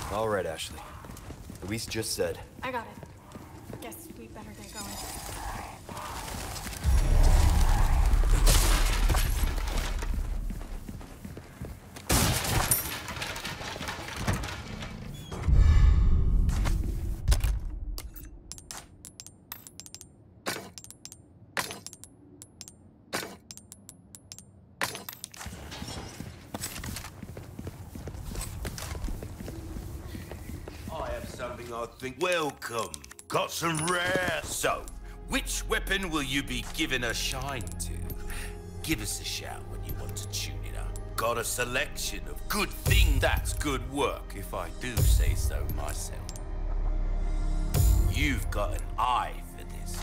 All right, Ashley. Luis just said. I got it. Guess we better get going. Something I think welcome. Got some rare. So, which weapon will you be giving a shine to? Give us a shout when you want to tune it up. Got a selection of good things. That's good work, if I do say so myself. You've got an eye for this,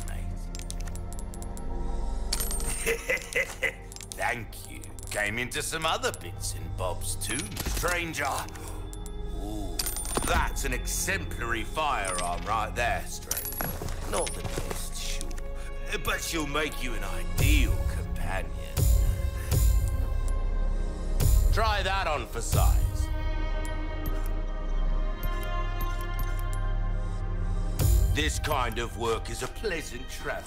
mate. Thank you. Came into some other bits and bobs too, stranger. That's an exemplary firearm right there, stranger. Not the least, sure, but she'll make you an ideal companion. Try that on for size. This kind of work is a pleasant travel.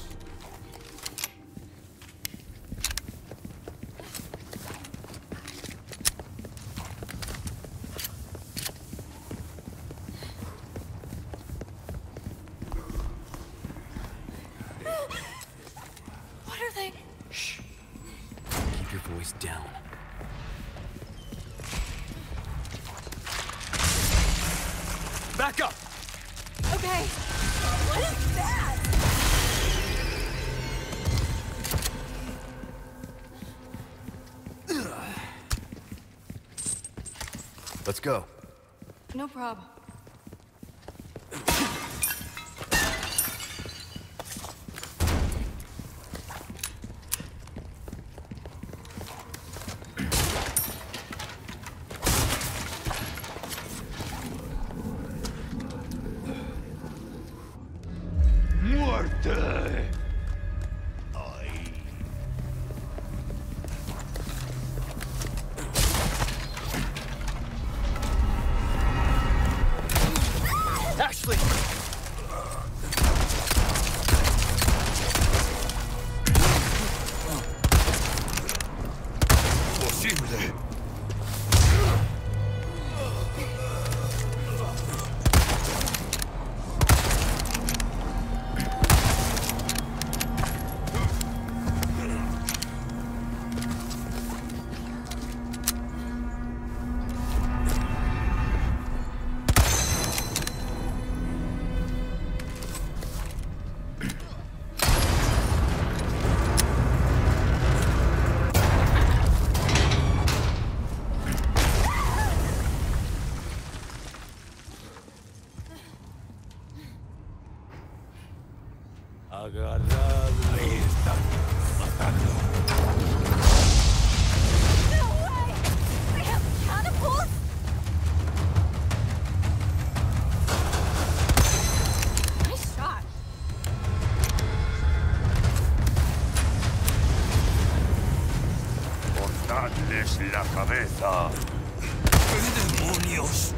Down. Back up! Okay. What is that? Let's go. No problem. Ashley! Posible. Ahí está, matando. No way! They have catapults? Nice shot. Cortadles la cabeza. ¡Qué demonios!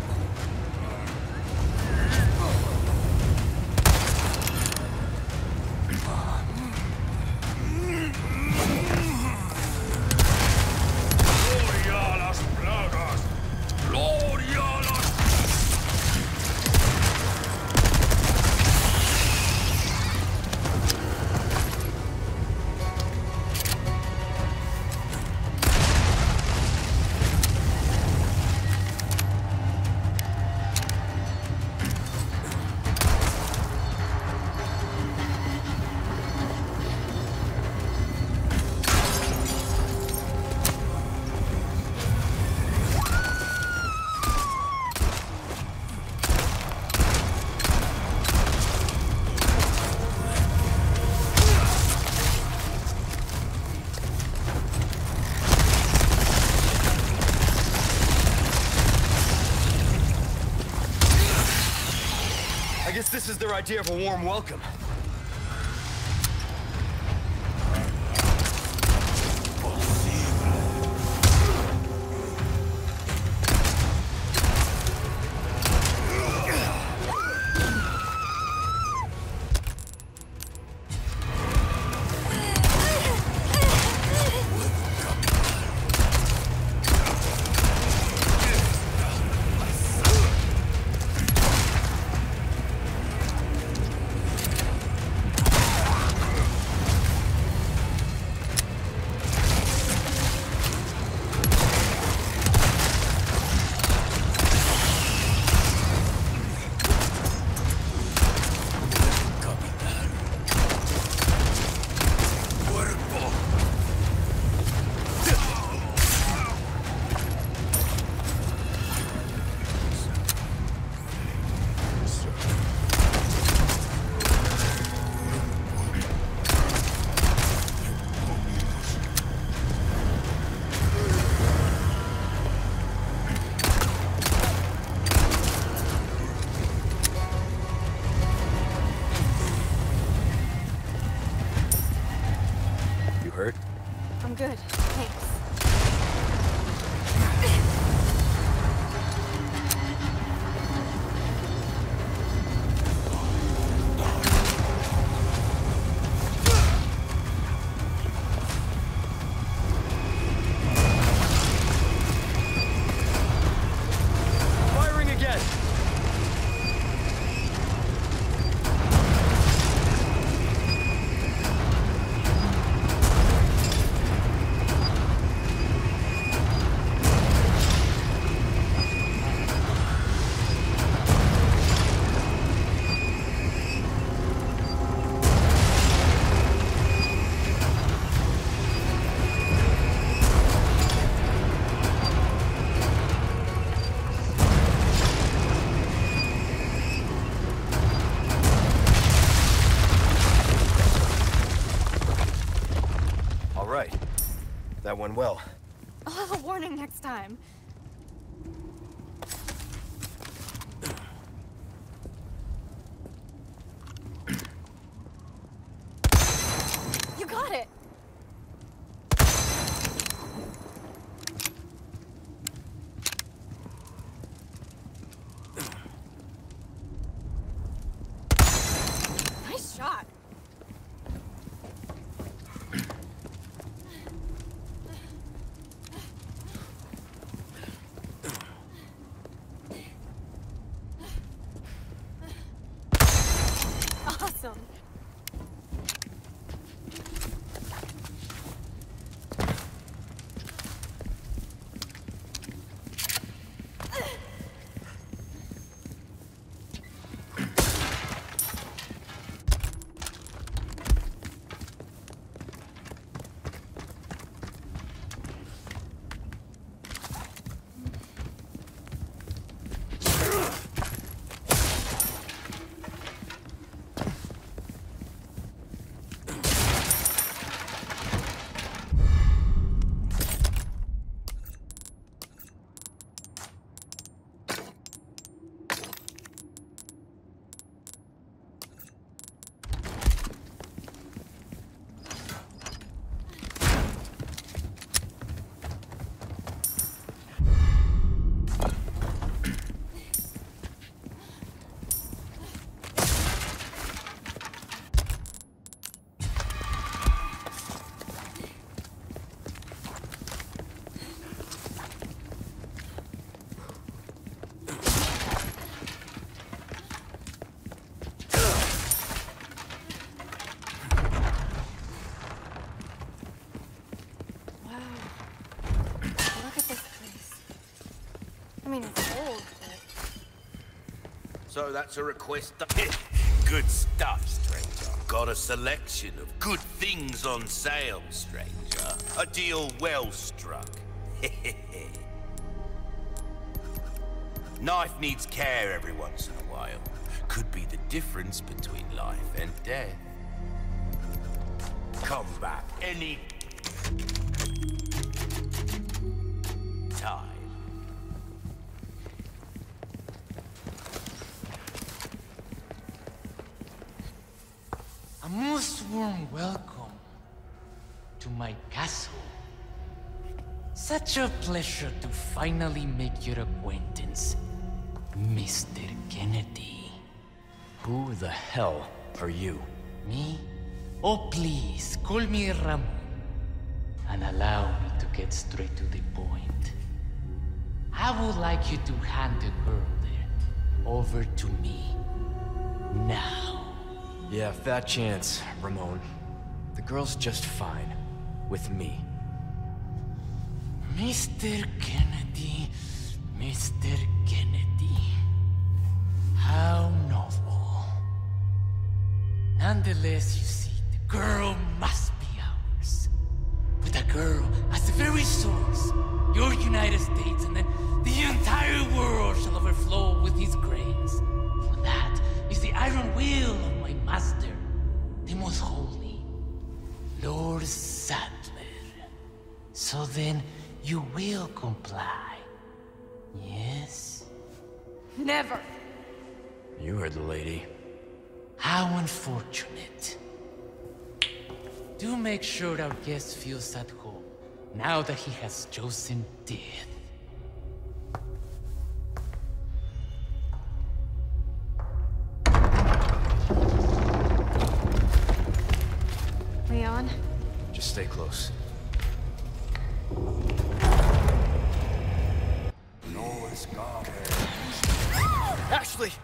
I guess this is their idea of a warm welcome. hurt? I'm good. Thanks. Firing again! All right. That went well. I'll have a warning next time. You got it! Nice shot. Awesome. Look at this place. I mean, it's old, but... So that's a request. Good stuff, stranger. Got a selection of good things on sale, stranger. A deal well struck. Knife needs care every once in a while. Could be the difference between life and death. Come back any time. A most warm welcome to my castle. Such a pleasure to finally make your acquaintance, Mr. Kennedy. Who the hell are you? Me? Oh, please, call me Ramon. And allow me to get straight to the point. I would like you to hand the girl there over to me. Now. Yeah, fat chance, Ramon. The girl's just fine. With me. Mr. Kennedy, Mr. Kennedy. How novel. Nonetheless, you see, the girl must be ours. With a girl as the very source, your United States, and then the entire world shall overflow with his grace. For that is the iron will of my master, the most holy, Lord Saddler. So then, you will comply, yes? Never! You heard the lady. How unfortunate. Do make sure our guest feels at home, now that he has chosen death. Leon? Just stay close. No escape. Ashley!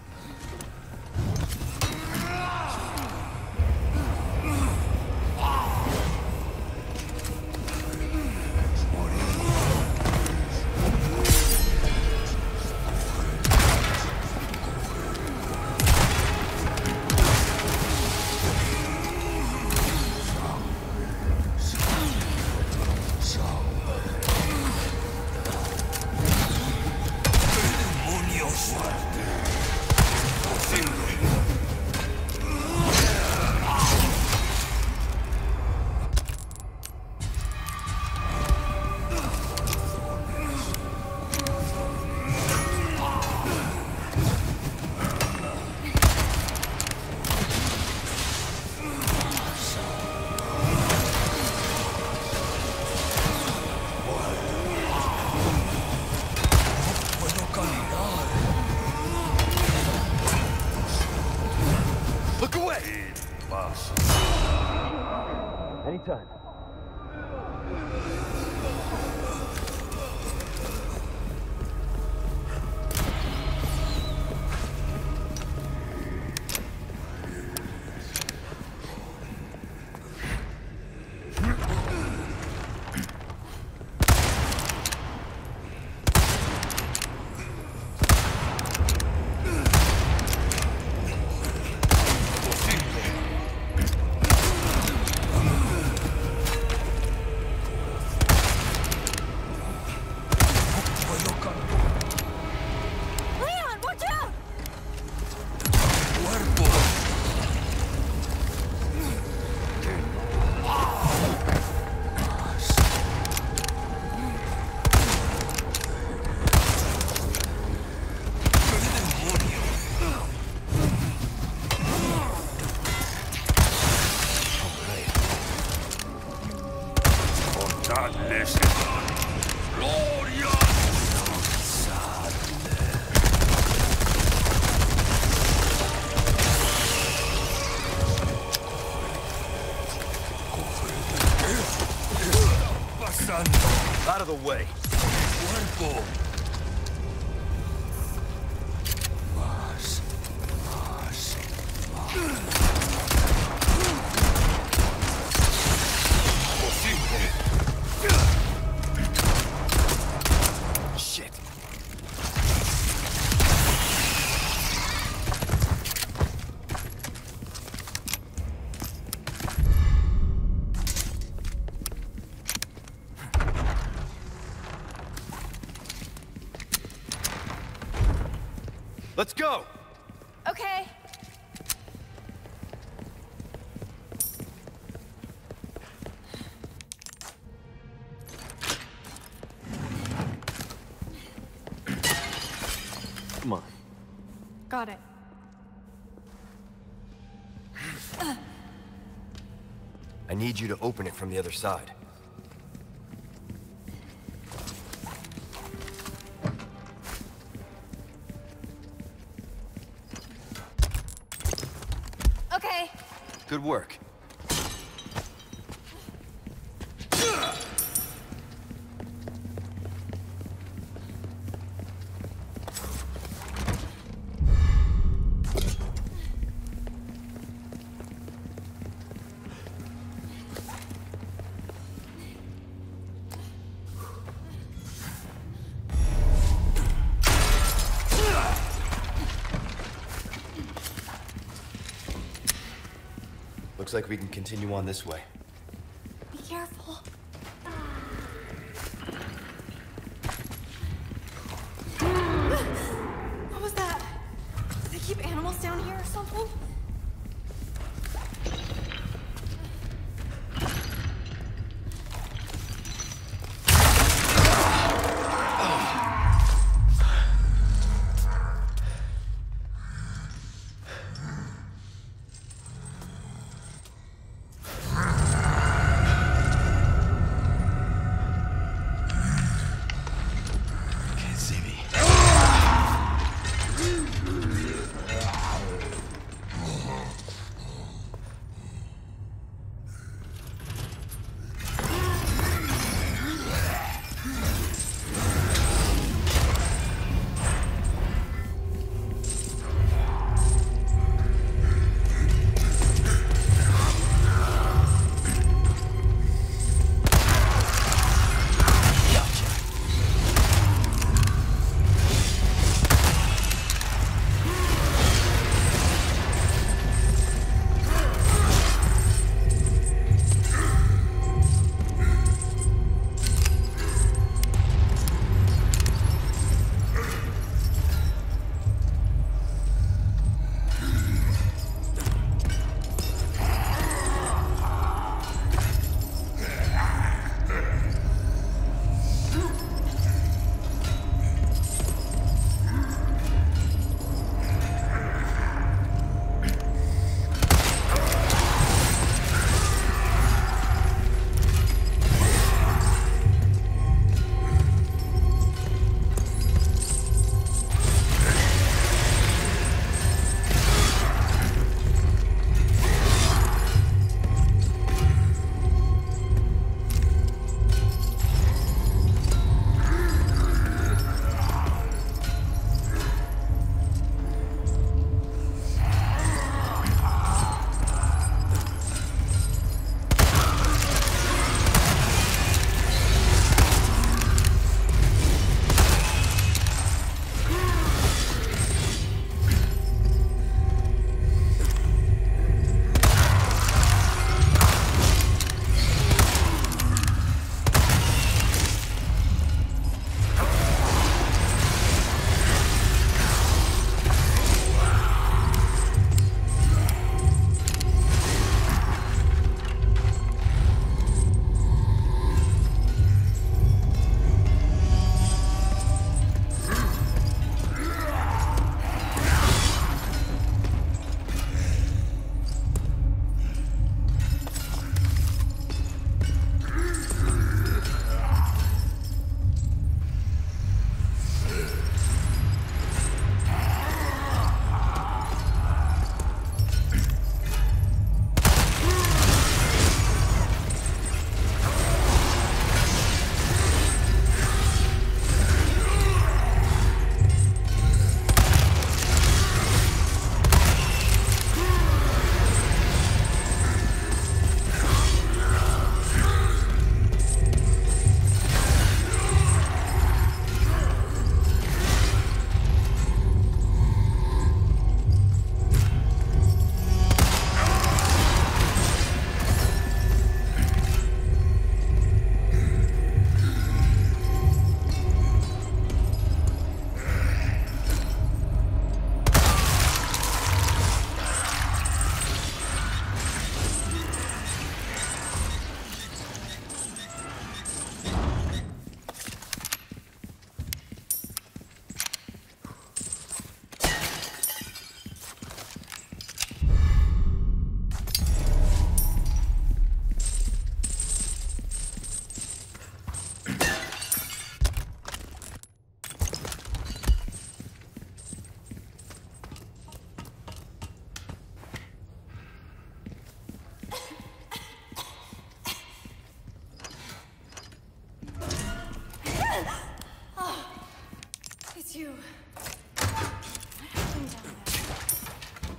Look away! Anytime. Leon, watch out! Out of the way. Shit. Let's go! Okay. Come on. Got it. I need you to open it from the other side. Okay. Good work. Looks like we can continue on this way. Be careful. What was that? Do they keep animals down here or something?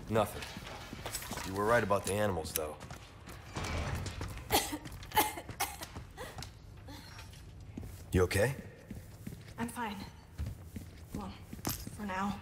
Nothing. You were right about the animals, though. You okay? I'm fine. Well, for now.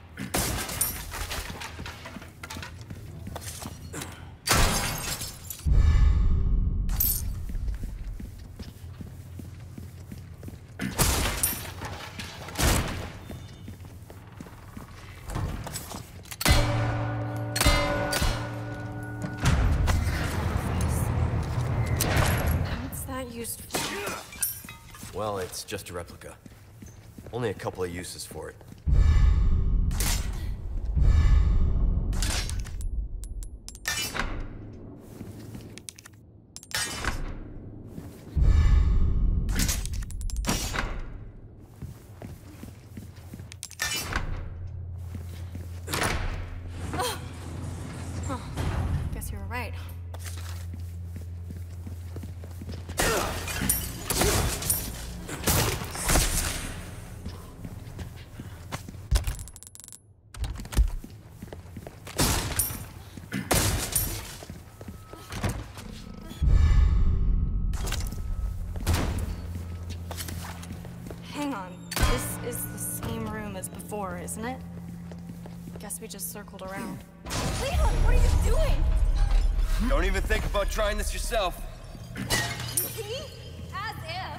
What's that used for? Well, it's just a replica. Only a couple of uses for it. Guess you were right. Hang on. This is the same room as before, isn't it? Guess we just circled around. Leon, what are you doing? Don't even think about trying this yourself. See? As if.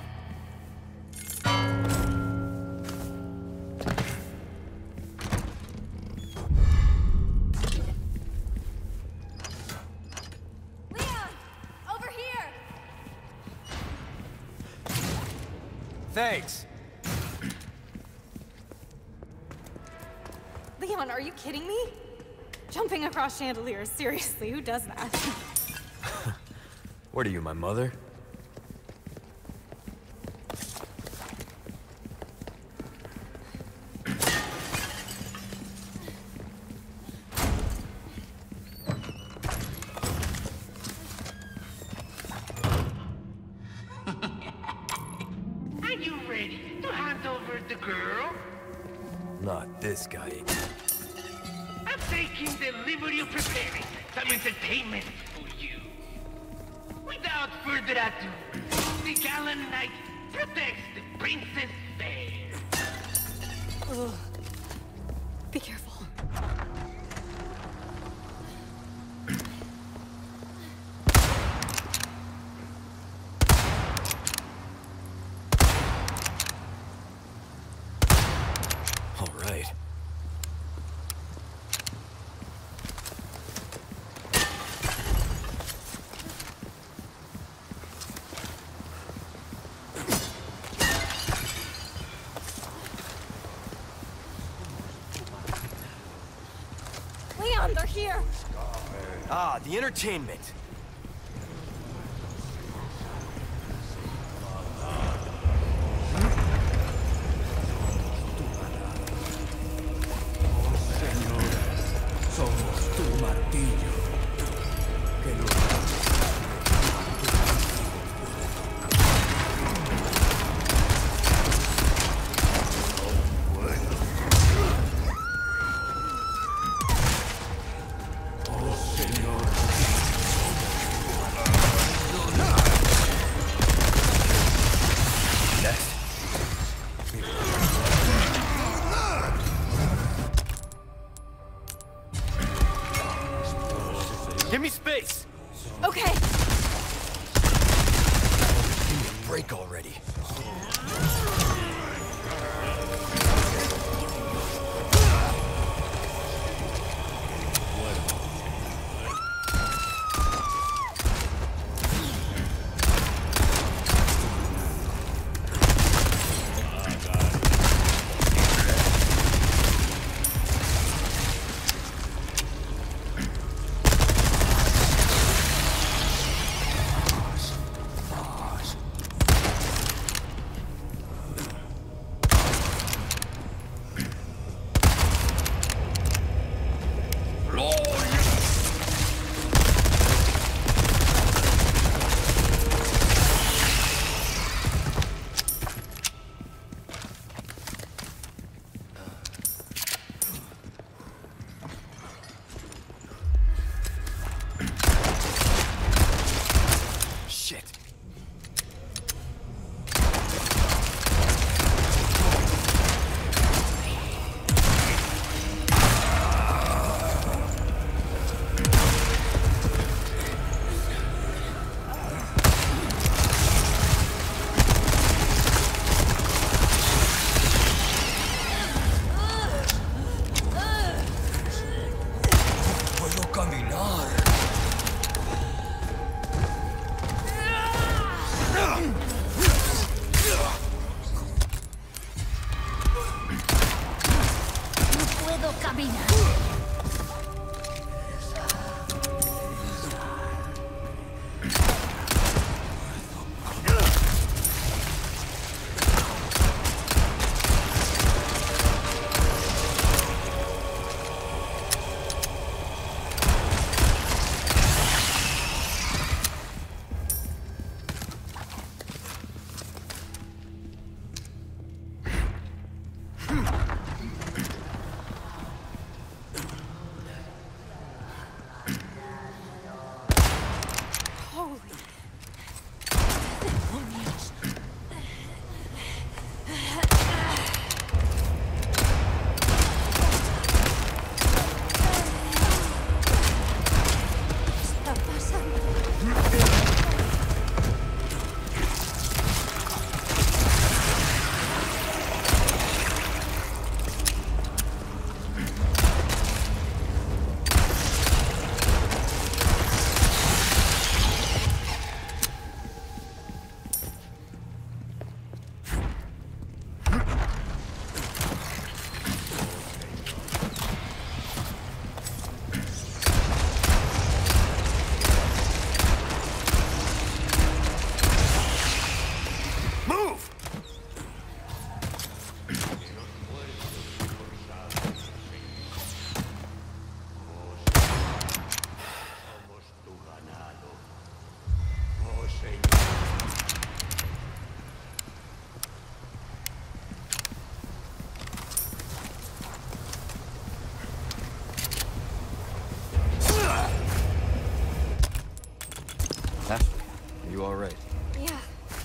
Leon! Over here! Thanks. Leon, are you kidding me? Jumping across chandeliers, seriously, who does that? What are you, my mother? Are you ready to hand over the girl? Not this guy. I'm taking delivery of preparing some entertainment for you. Without further ado, the gallant knight protects the princess fair. Ugh. Be careful. All right. Leon, they're here! Ah, the entertainment. Somos tu martillo. Que no... Oh, Señor.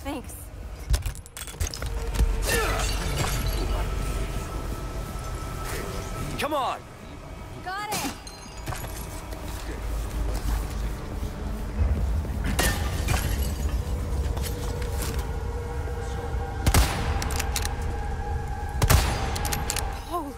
Thanks. Come on! Got it! Holy...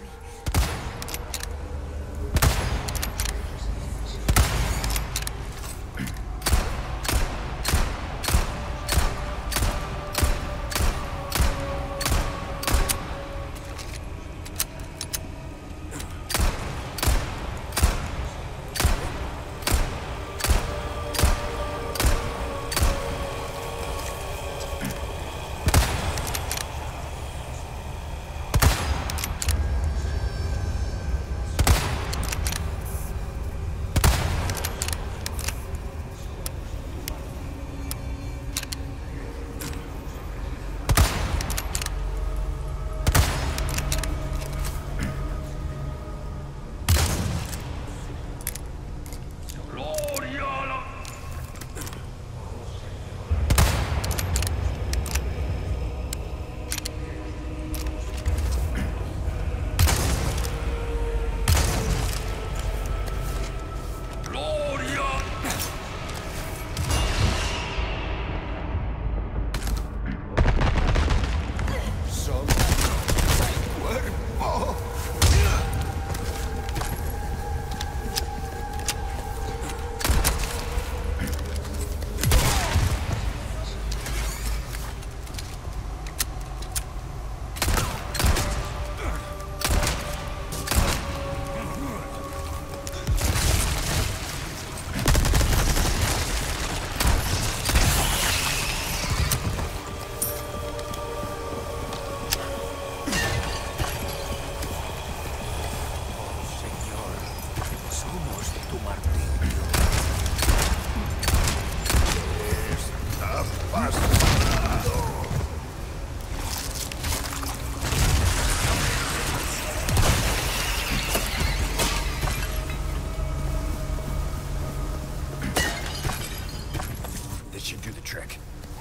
Should do the trick.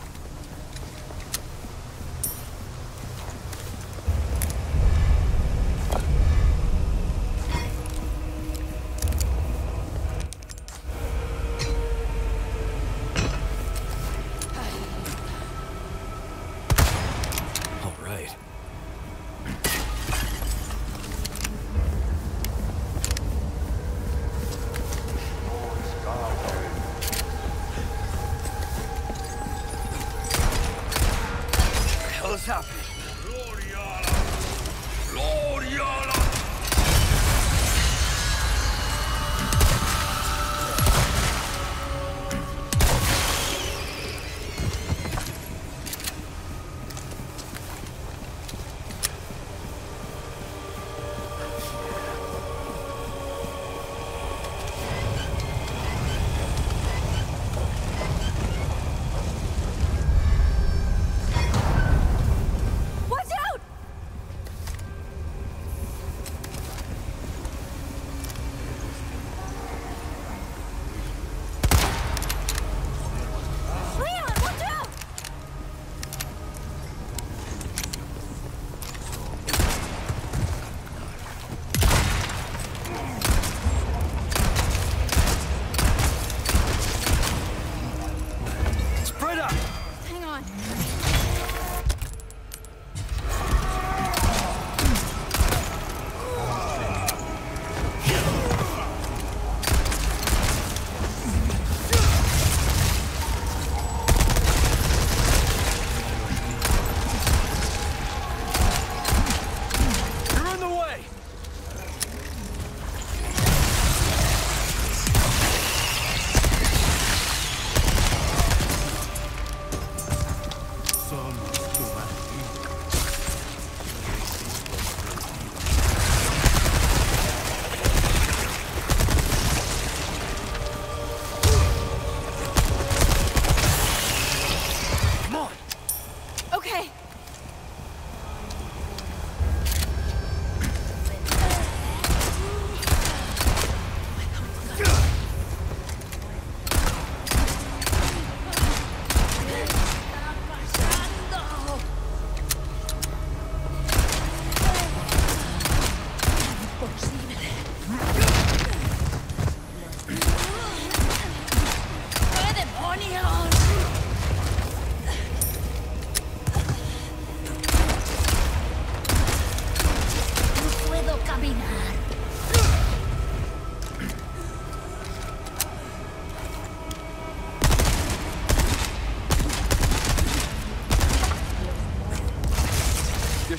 All right. What's happening?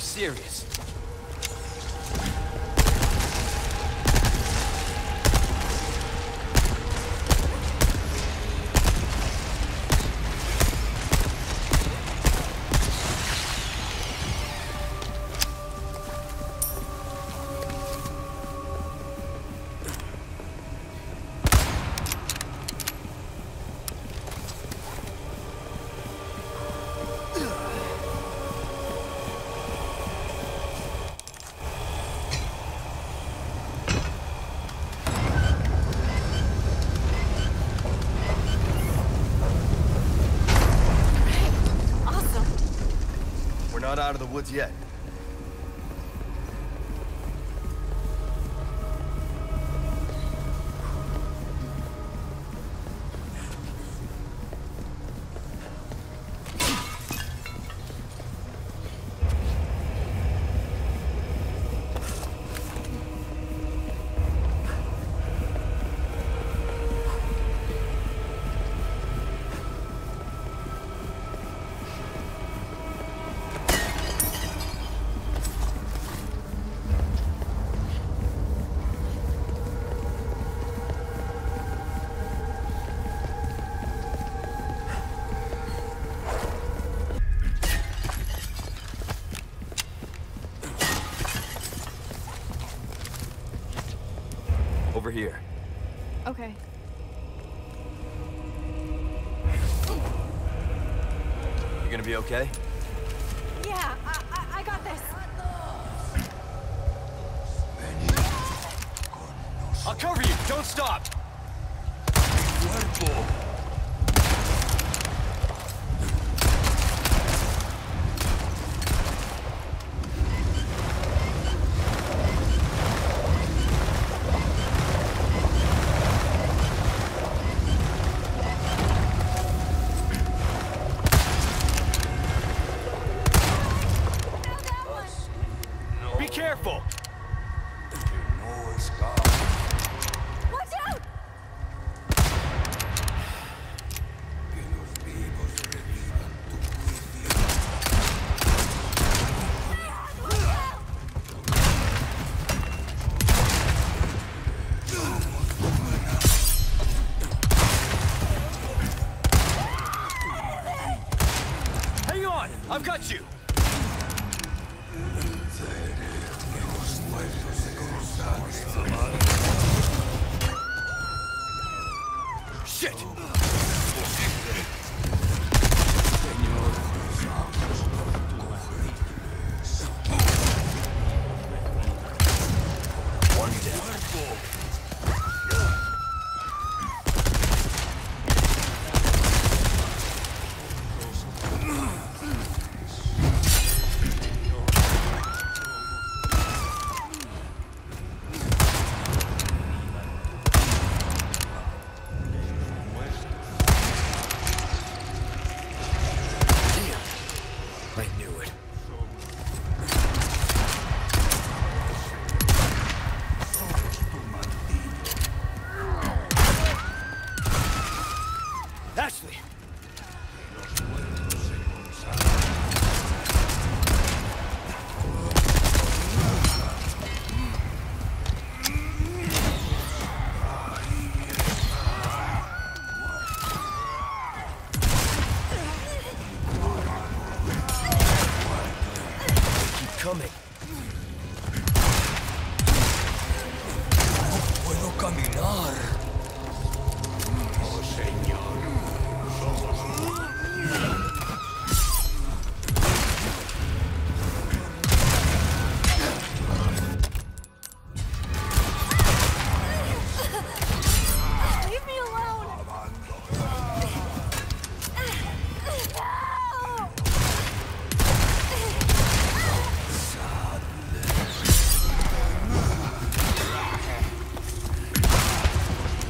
serious. Not out of the woods yet. Over here. Okay. You gonna be okay? Yeah, I got this. I'll cover you! Don't stop! Be careful! Watch out! Hang on! I've got you! Shit! One down. I knew it. Ashley! Keep coming. No puedo caminar. Oh, señor. Leave me alone! No!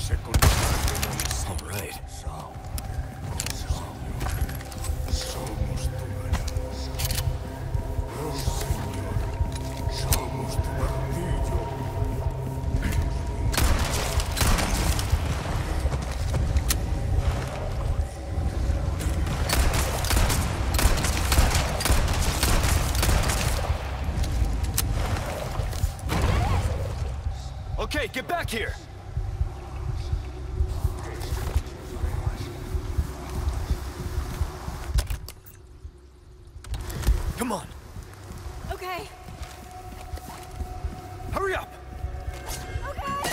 se conoce. All right. Somos tu ganancia. Oh, Señor. Somos tu martillo. Okay, get back here! Come on, Okay. hurry up! Okay.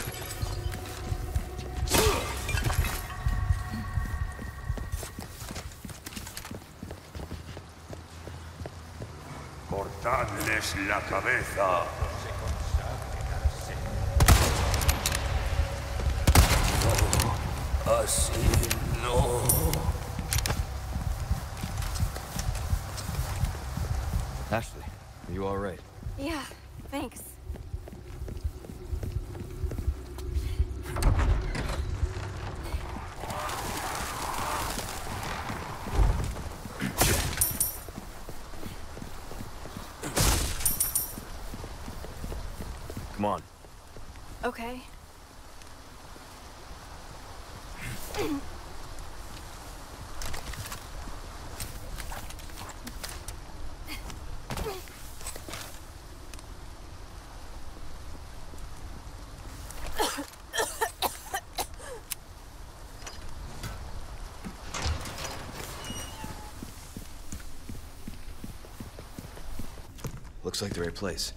Cortadles la cabeza. No, así no. Ashley, are you all right? Yeah, thanks. Come on. Okay. Looks like the right place.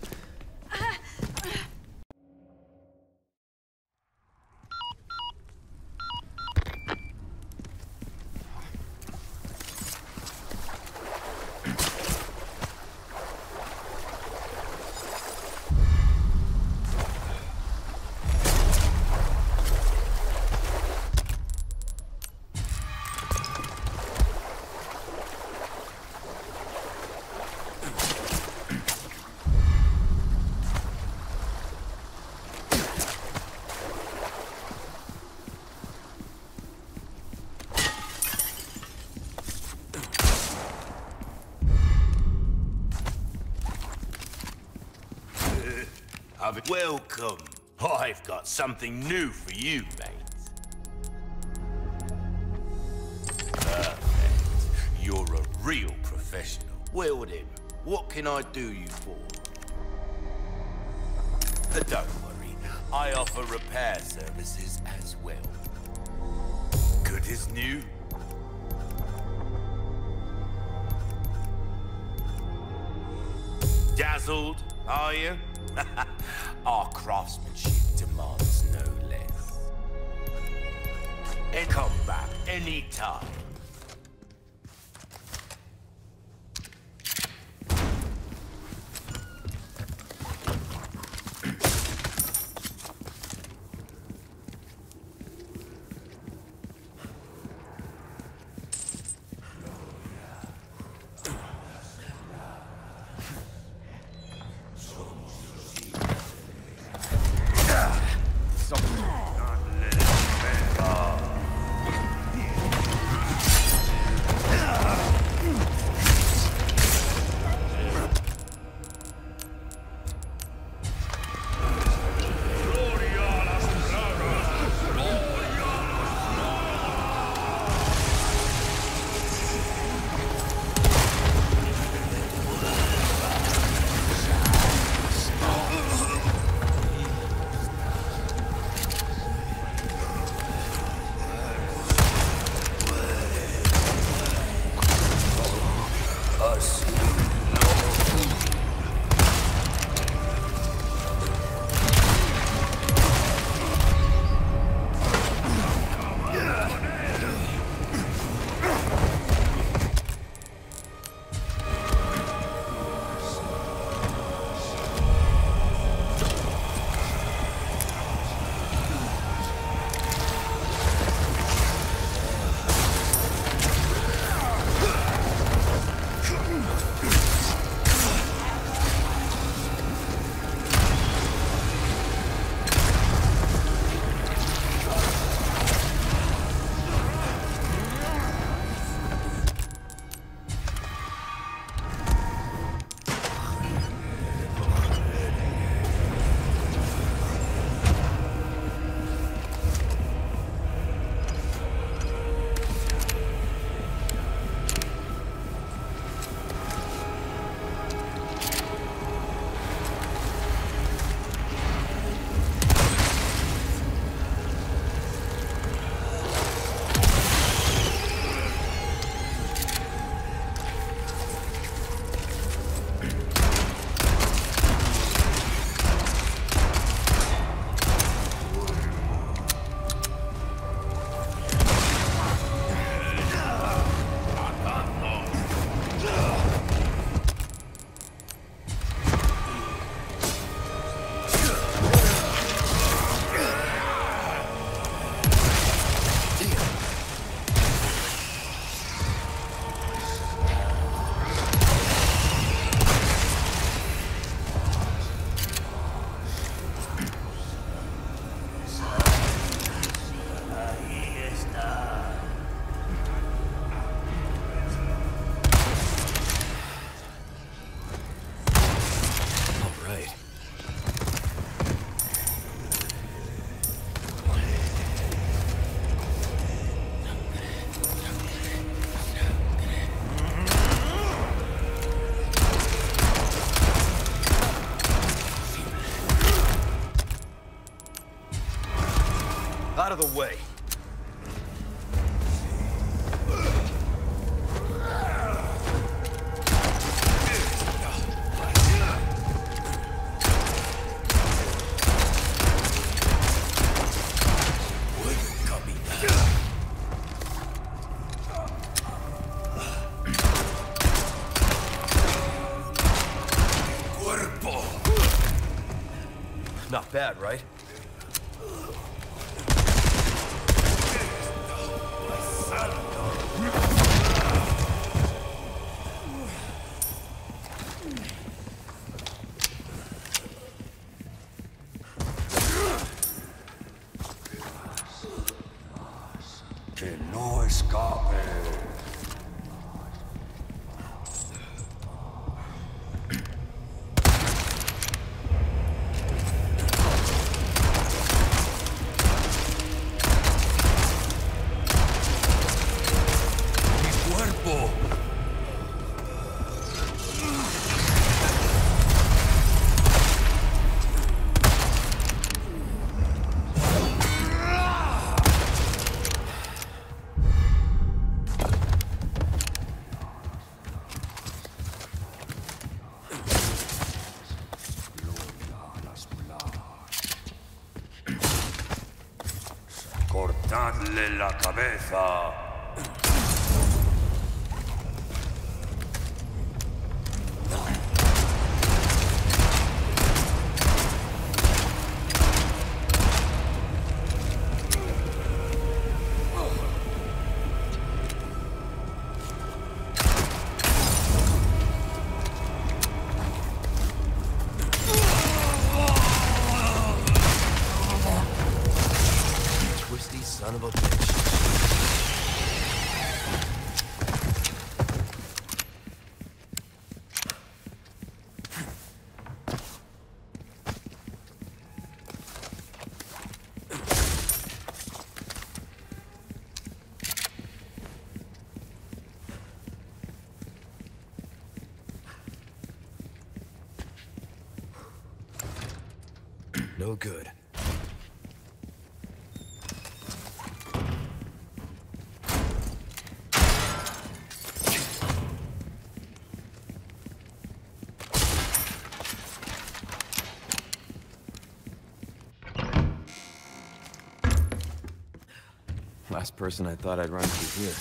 Welcome. I've got something new for you, mate. Perfect. You're a real professional. Well then, what can I do you for? Don't worry, I offer repair services as well. Good as new. Dazzled, are you? Our craftsmanship demands no less. And come back anytime. Out of the way. Not bad, right? Que no escape. Cortadle la cabeza. Son of a bitch. No good. Last person I thought I'd run into here.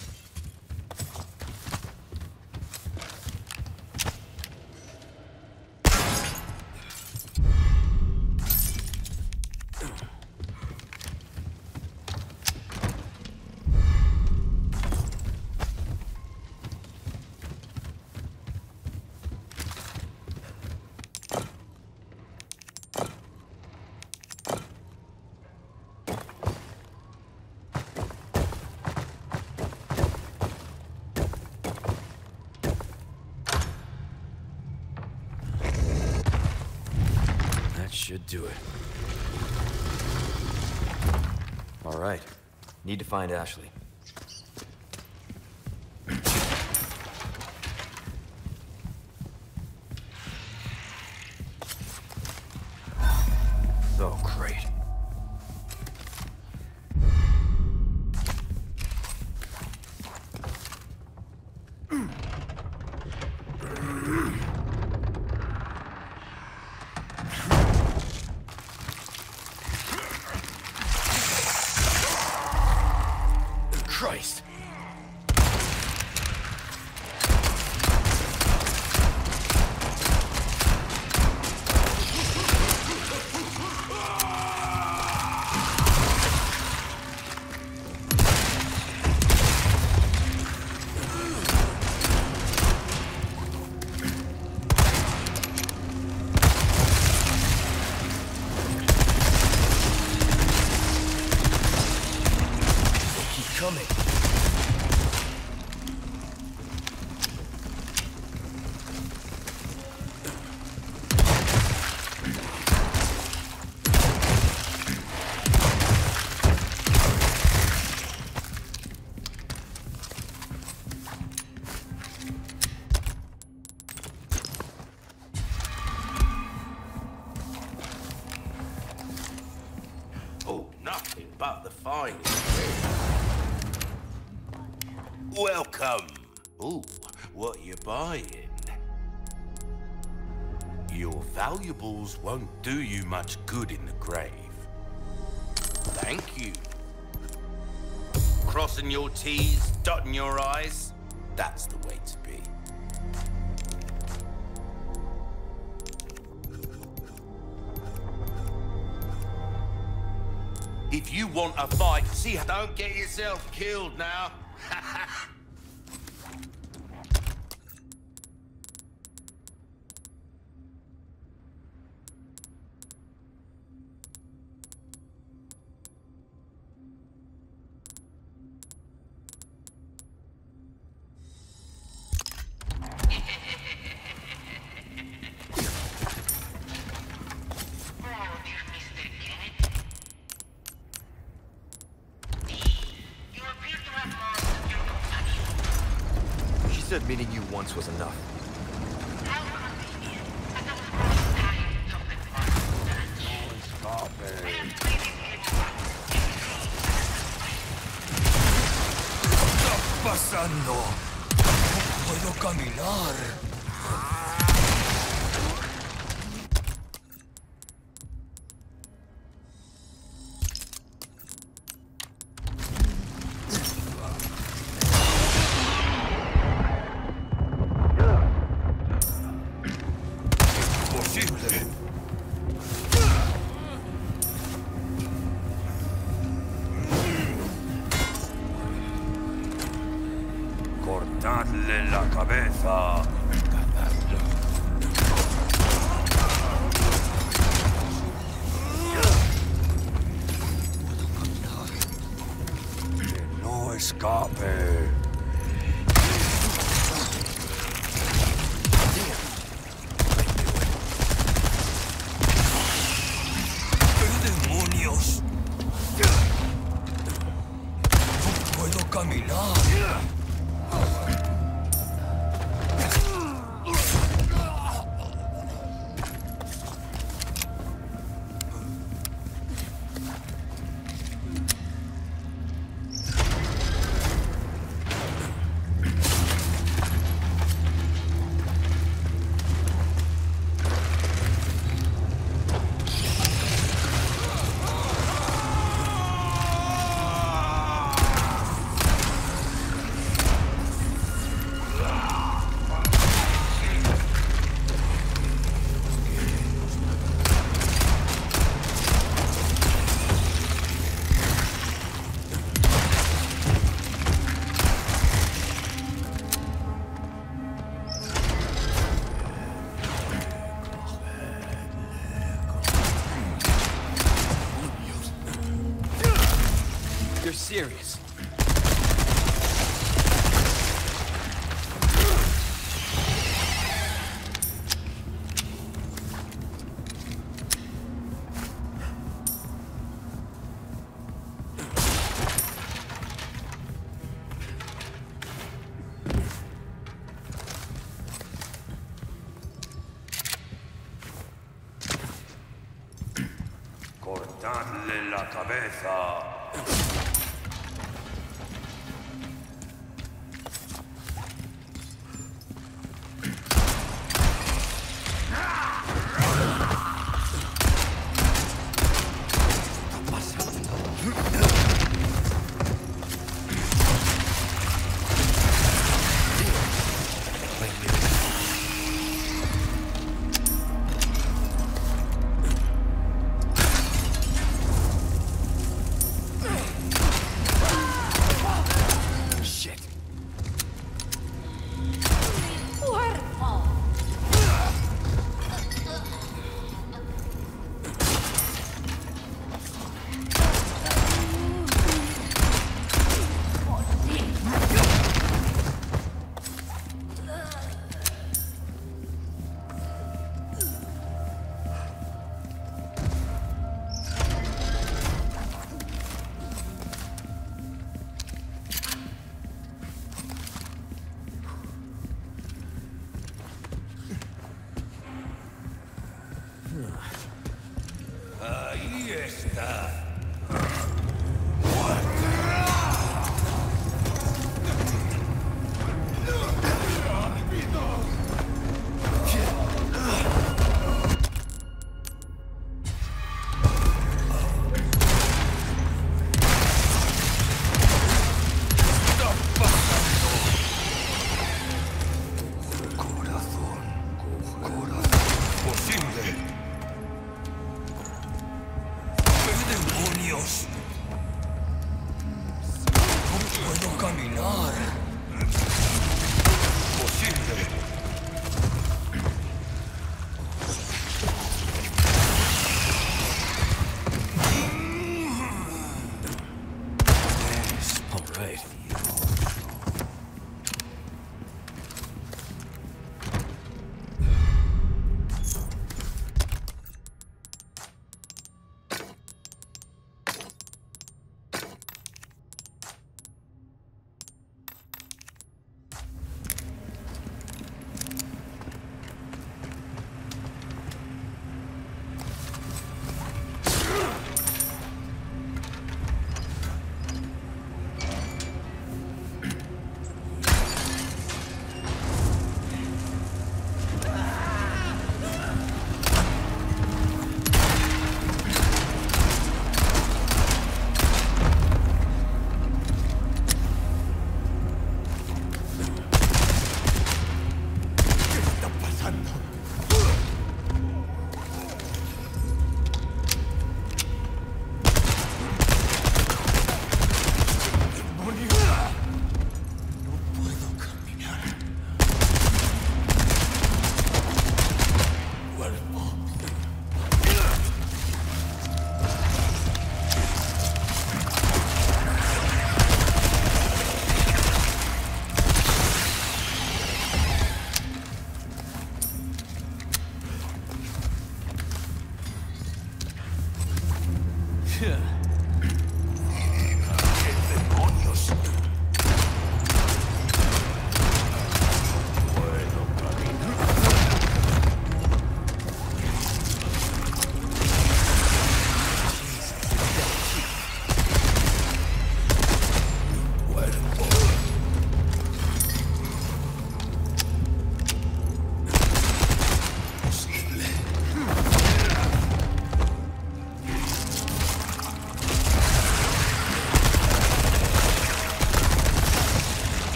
Should do it. All right. Need to find Ashley. Oh, great. Christ! Coming. Oh, nothing but the fine is real. Welcome. Ooh, what you buying? Your valuables won't do you much good in the grave. Thank you. Crossing your T's, dotting your I's, that's the way to be. If you want a fight, see, don't get yourself killed now. She said meeting you once was enough. ¿Qué está pasando? No puedo caminar. Cortadle la cabeza. Que no escape. ¿Qué demonios? No puedo caminar. You're serious. Cortadle la cabeza.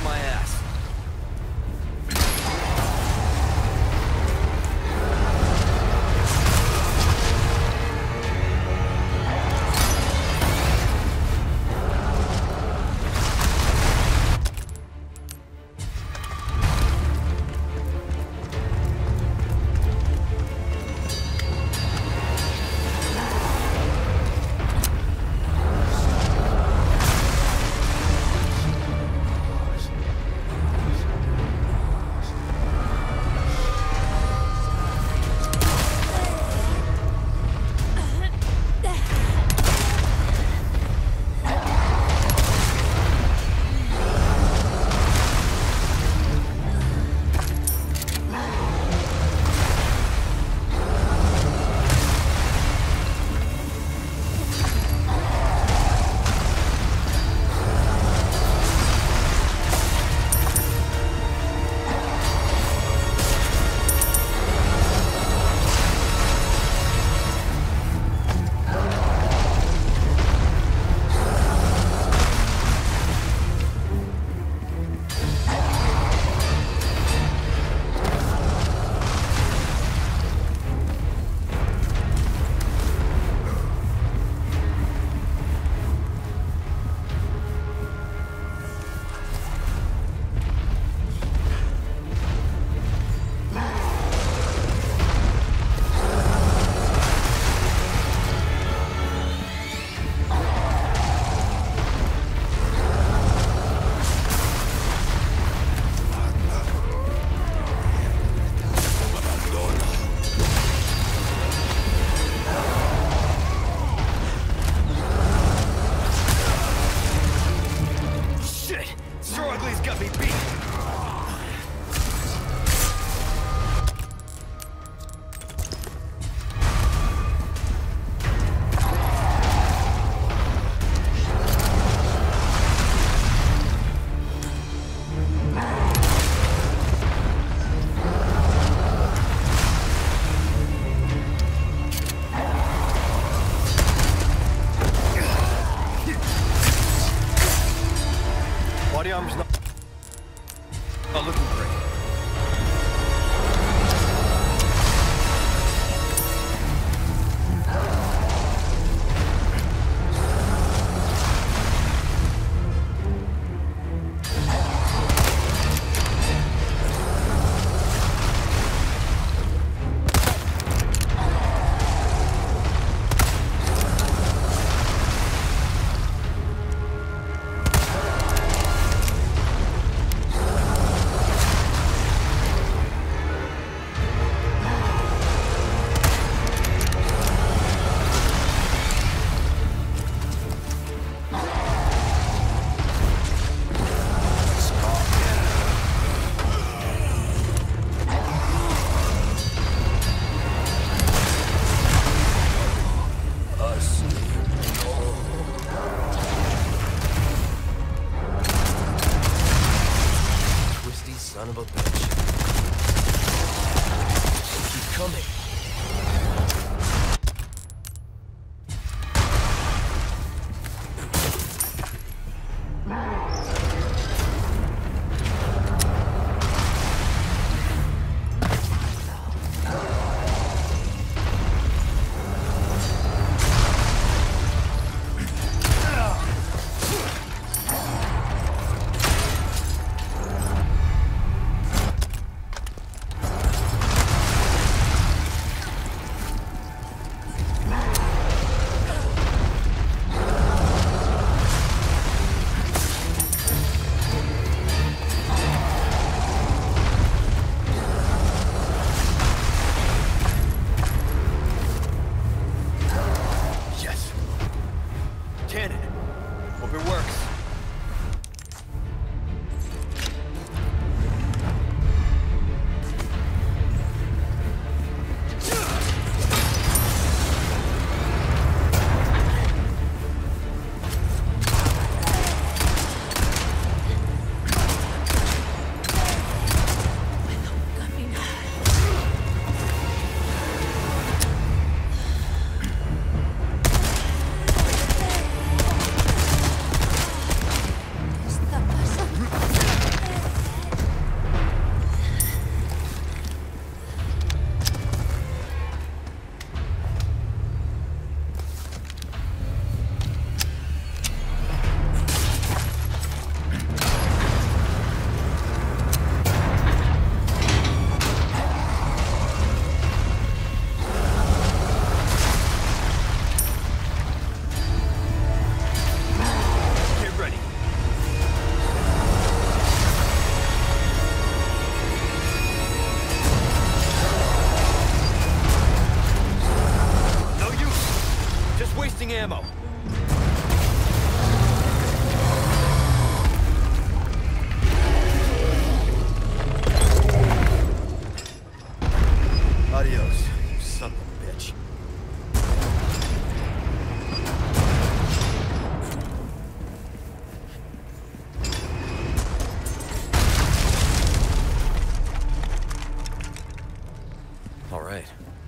kicking my ass. Body armor's not looking great. Son of a bitch. Keep coming.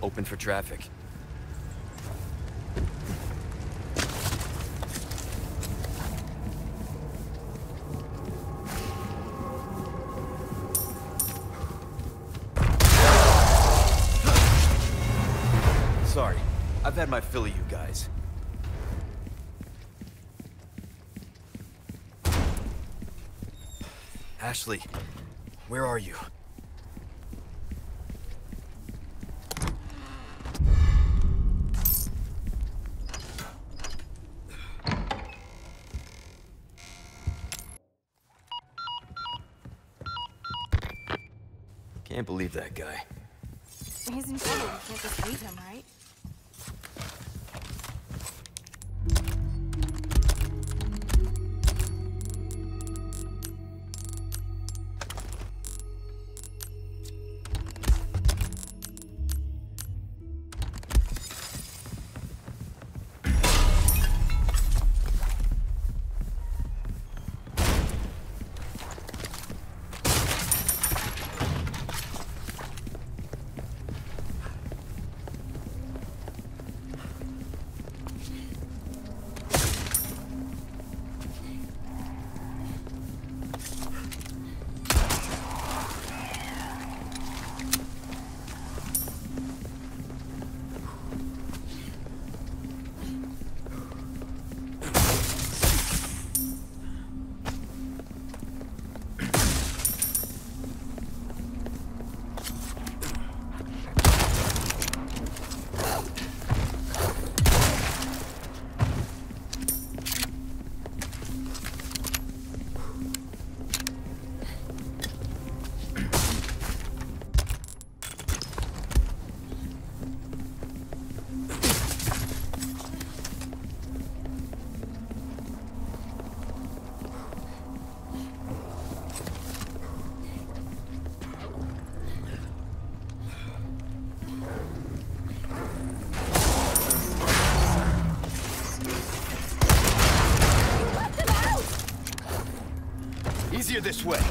Open for traffic. Sorry, I've had my fill of you guys. Ashley, where are you? Can't believe that guy. He's in trouble. You can't just leave him, right? Easier this way.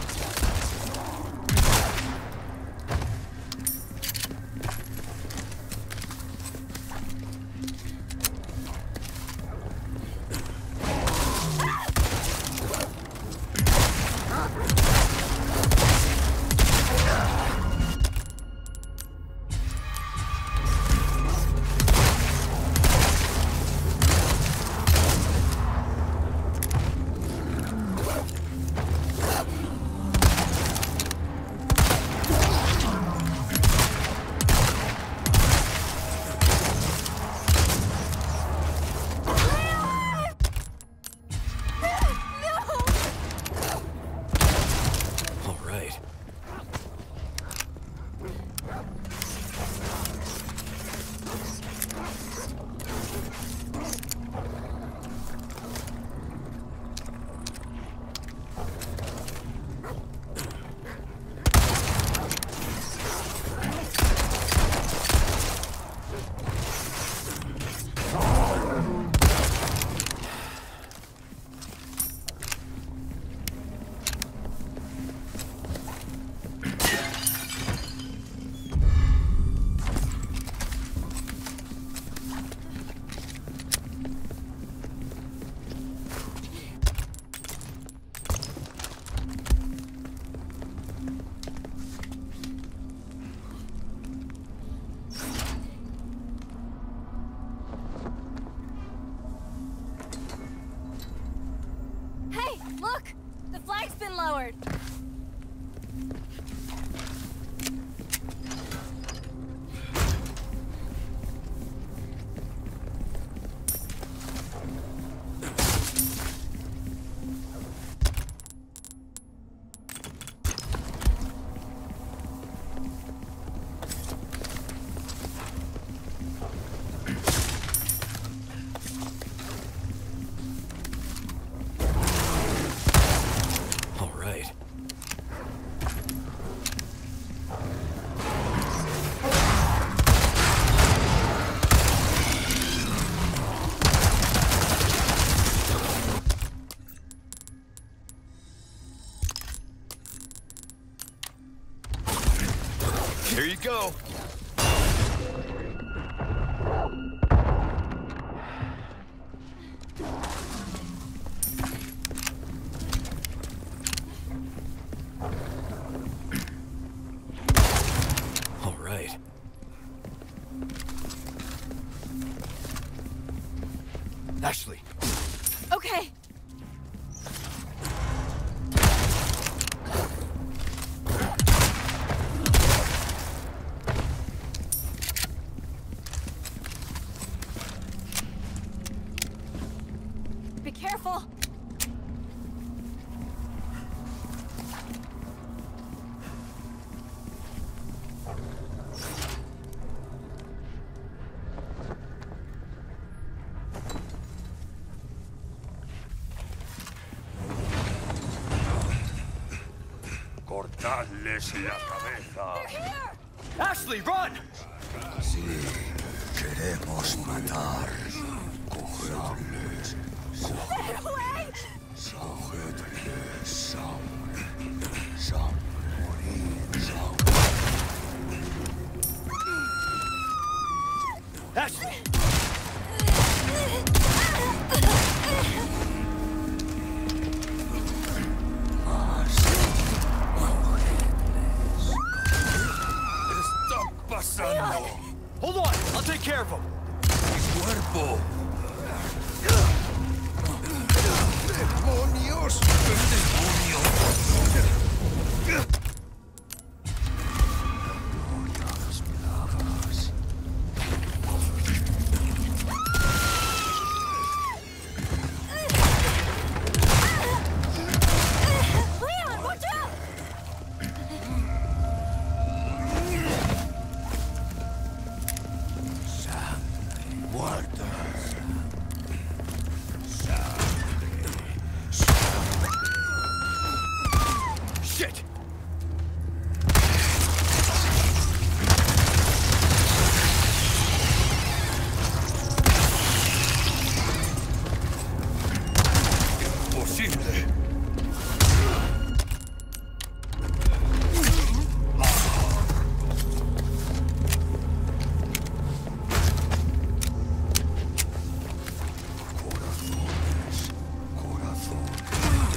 Lowered. Here you go. Ashley! Okay. Be careful. Cortarles la cabeza. Ashley, run! Sí, queremos matar. Cogedles. Get away! Cogedles sangre. Sangre. Morir sangre. Ashley! Pasando. Hold on! I'll take care of him! Cuerpo. ¡Demonios! ¡Demonios! Leon, watch out! Muertos. Shit! Posible. Corazones. Corazones.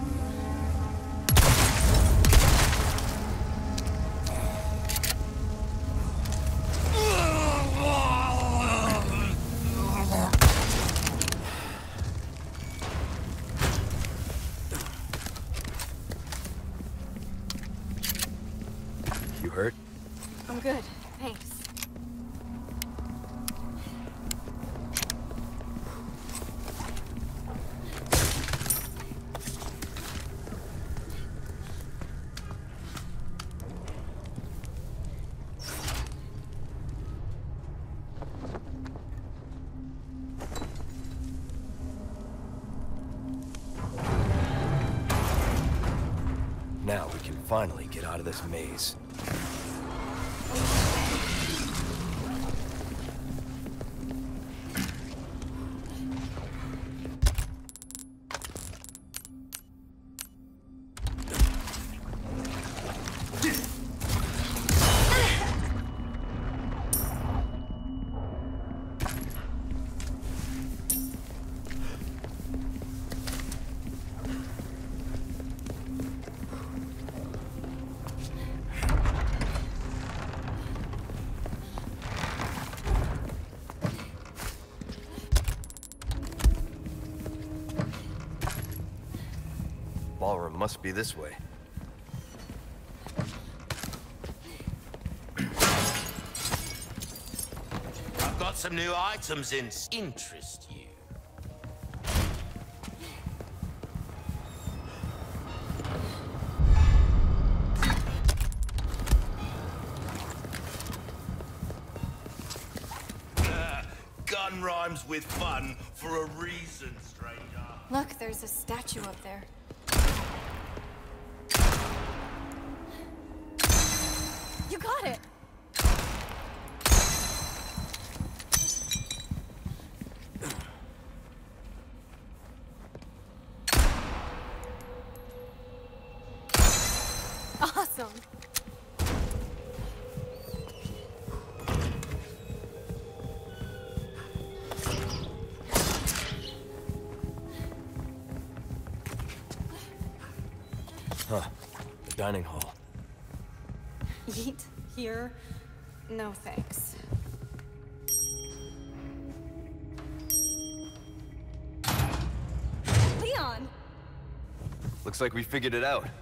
You hurt? I'm good, thanks. Now we can finally get out of this maze. Ballroom must be this way. I've got some new items in interest you. Gun rhymes with fun for a reason, stranger. Look, there's a statue up there. You got it! Awesome! Huh. The dining hall. Eat here? No thanks. Leon! Looks like we figured it out.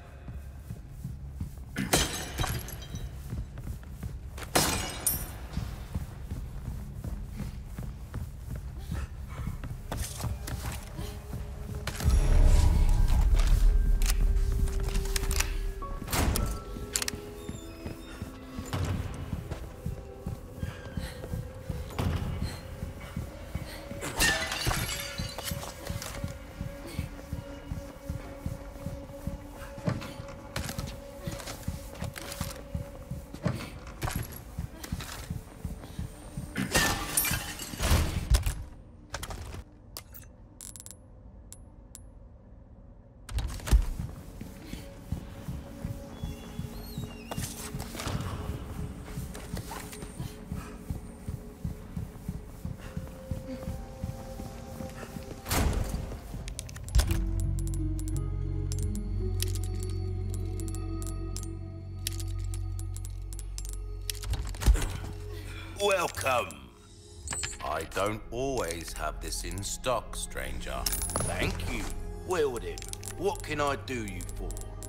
Welcome. I don't always have this in stock, stranger. Thank you. Wielding, what can I do you for?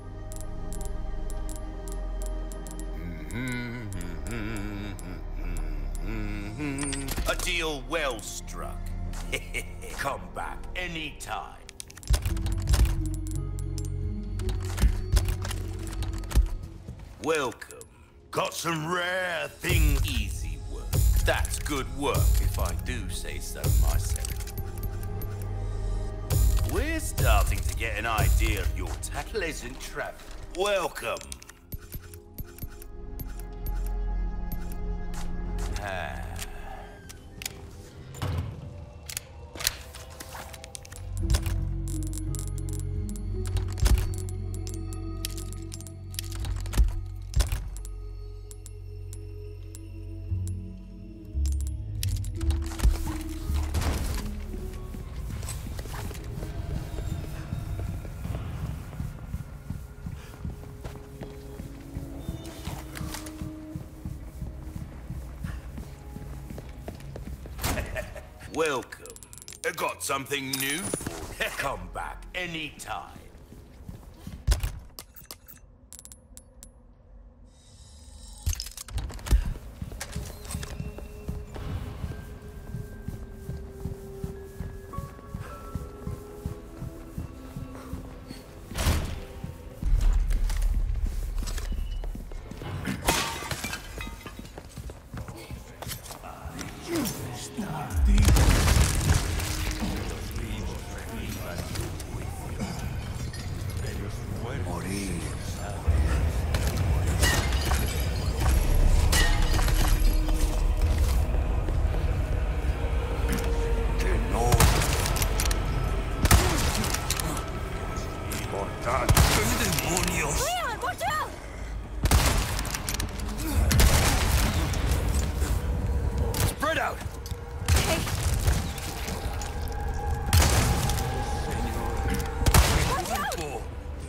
A deal well struck. Come back anytime. Welcome. Got some rare thing. Easy work. That's good work, if I do say so myself. We're starting to get an idea of your pleasant travel. Welcome. Welcome. I got something new for you. Come back anytime. Leon, watch out! Spread out! Okay. Watch out!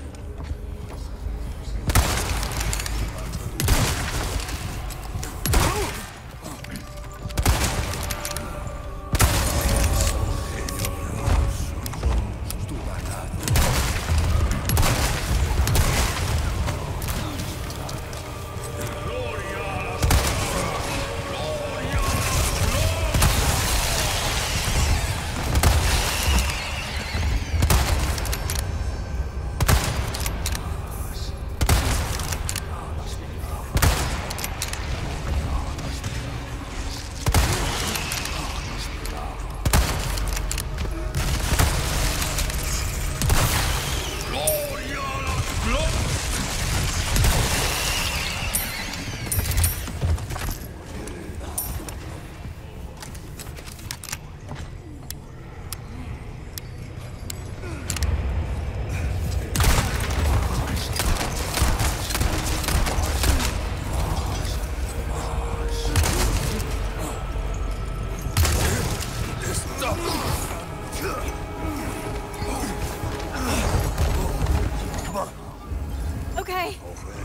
Okay.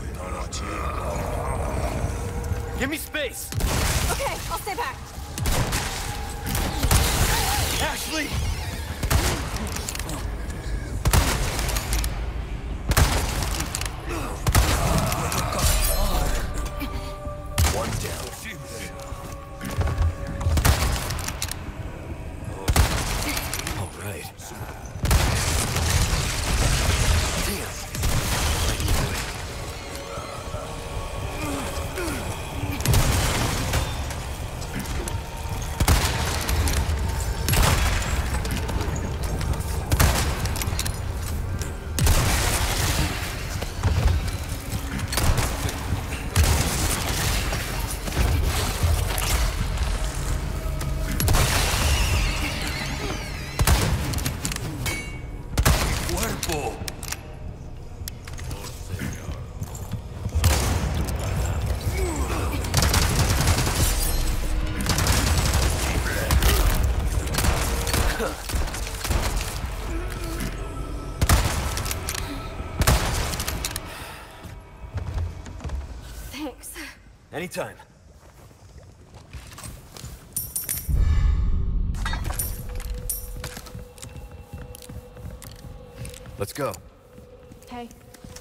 Give me space! Okay, I'll stay back. Ashley! Thanks. Anytime. Let's go. Hey.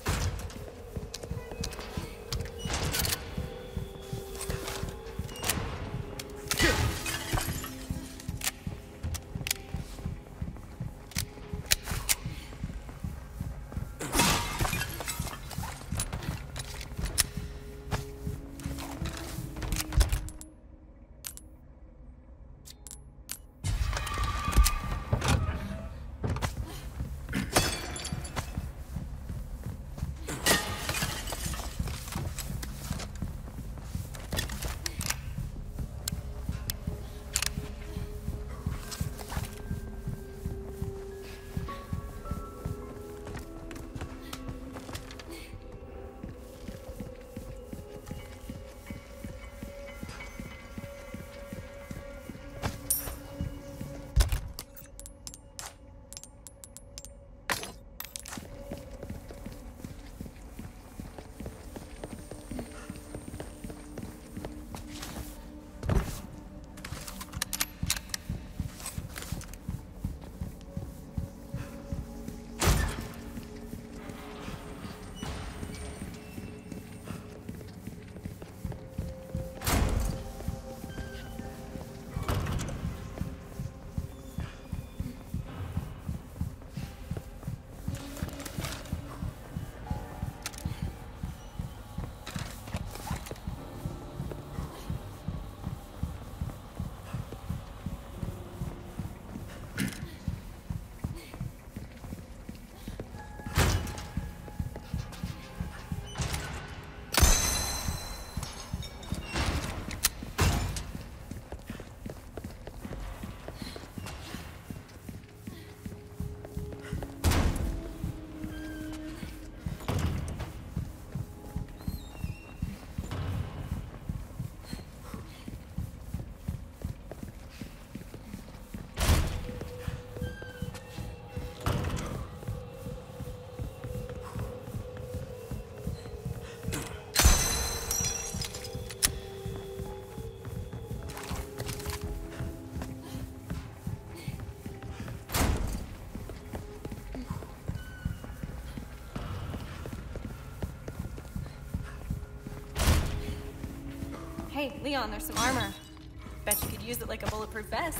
Hey, Leon, there's some armor. Bet you could use it like a bulletproof vest.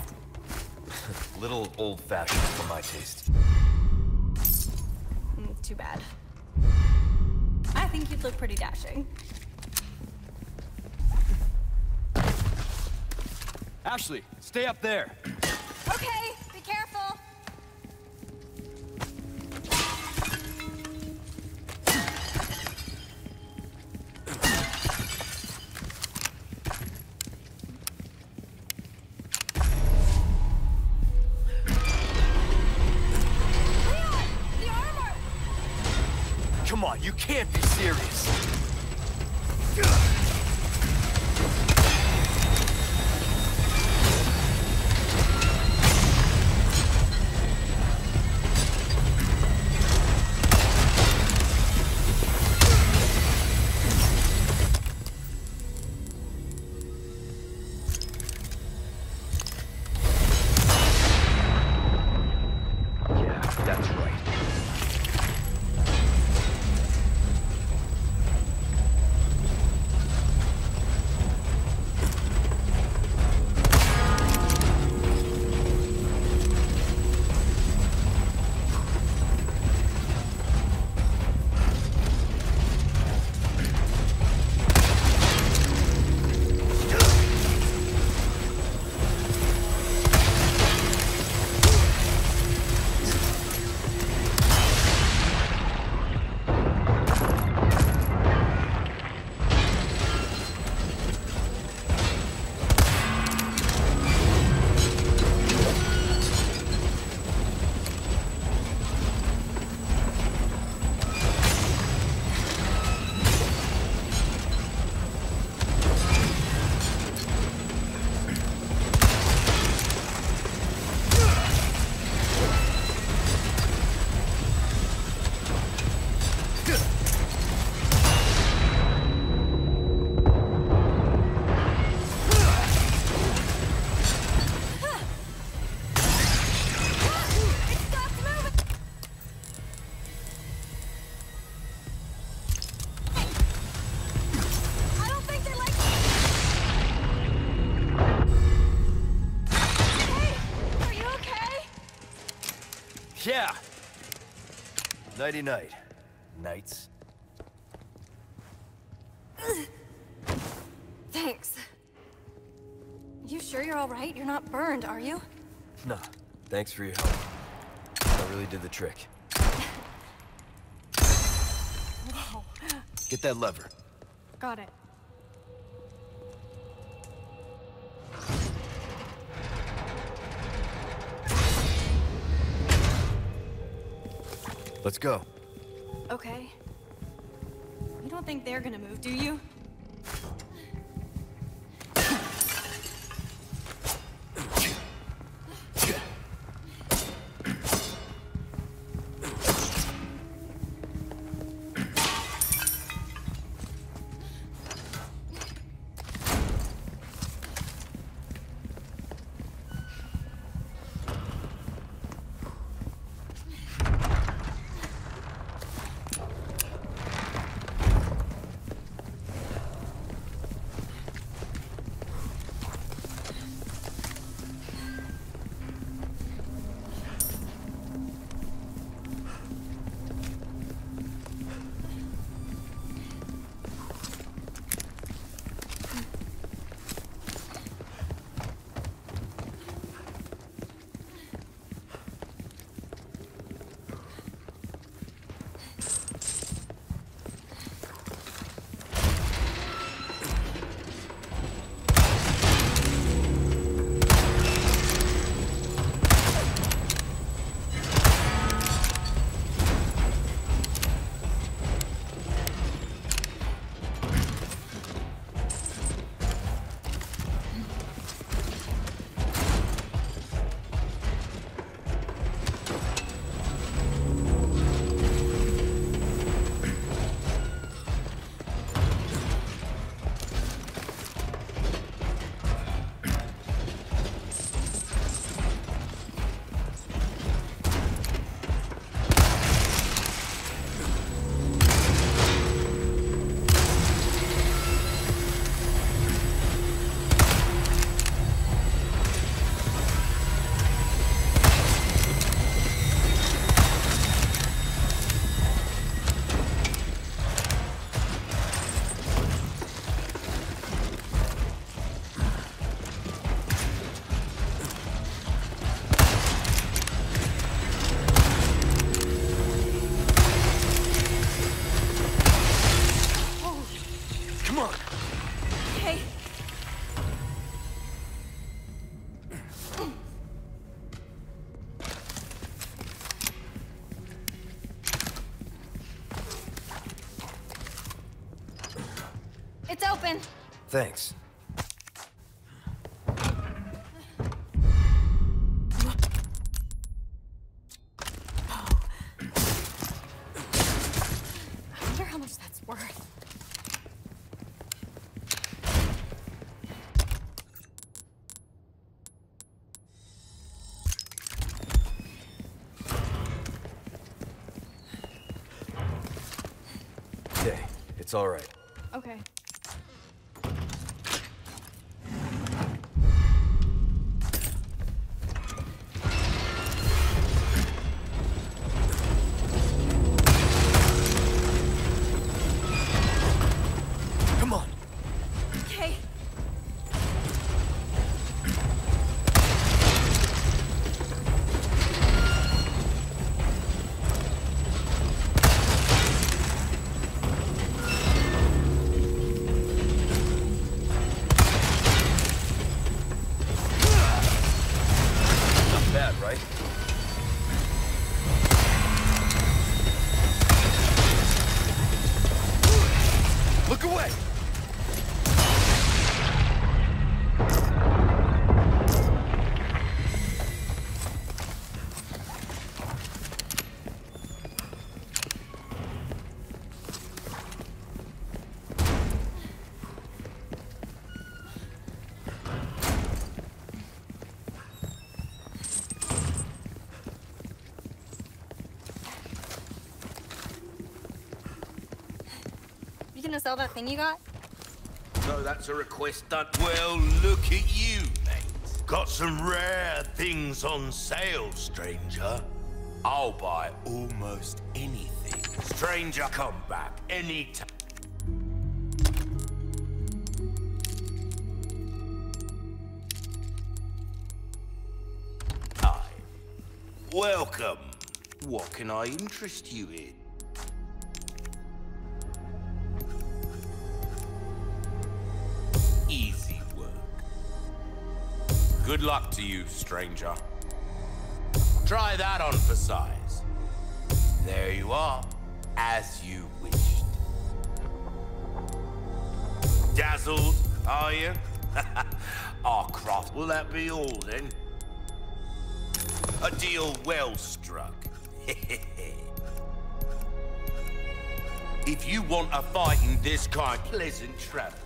Little old-fashioned for my taste. Too bad. I think you'd look pretty dashing. Ashley, stay up there. Okay, be careful. Leon, the armor! Come on, you can't be serious. Yeah, that's right. Yeah. Nighty-night. Nights. Thanks. You sure you're all right? You're not burned, are you? Nah. Thanks for your help. That really did the trick. Whoa. Get that lever. Got it. Let's go. Okay. You don't think they're gonna move, do you? It's open. Thanks. I wonder how much that's worth. Okay, it's all right. Okay. Come on. Okay. Not bad, right? Look away! You gonna sell that thing you got? So that's a request done. Well, look at you, mate. Got some rare things on sale, stranger. I'll buy almost anything. Stranger, come back anytime. Hi. Welcome. What can I interest you in? Easy work. Good luck to you, stranger. Try that on for size. There you are, as you wished. Dazzled, are you? Our craft, will that be all then? A deal well struck. If you want a fight in this kind, pleasant travel.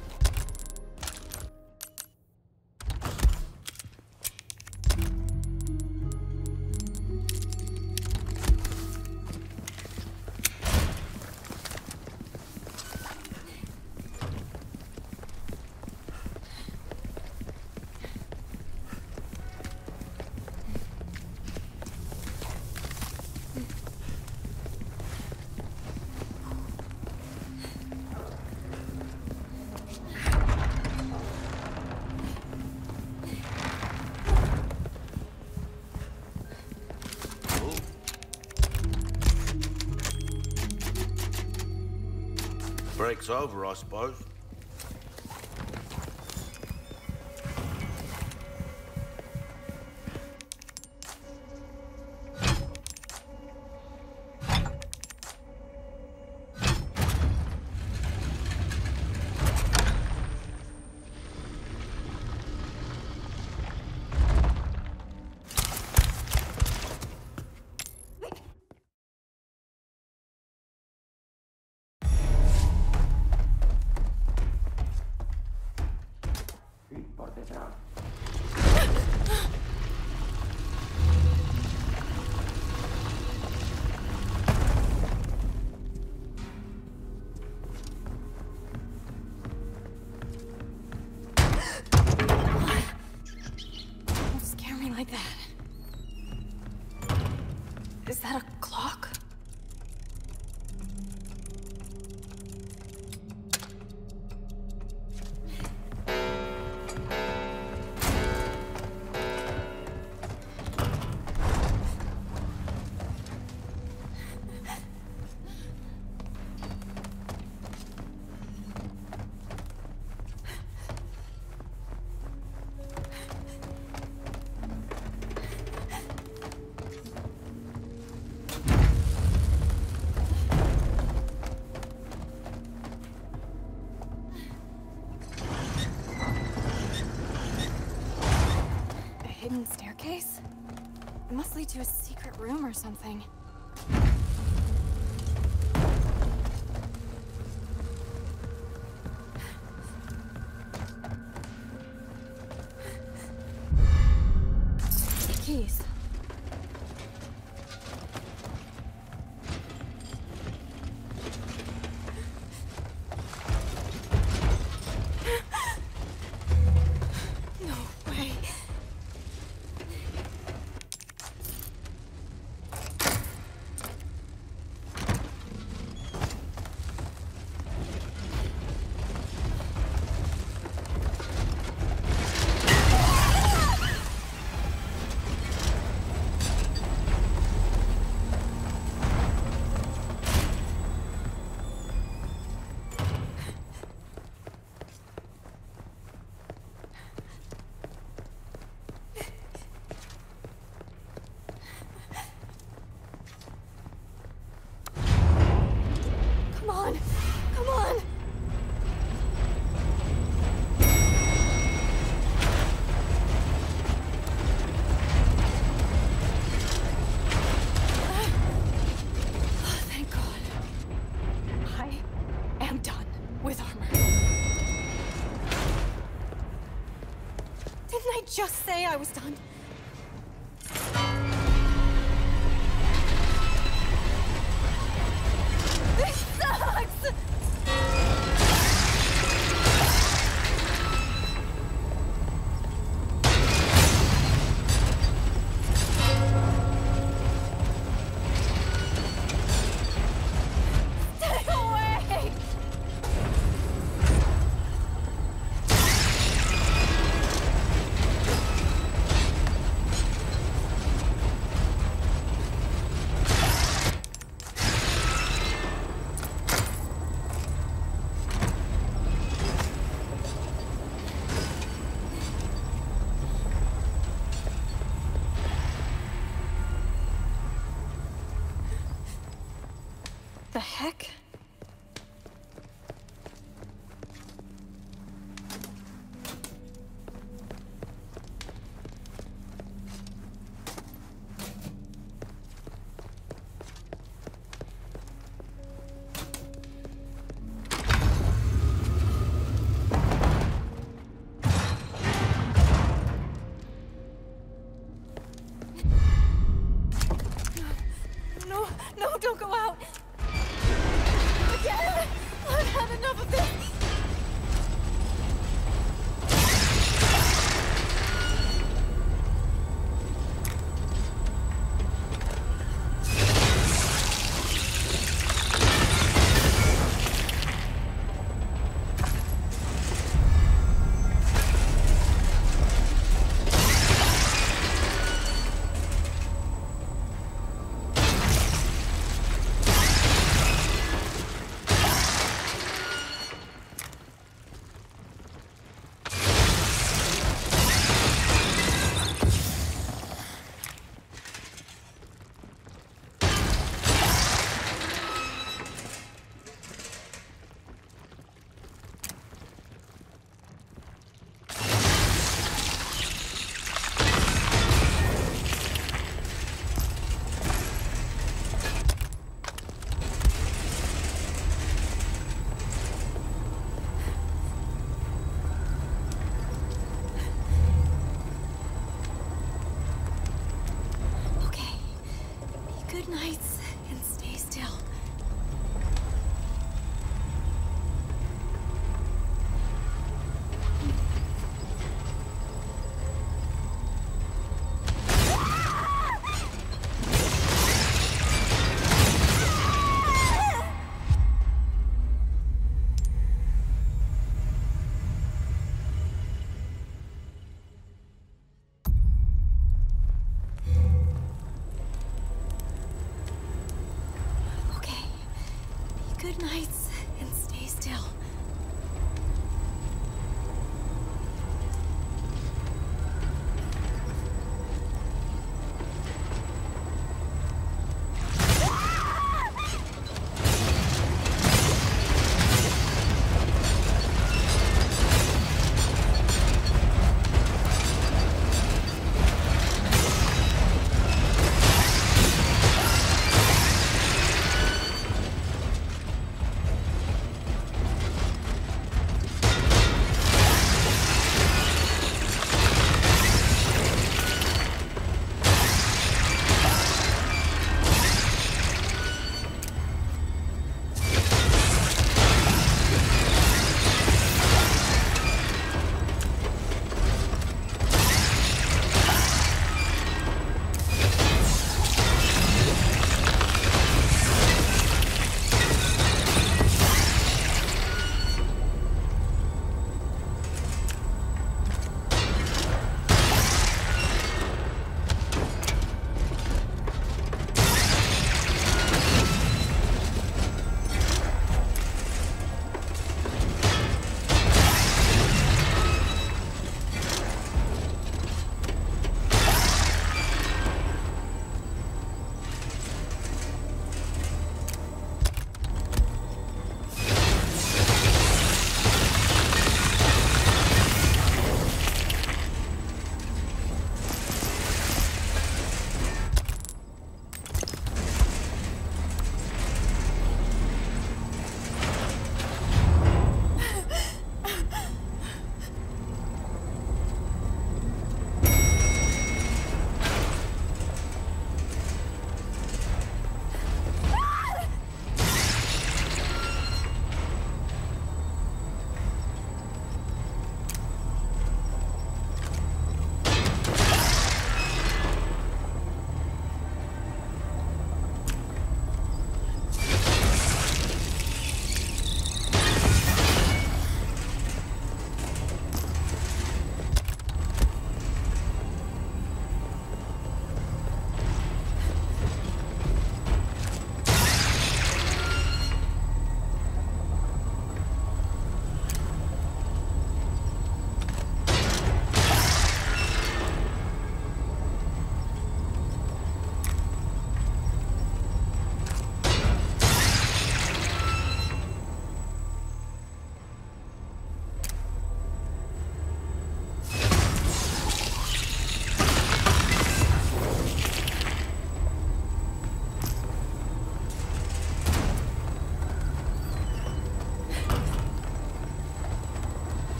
Break's over, I suppose. Is that a clock? Hidden staircase? It must lead to a secret room or something. Keys. No way. Come on! Come on! Oh, thank God. I am done with armor. Didn't I just say I was done? This sucks! heck? No, no, don't go out! Again! I've had enough of this! Good nights, and stay still. Good nights, and stay still.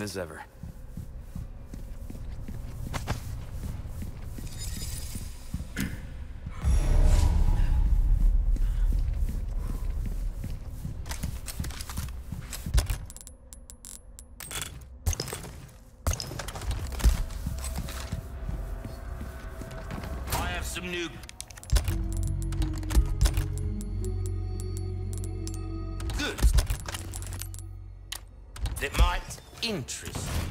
same as ever. I have some new goods that might interest you.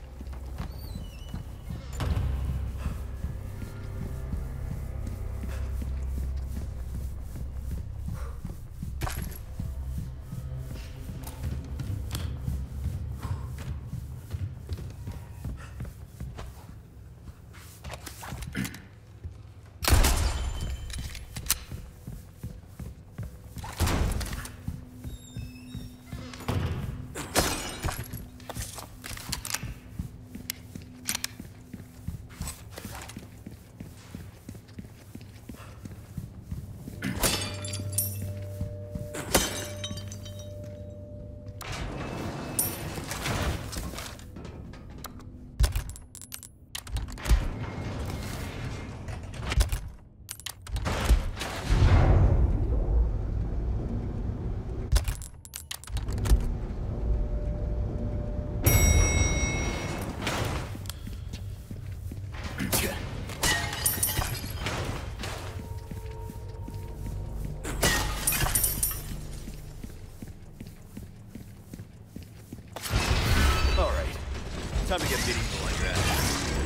Time to get medieval like that.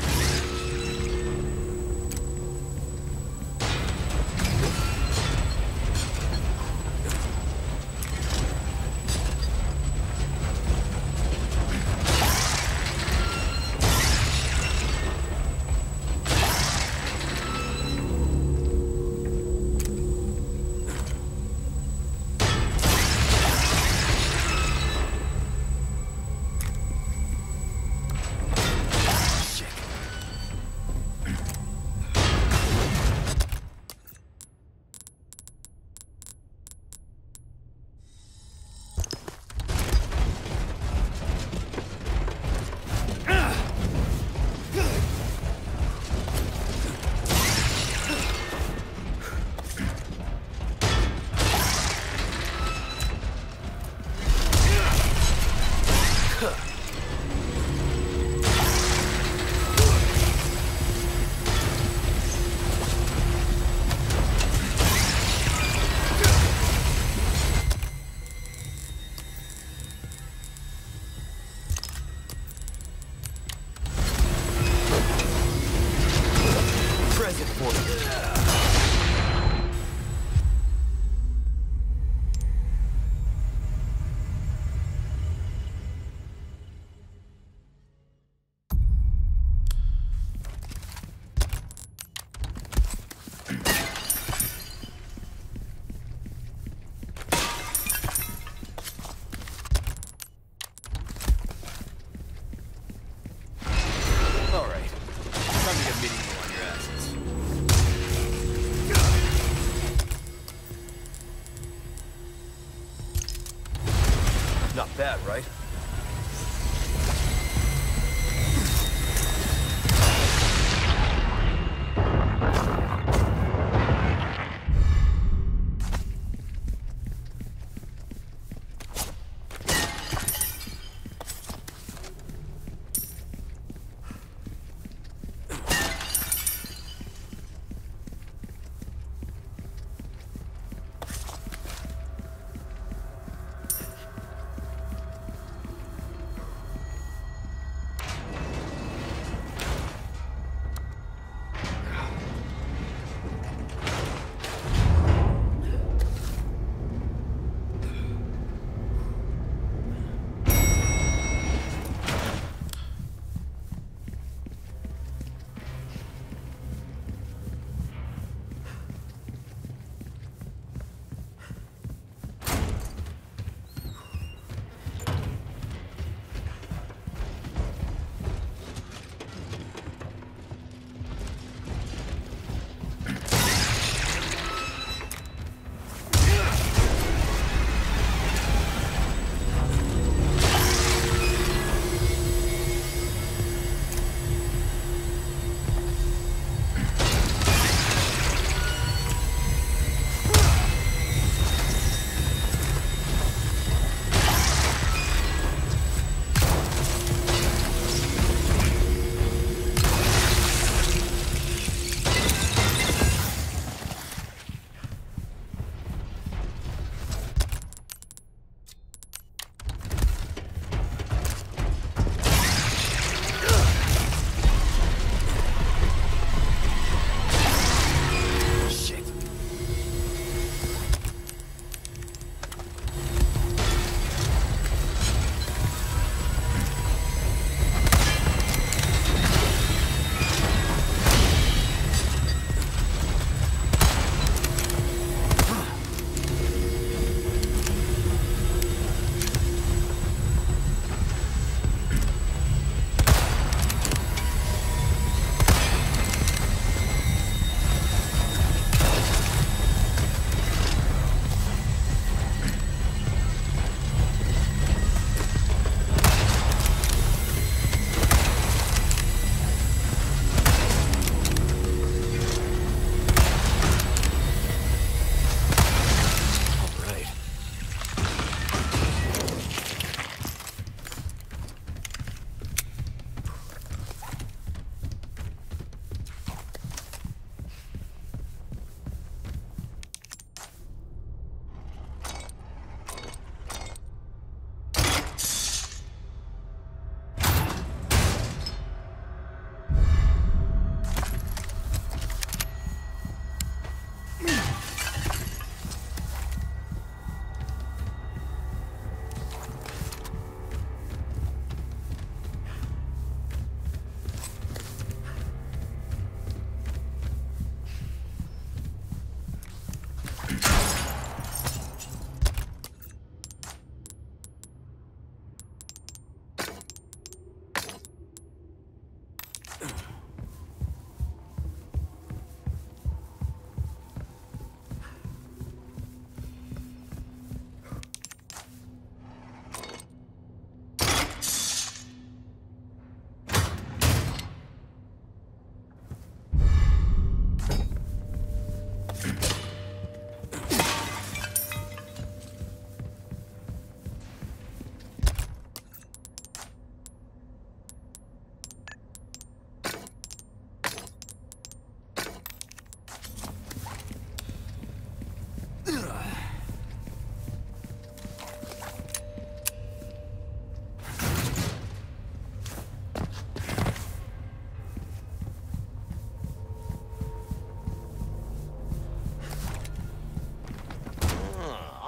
Not bad, right?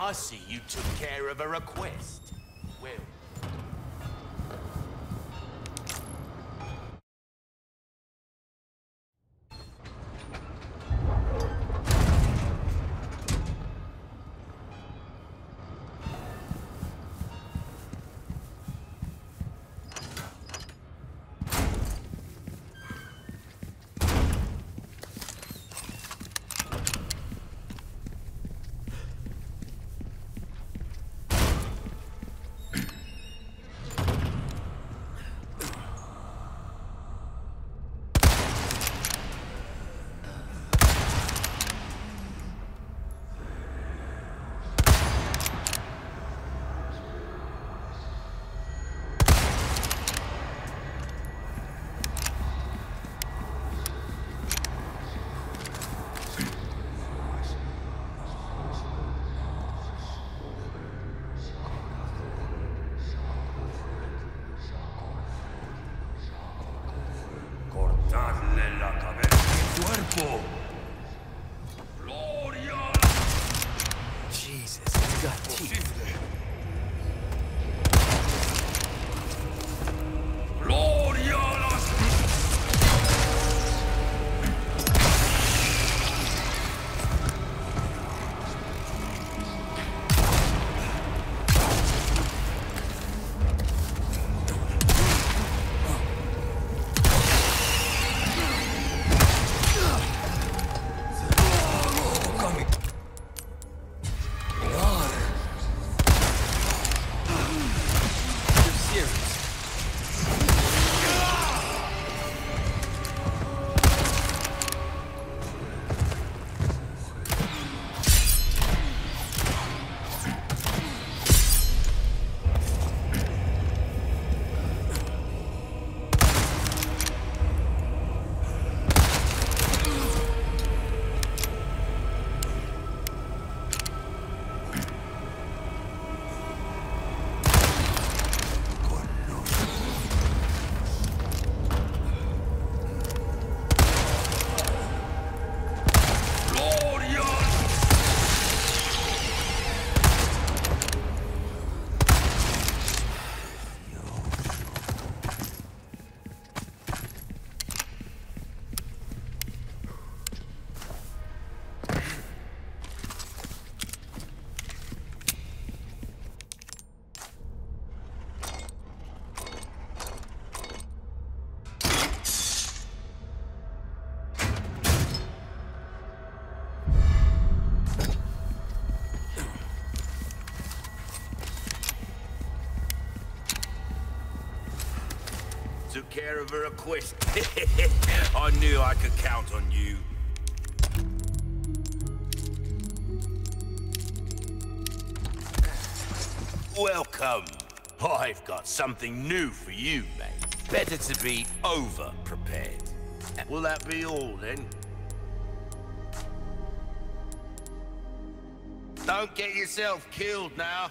I see you took care of a request. Well... Cortadle la cabeza y cuerpo. Gloria. Jesus, it's got teeth. Gloria a las... Took care of a request. I knew I could count on you. Welcome. I've got something new for you, mate. Better to be over-prepared. Will that be all, then? Don't get yourself killed now.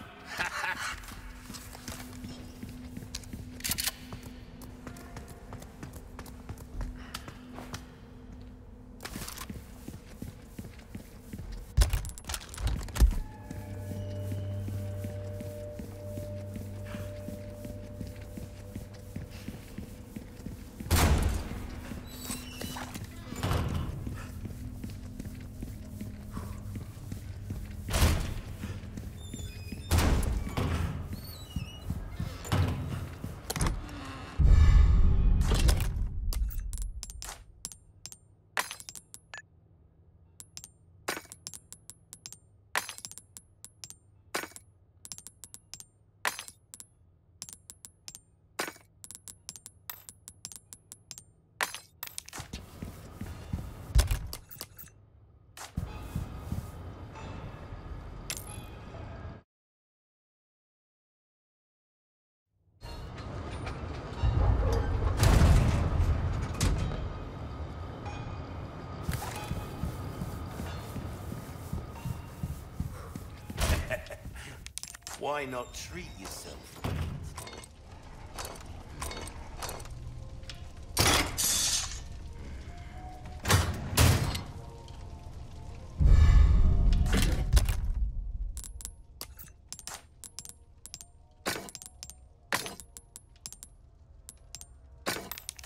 Why not treat yourself?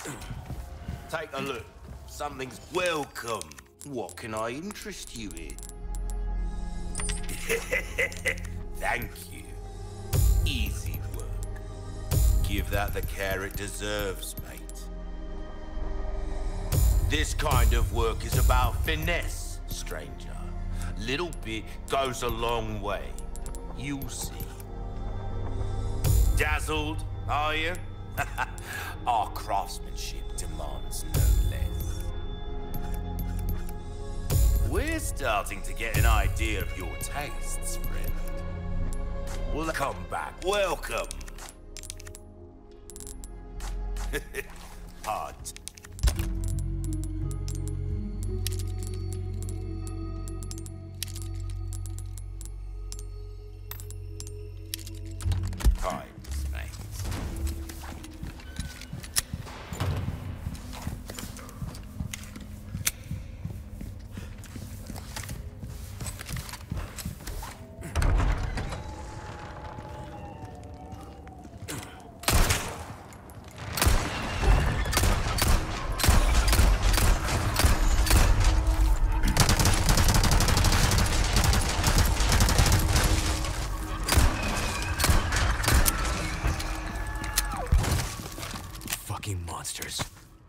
Take a look. Something's welcome. What can I interest you in? Thank you. Easy work. Give that the care it deserves, mate. This kind of work is about finesse, stranger. Little bit goes a long way. You'll see. Dazzled, are you? Our craftsmanship demands no less. We're starting to get an idea of your tastes, friend. Well, come back. Welcome. Hard. Times, mate. Fucking monsters.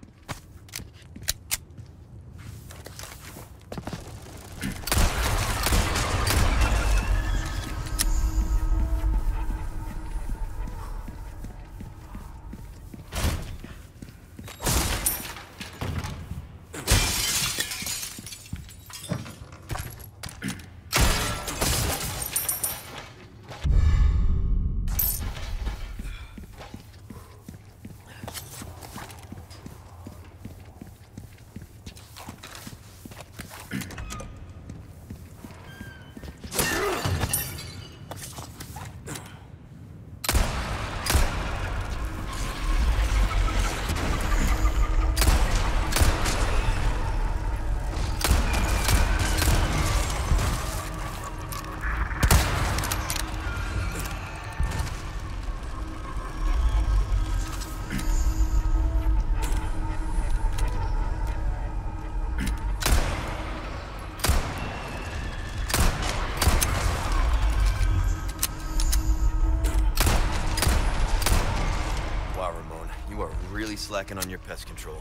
Wow, Ramon, you are really slacking on your pest control.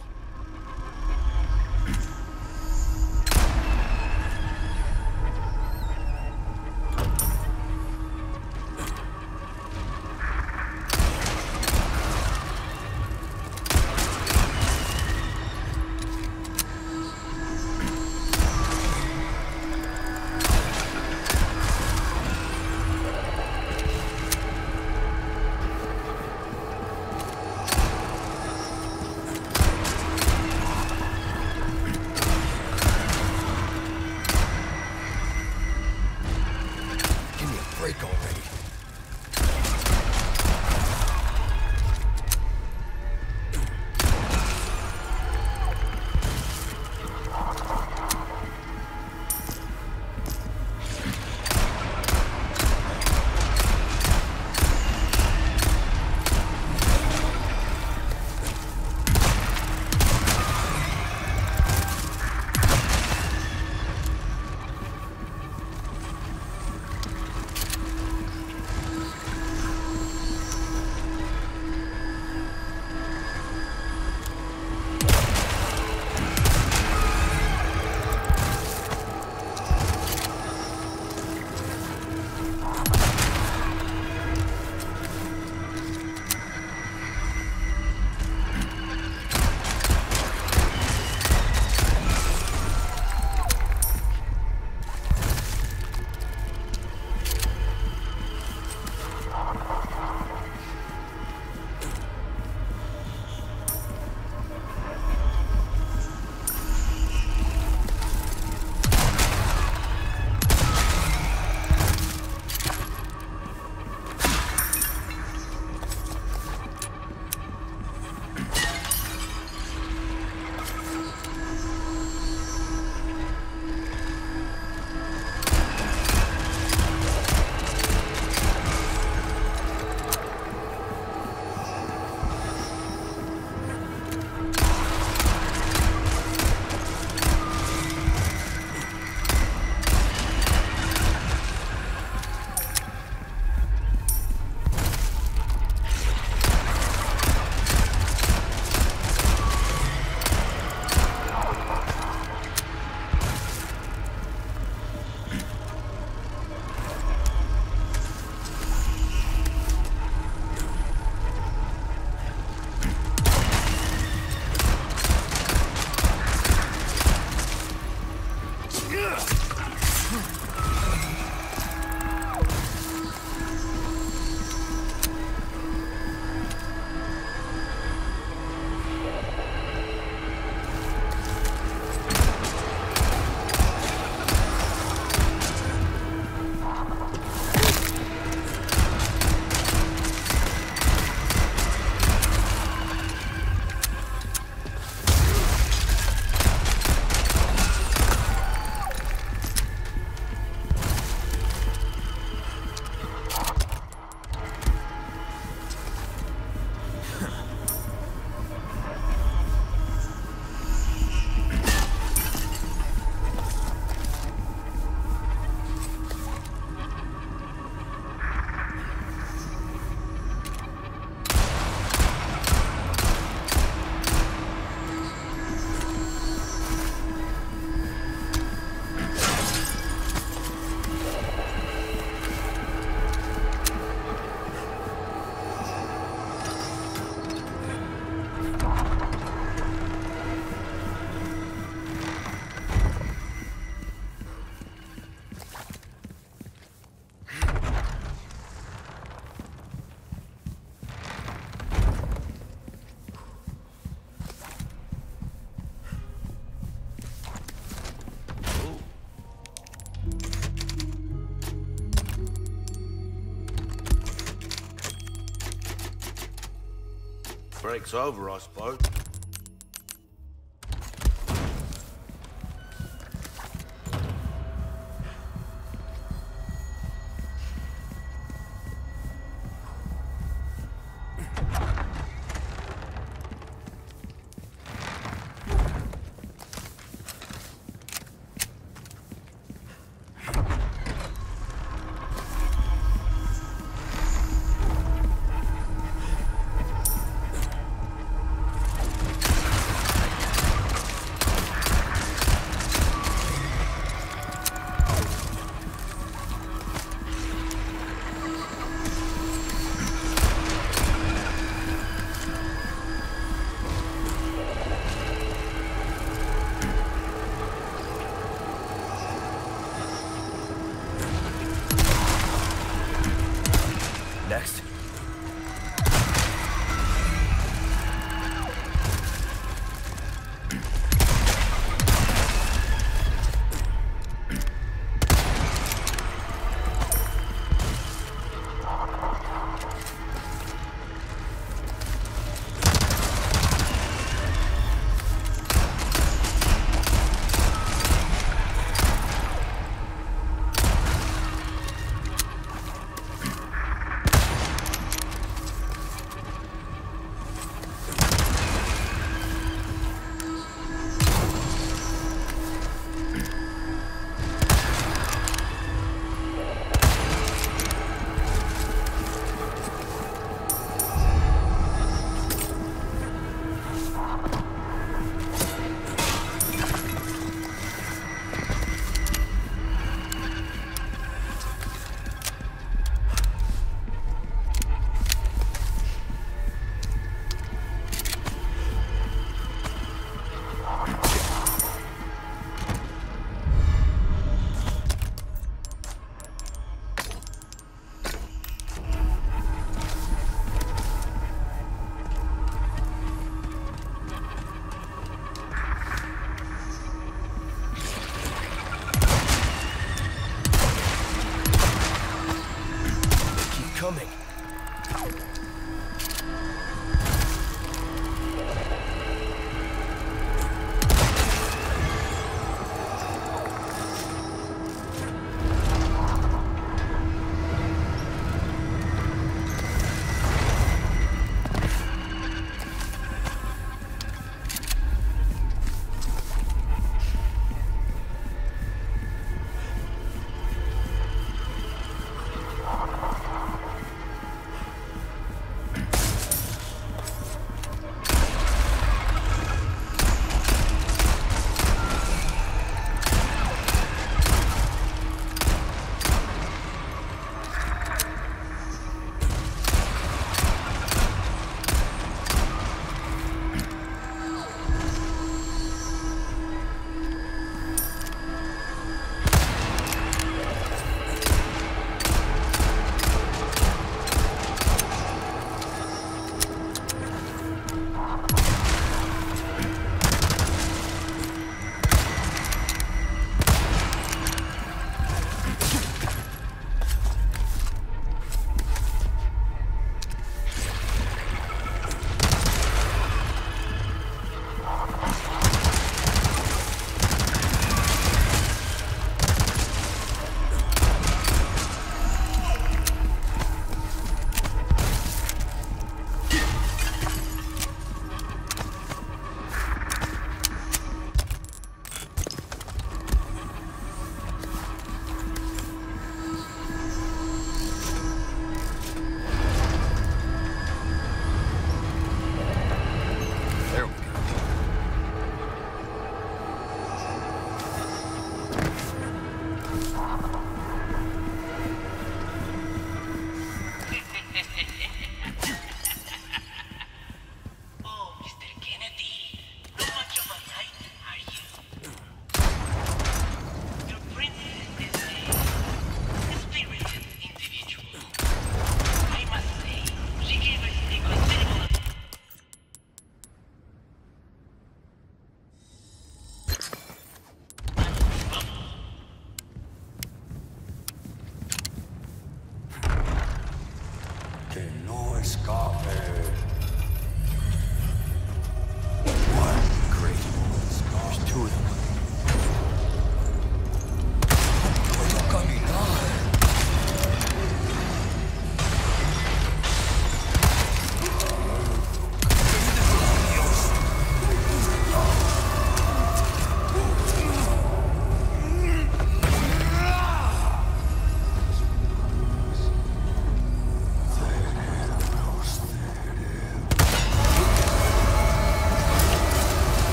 break's over, I suppose.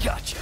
Gotcha.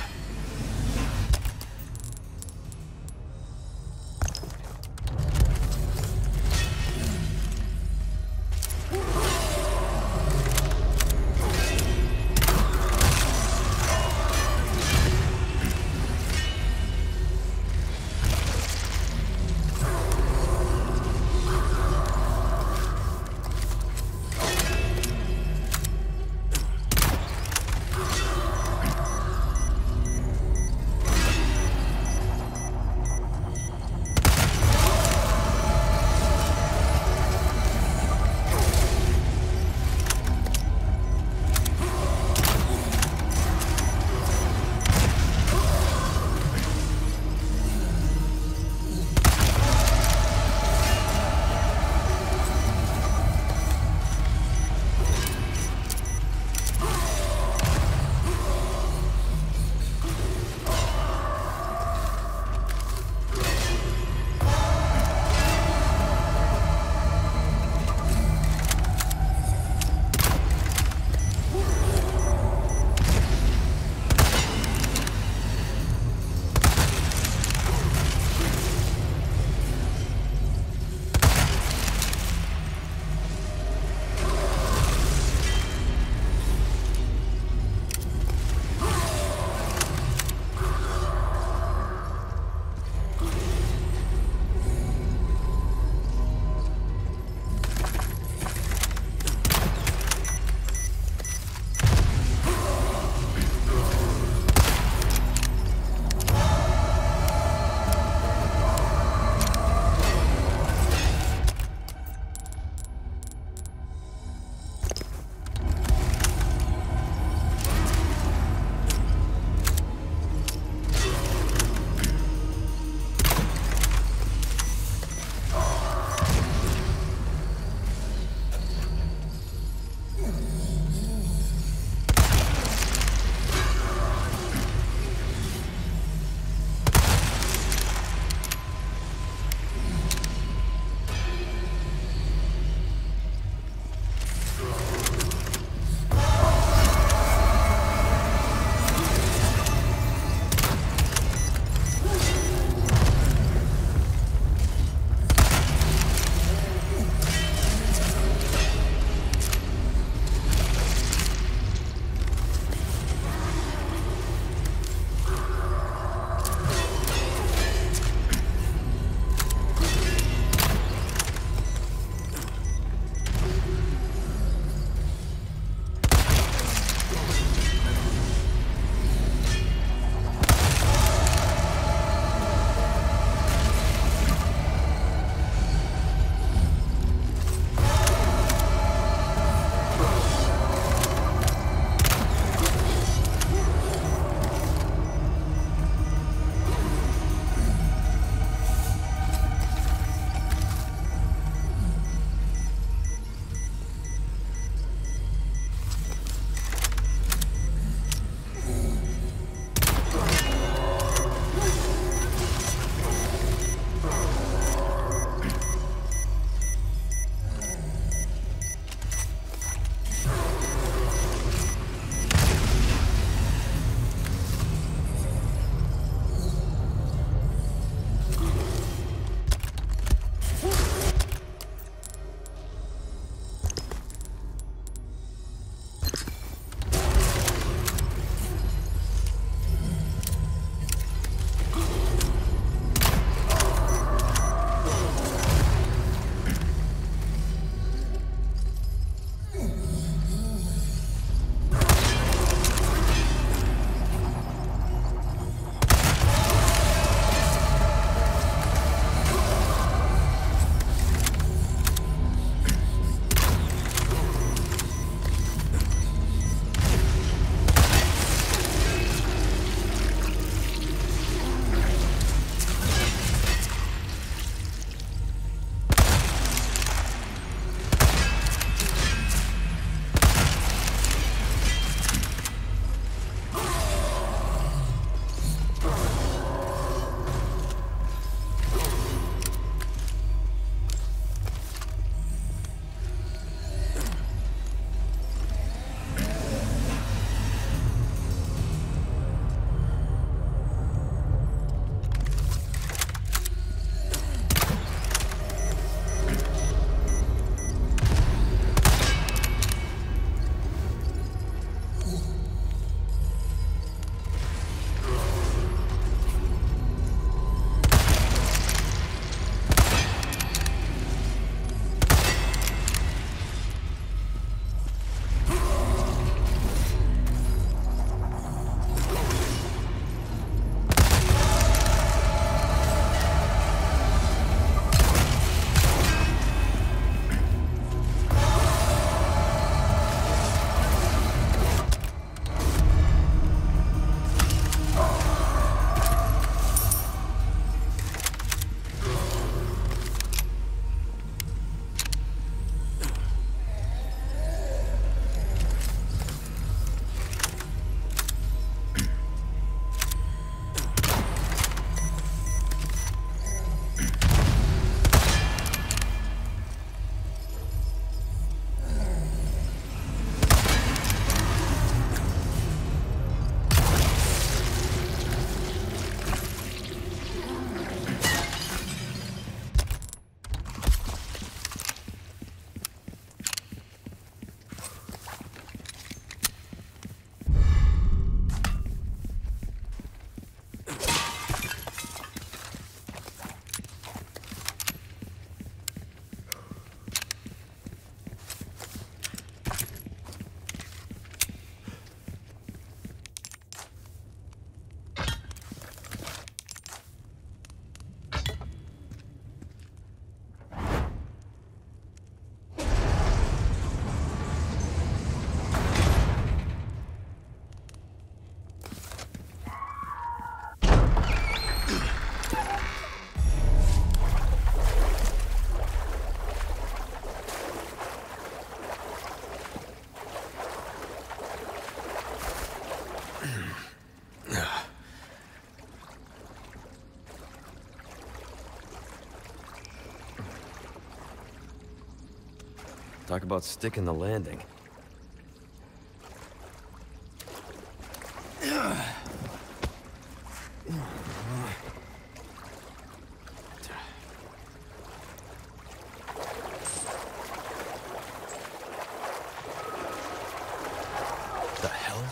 Talk about sticking the landing. The hell?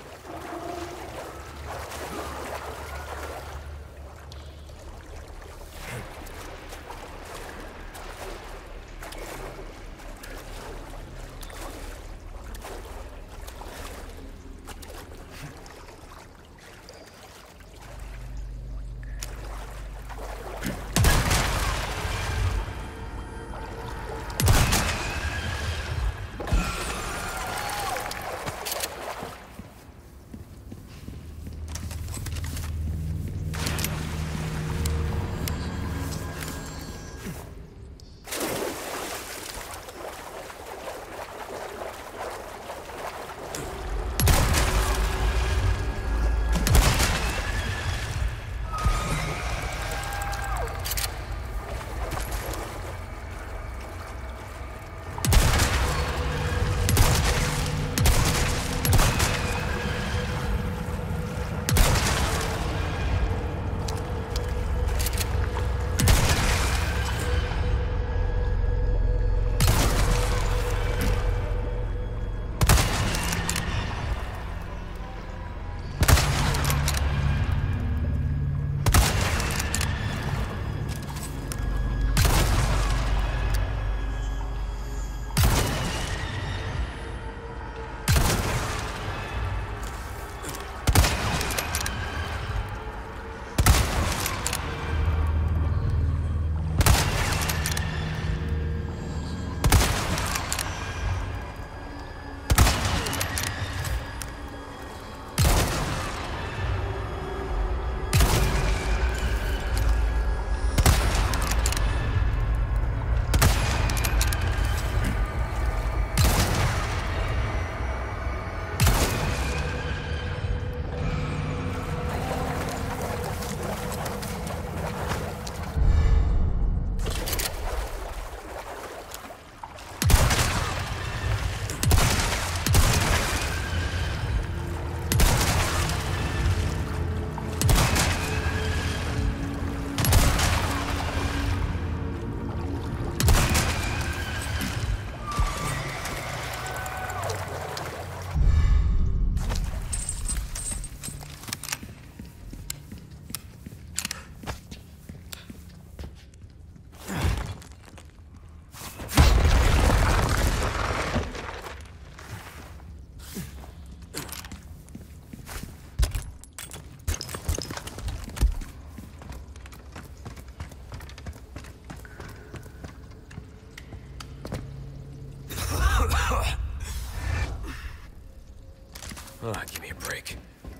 Give me a break.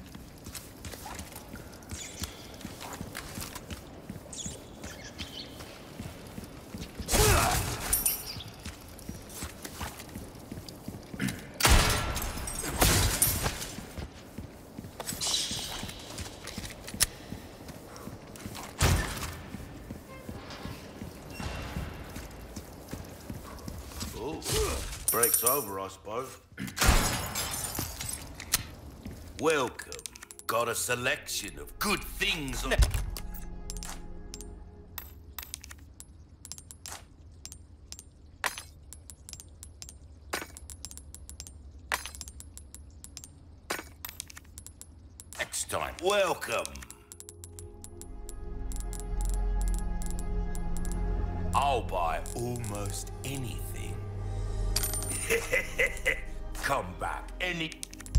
Oh, break's over, I suppose. Welcome. Got a selection of good things on... Next time. Welcome. I'll buy almost anything. Come back any...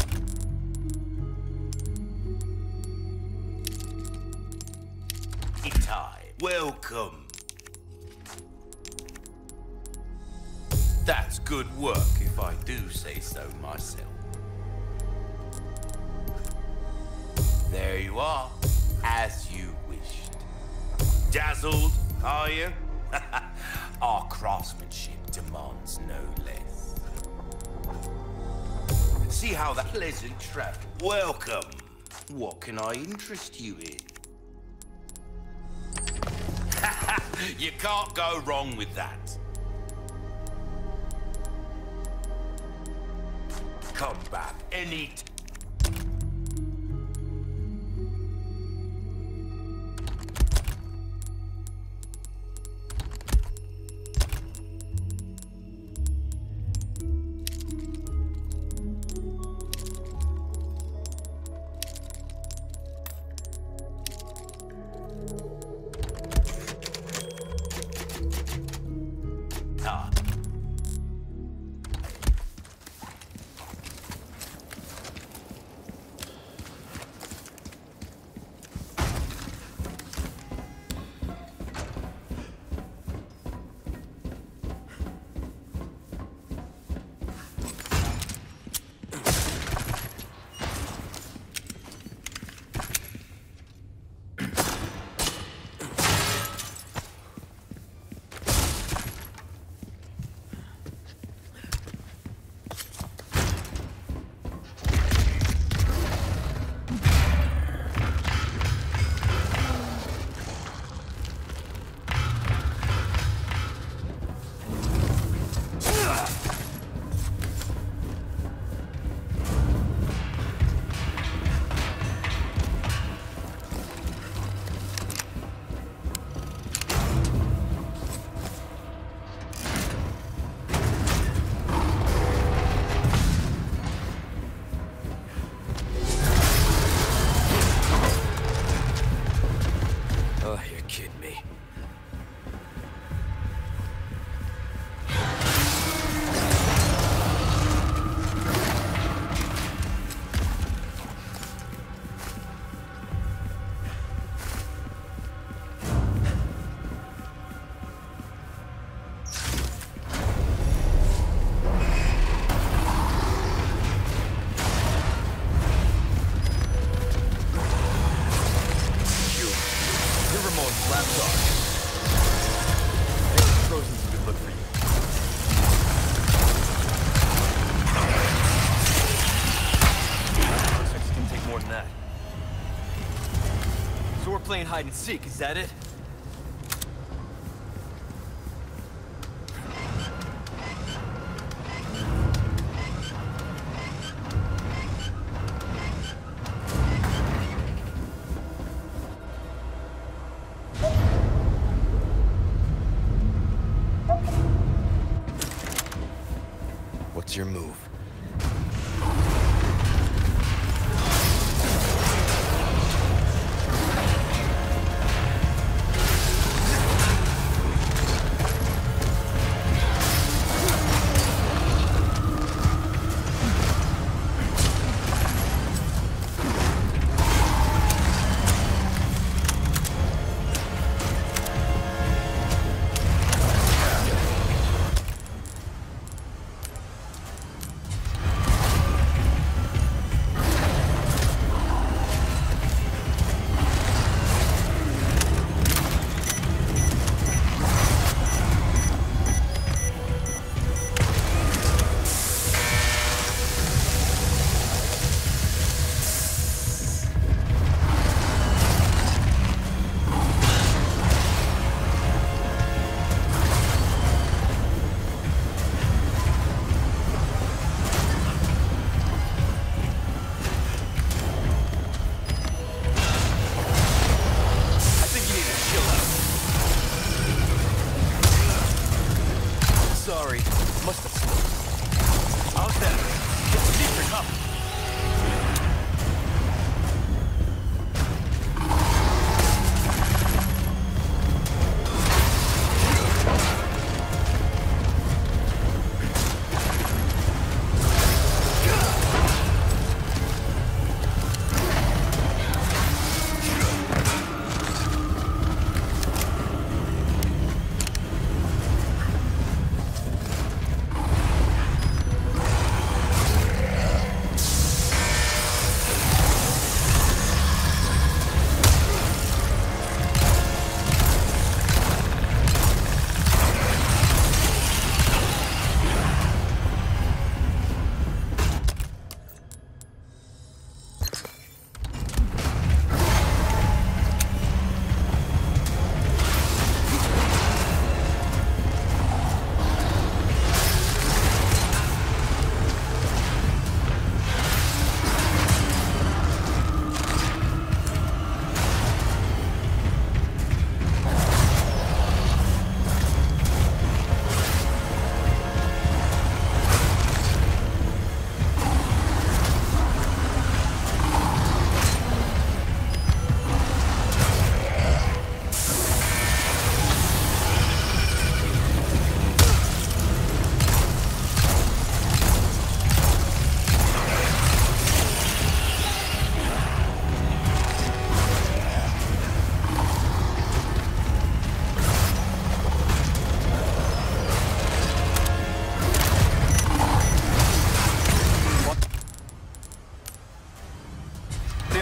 time. Welcome. That's good work, if I do say so myself. There you are, as you wished. Dazzled, are you? Our craftsmanship demands no less. See how that pleasant travel. Welcome. What can I interest you in? You can't go wrong with that. come back any playing hide and seek, is that it? What's your move?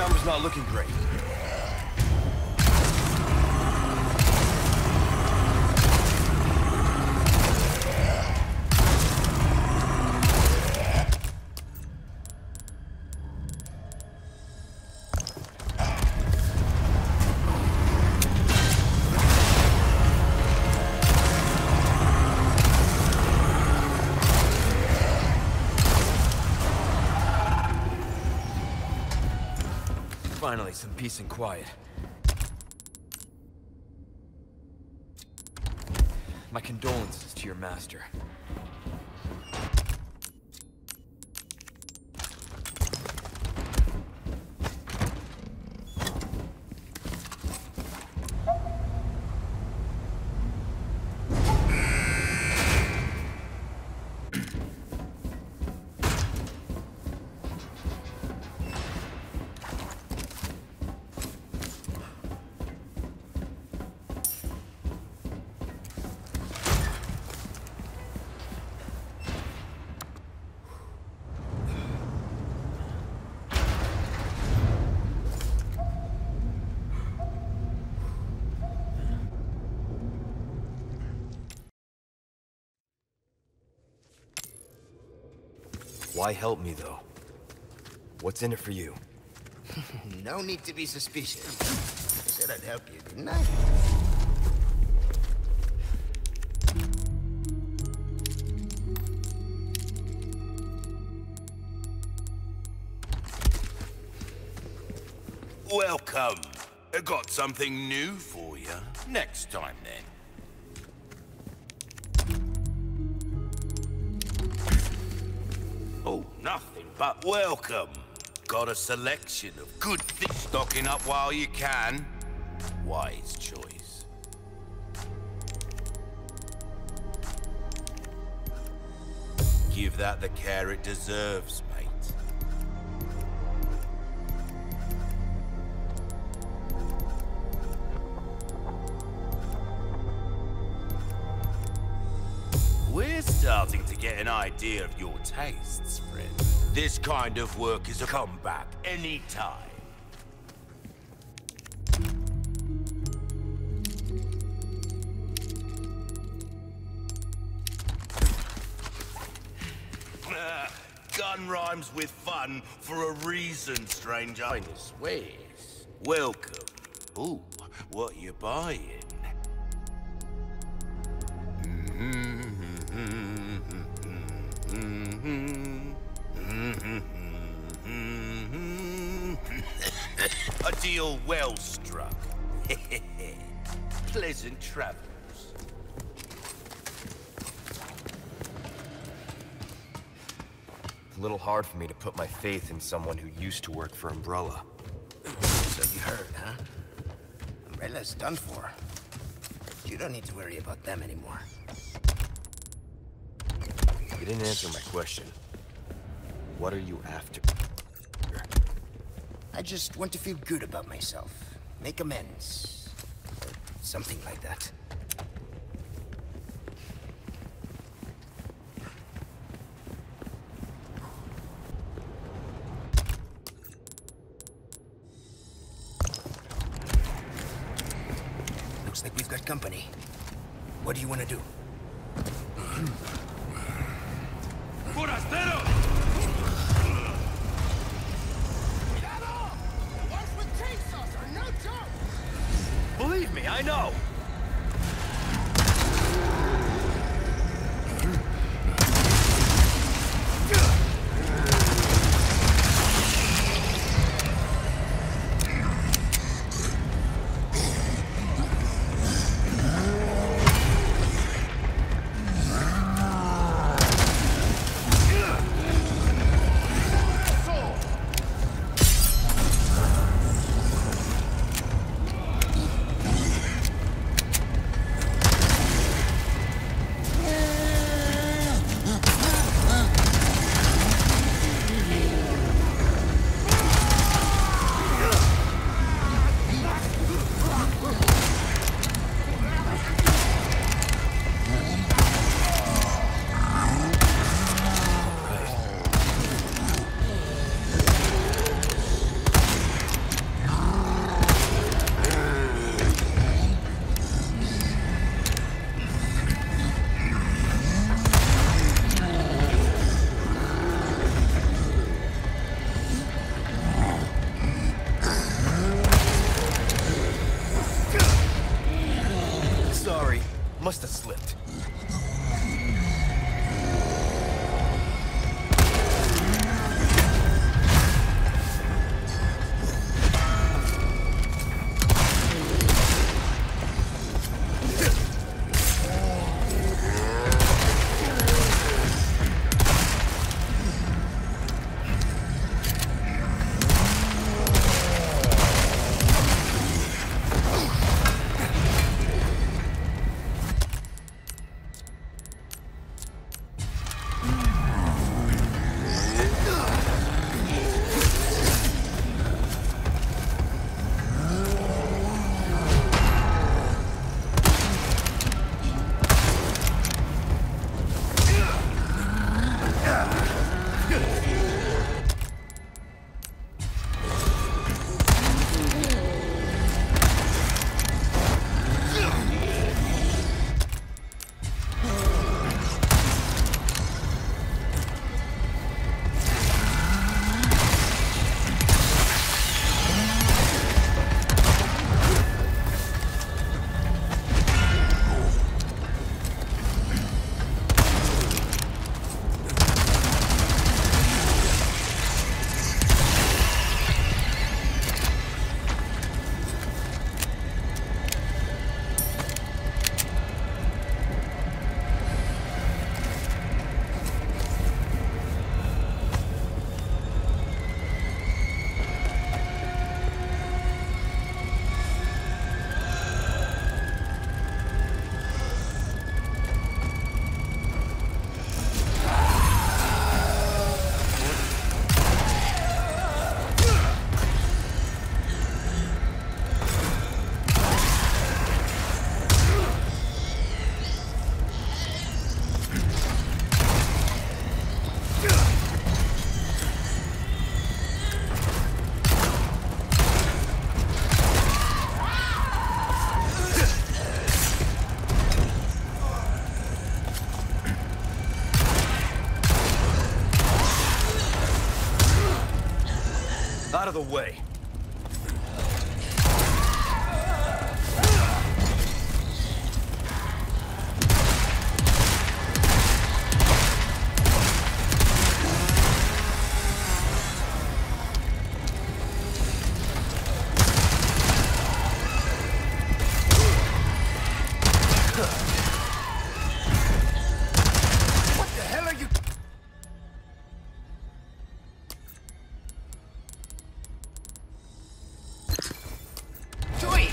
armor's not looking great. Finally, some peace and quiet. My condolences to your master. Why help me, though? What's in it for you? No need to be suspicious. I said I'd help you, didn't I? Welcome. I got something new for you. Next time, then. Oh, nothing but welcome. Got a selection of good fish stocking up while you can. Wise choice. Give that the care it deserves, mate. We're starting to get an idea of your tastes, friend. This kind of work is a comeback anytime. Gun rhymes with fun for a reason, stranger. Highness ways. Welcome. Ooh, what you buying? A deal well struck. Pleasant travels. It's a little hard for me to put my faith in someone who used to work for Umbrella. So you heard, huh? Umbrella's done for. You don't need to worry about them anymore. You didn't answer my question. What are you after? I just want to feel good about myself. Make amends. Or something like that. Looks like we've got company. What do you want to do? ¡Forastero! Believe me, I know! the way. What the hell are you... Joey!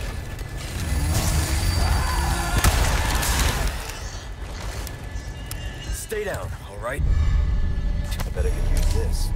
Stay down, all right? I bet I can use this.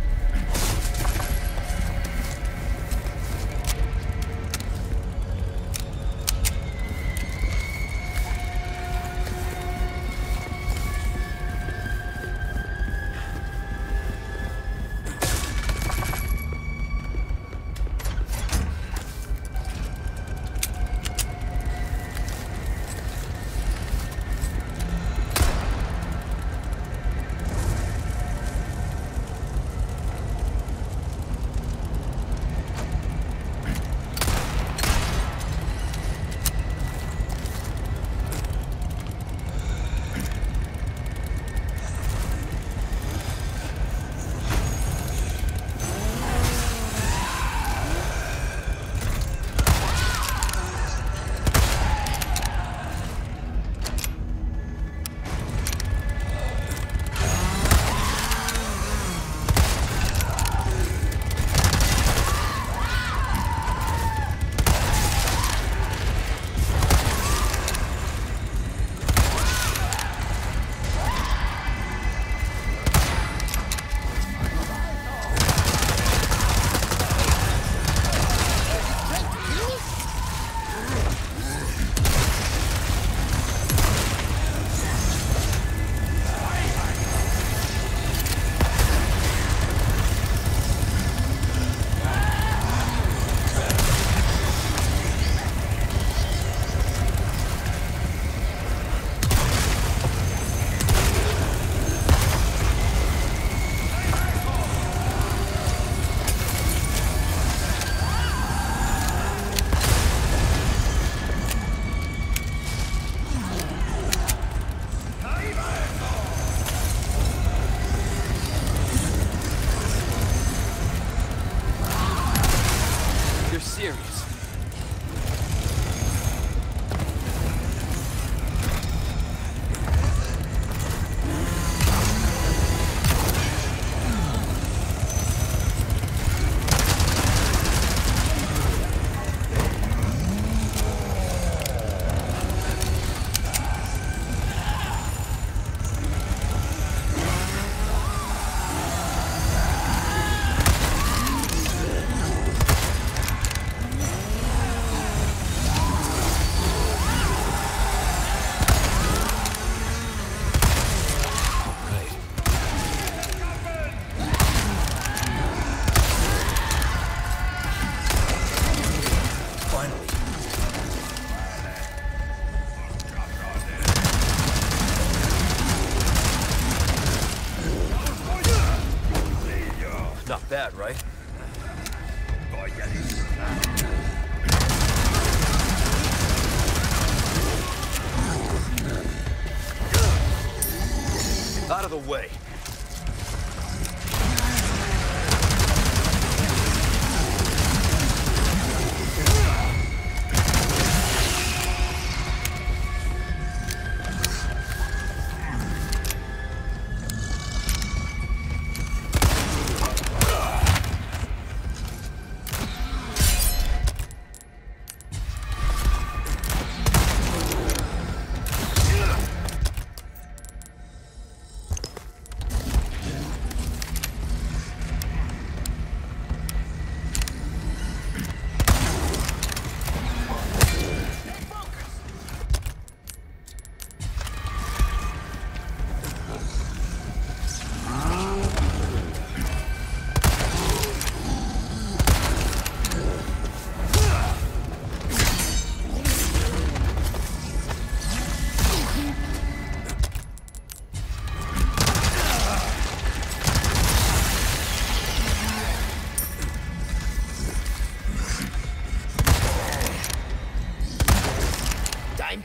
Serious. Not bad, right? Out of the way.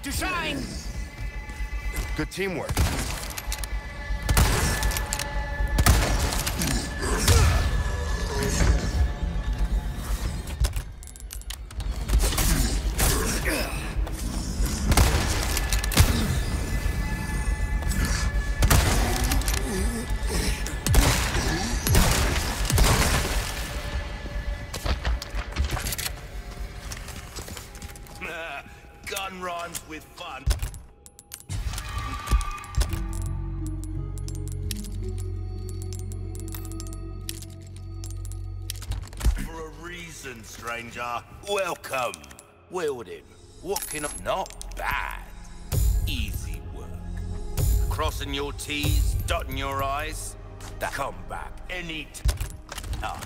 to shine! Good teamwork. Gun rhymes with fun. For a reason, stranger. Welcome. Wielding. What can I... Not bad. Easy work. Crossing your T's, dotting your I's. That come back any time.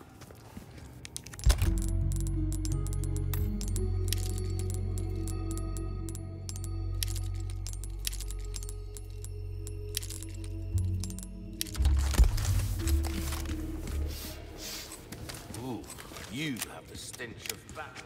Ooh, you have the stench of battle.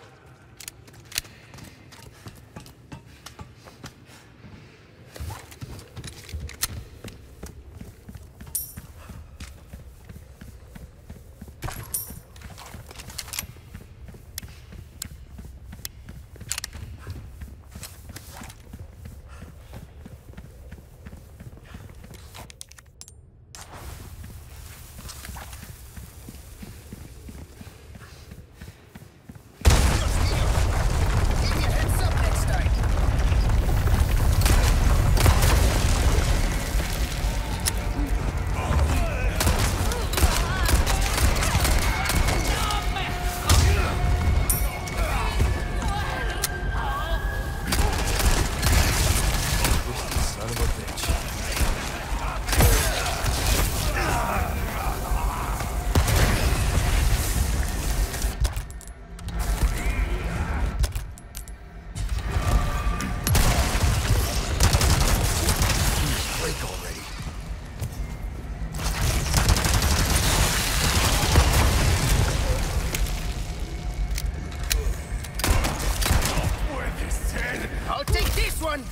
I'll take this one!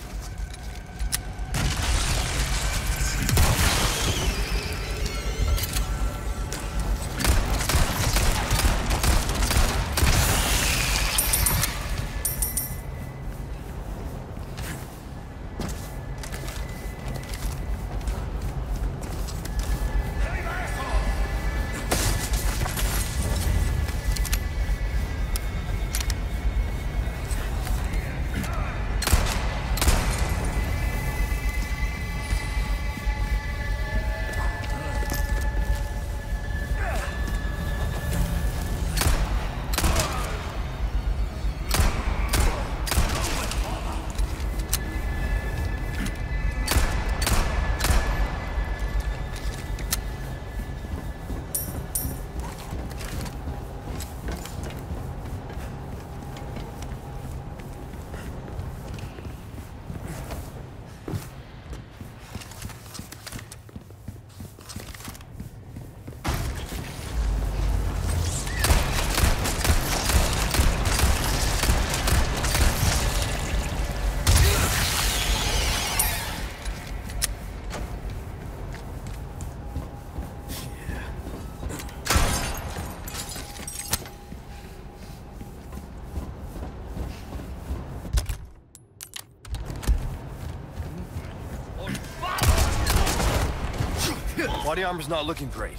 Body armor's not looking great.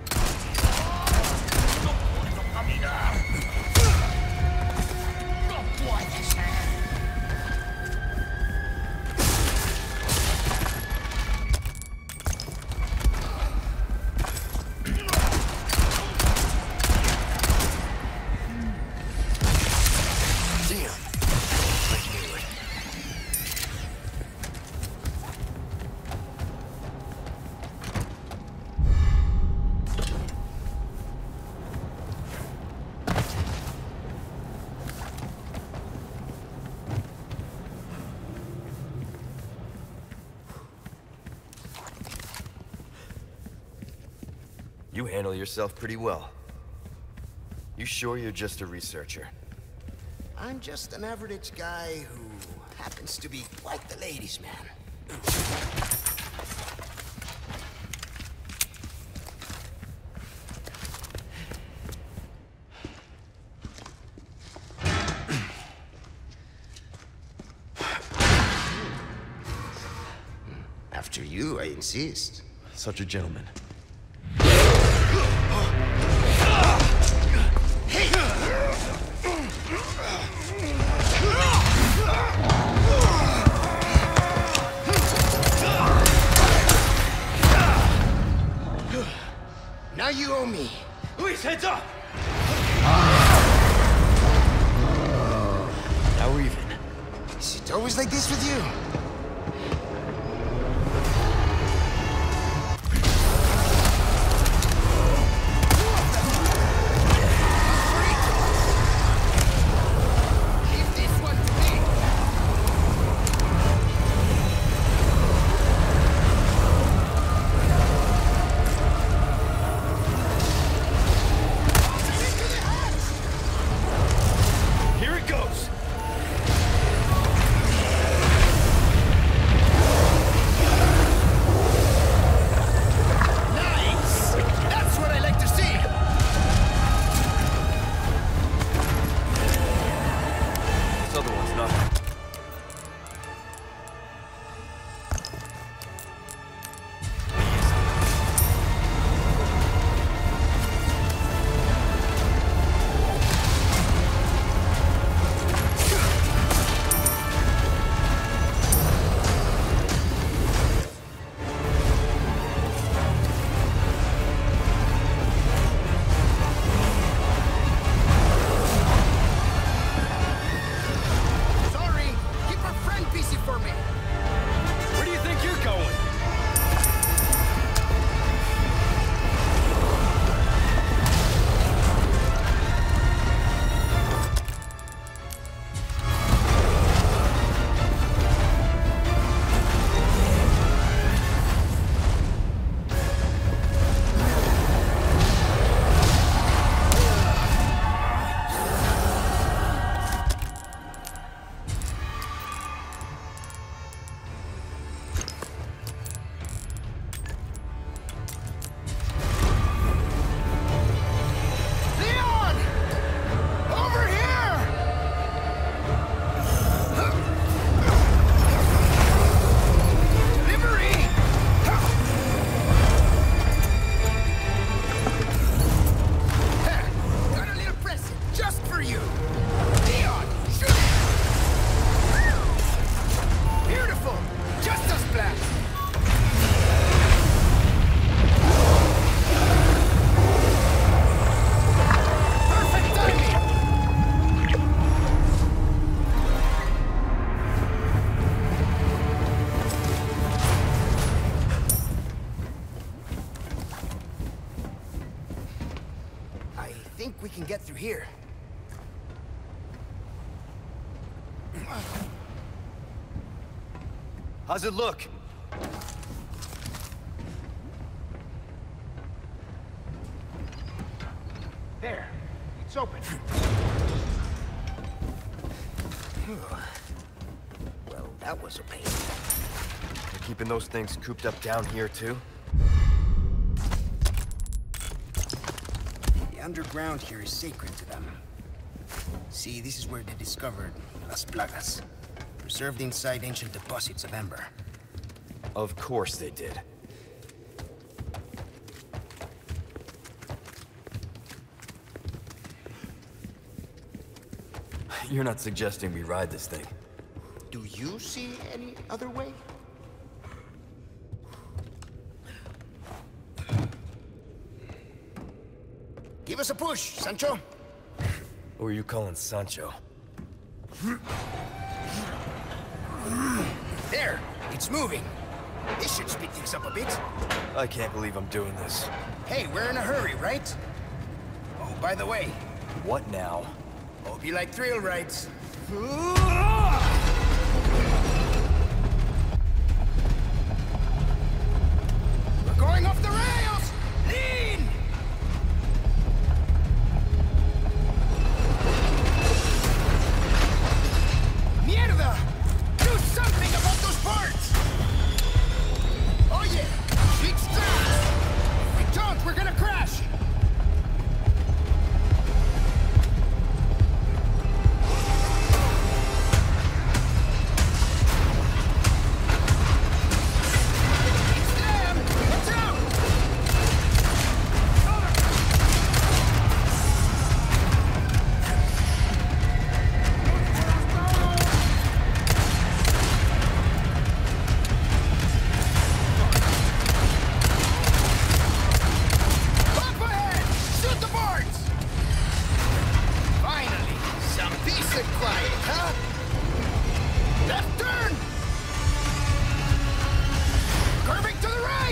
You handle yourself pretty well. You sure you're just a researcher? I'm just an average guy who Happens to be quite the ladies' man. After you, I insist. Such a gentleman. Now you owe me. Luis, heads up! Now we're even. Is it always like this with you? Leave this one to me. Here it goes! Nice! That's what I like to see! This other one's not. Sorry! Keep her friend busy for me! Where do you think you're going? Leon! Over here! Delivery! Got a little present just for you. Leon, shoot it! Beautiful! Just as planned! Perfect timing! I think we can get through here. How's it look? There. It's open. Well, that was a pain. They're keeping those things cooped up down here, too? The underground here is sacred to them. See, this is where they discovered Las Plagas, preserved inside ancient deposits of Ember. Of course they did. You're not suggesting we ride this thing? Do you see any other way? Give us a push, Sancho. Who are you calling Sancho? There, it's moving. This should speed things up a bit. I can't believe I'm doing this. Hey, we're in a hurry, right? Oh, by the way, What now? hope you like thrill rides. We're going off the rails! Lean! Mierda! and quiet, huh? Left turn! Curving to the right!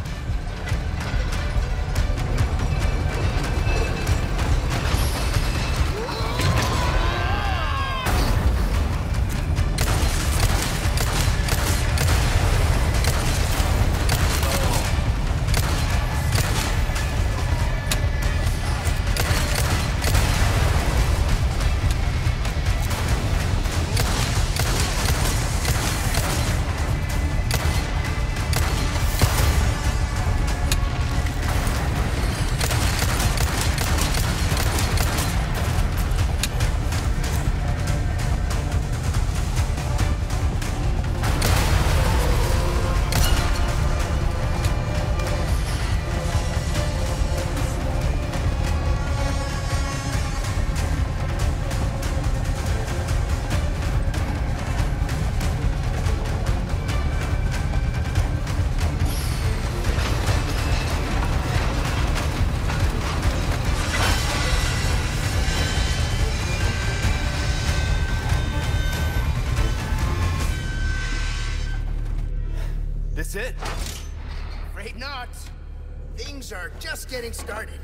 This it? Afraid not. Things are just getting started.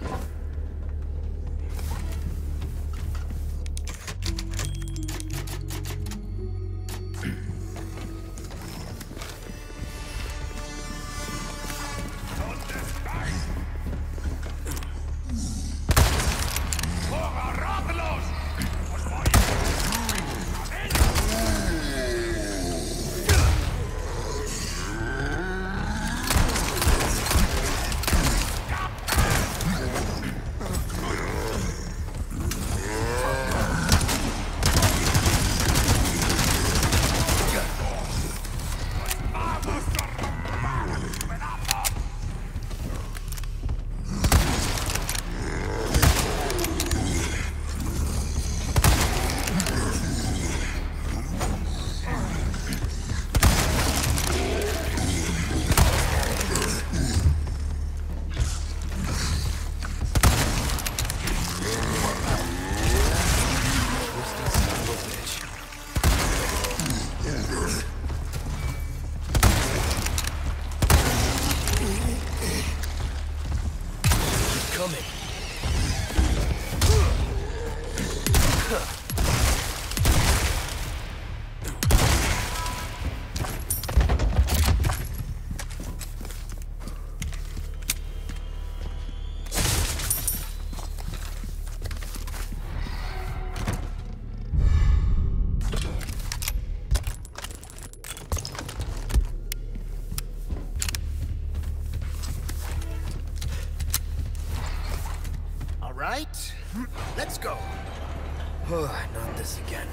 Right? Let's go. Not this again.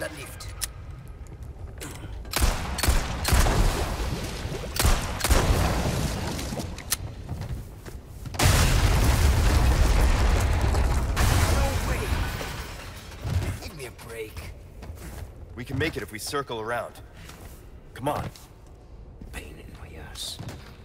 that lift. No way! Give me a break. We can make it if we circle around. Come on. Pain in my ass.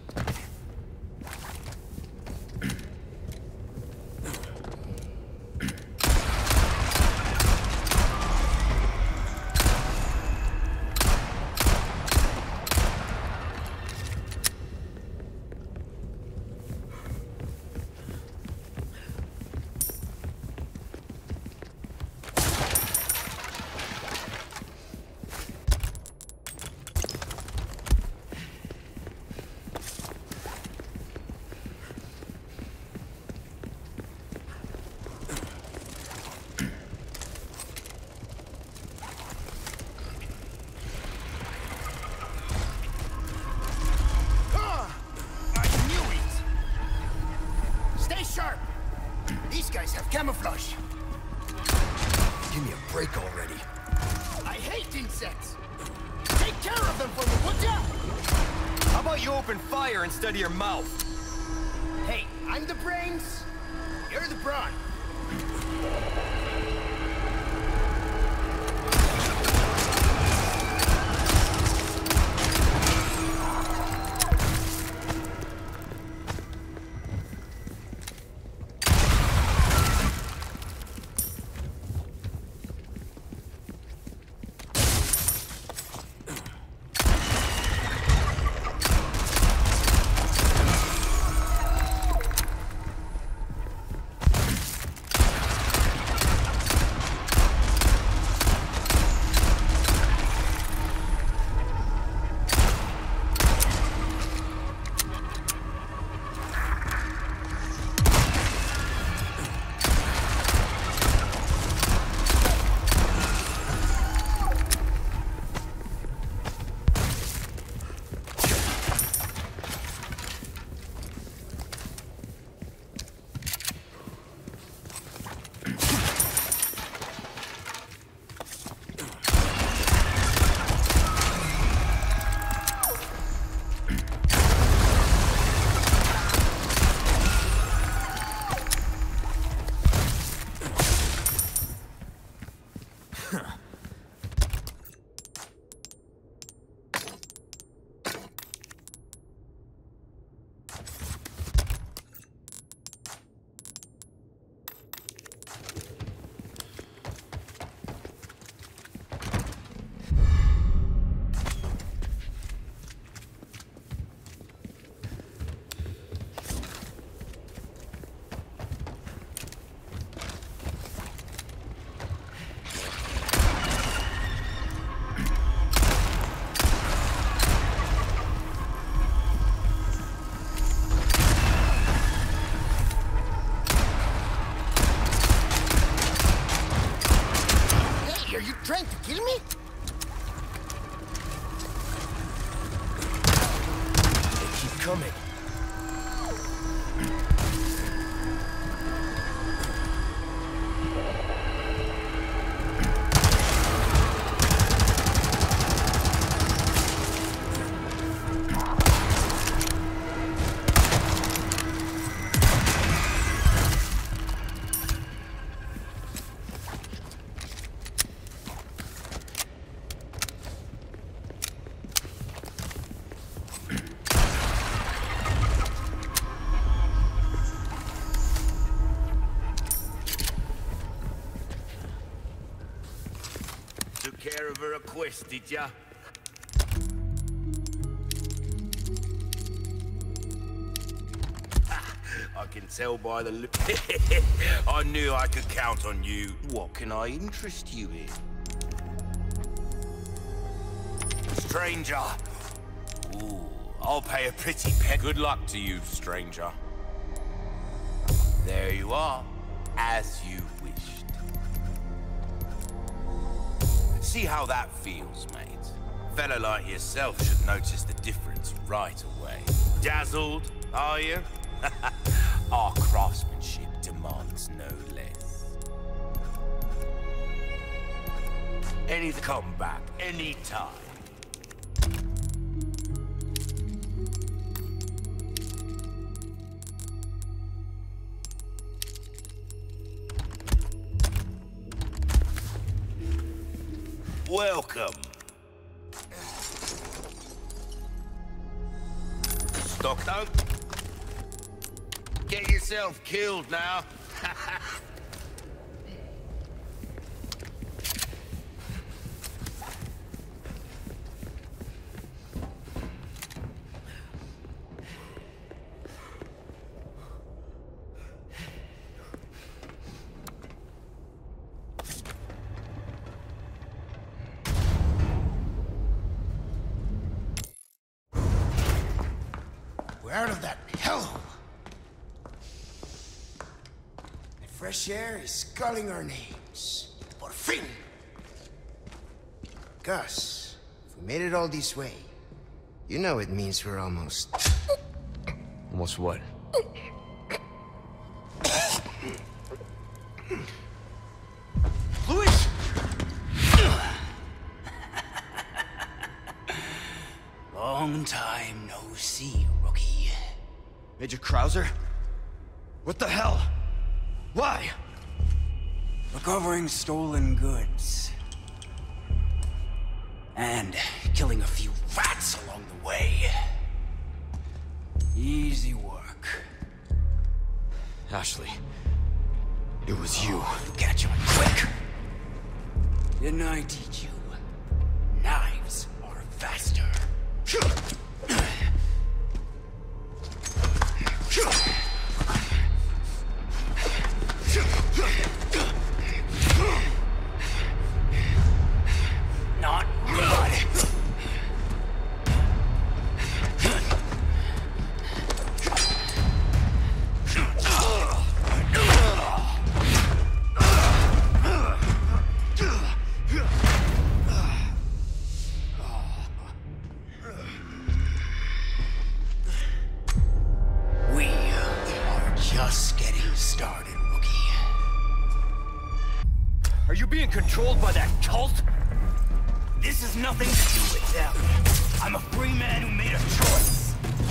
These guys have camouflage. Give me a break already. I hate insects. Take care of them for me, would ya? How about you open fire instead of your mouth? Hey, I'm the brains. You're the brawn. Trying to kill me? They keep coming. Took care of her request, did ya? I can tell by the look. I knew I could count on you. What can I interest you in? Stranger. Ooh, I'll pay a pretty penny. Good luck to you, stranger. There you are, as you wished. See how that feels, mate. A fellow like yourself should notice the difference right away. Dazzled, are you? Our craftsmanship demands no less. Come back anytime. Welcome. Stockton, get yourself killed now. We're out of that hellhole. The fresh air is calling our names. Por fin! Gus, if we made it all this way, you know it means we're almost... Almost what? Luis! Long time no see, rookie. Major Krauser? What the hell? Why? Recovering stolen goods. And killing a few rats along the way. Easy work. Ashley, it was you. You catch on quick. Didn't I teach you? Knives are faster. Not good. We are just getting started, rookie. Are you being controlled by that cult? This has nothing to do with them. I'm a free man who made a choice.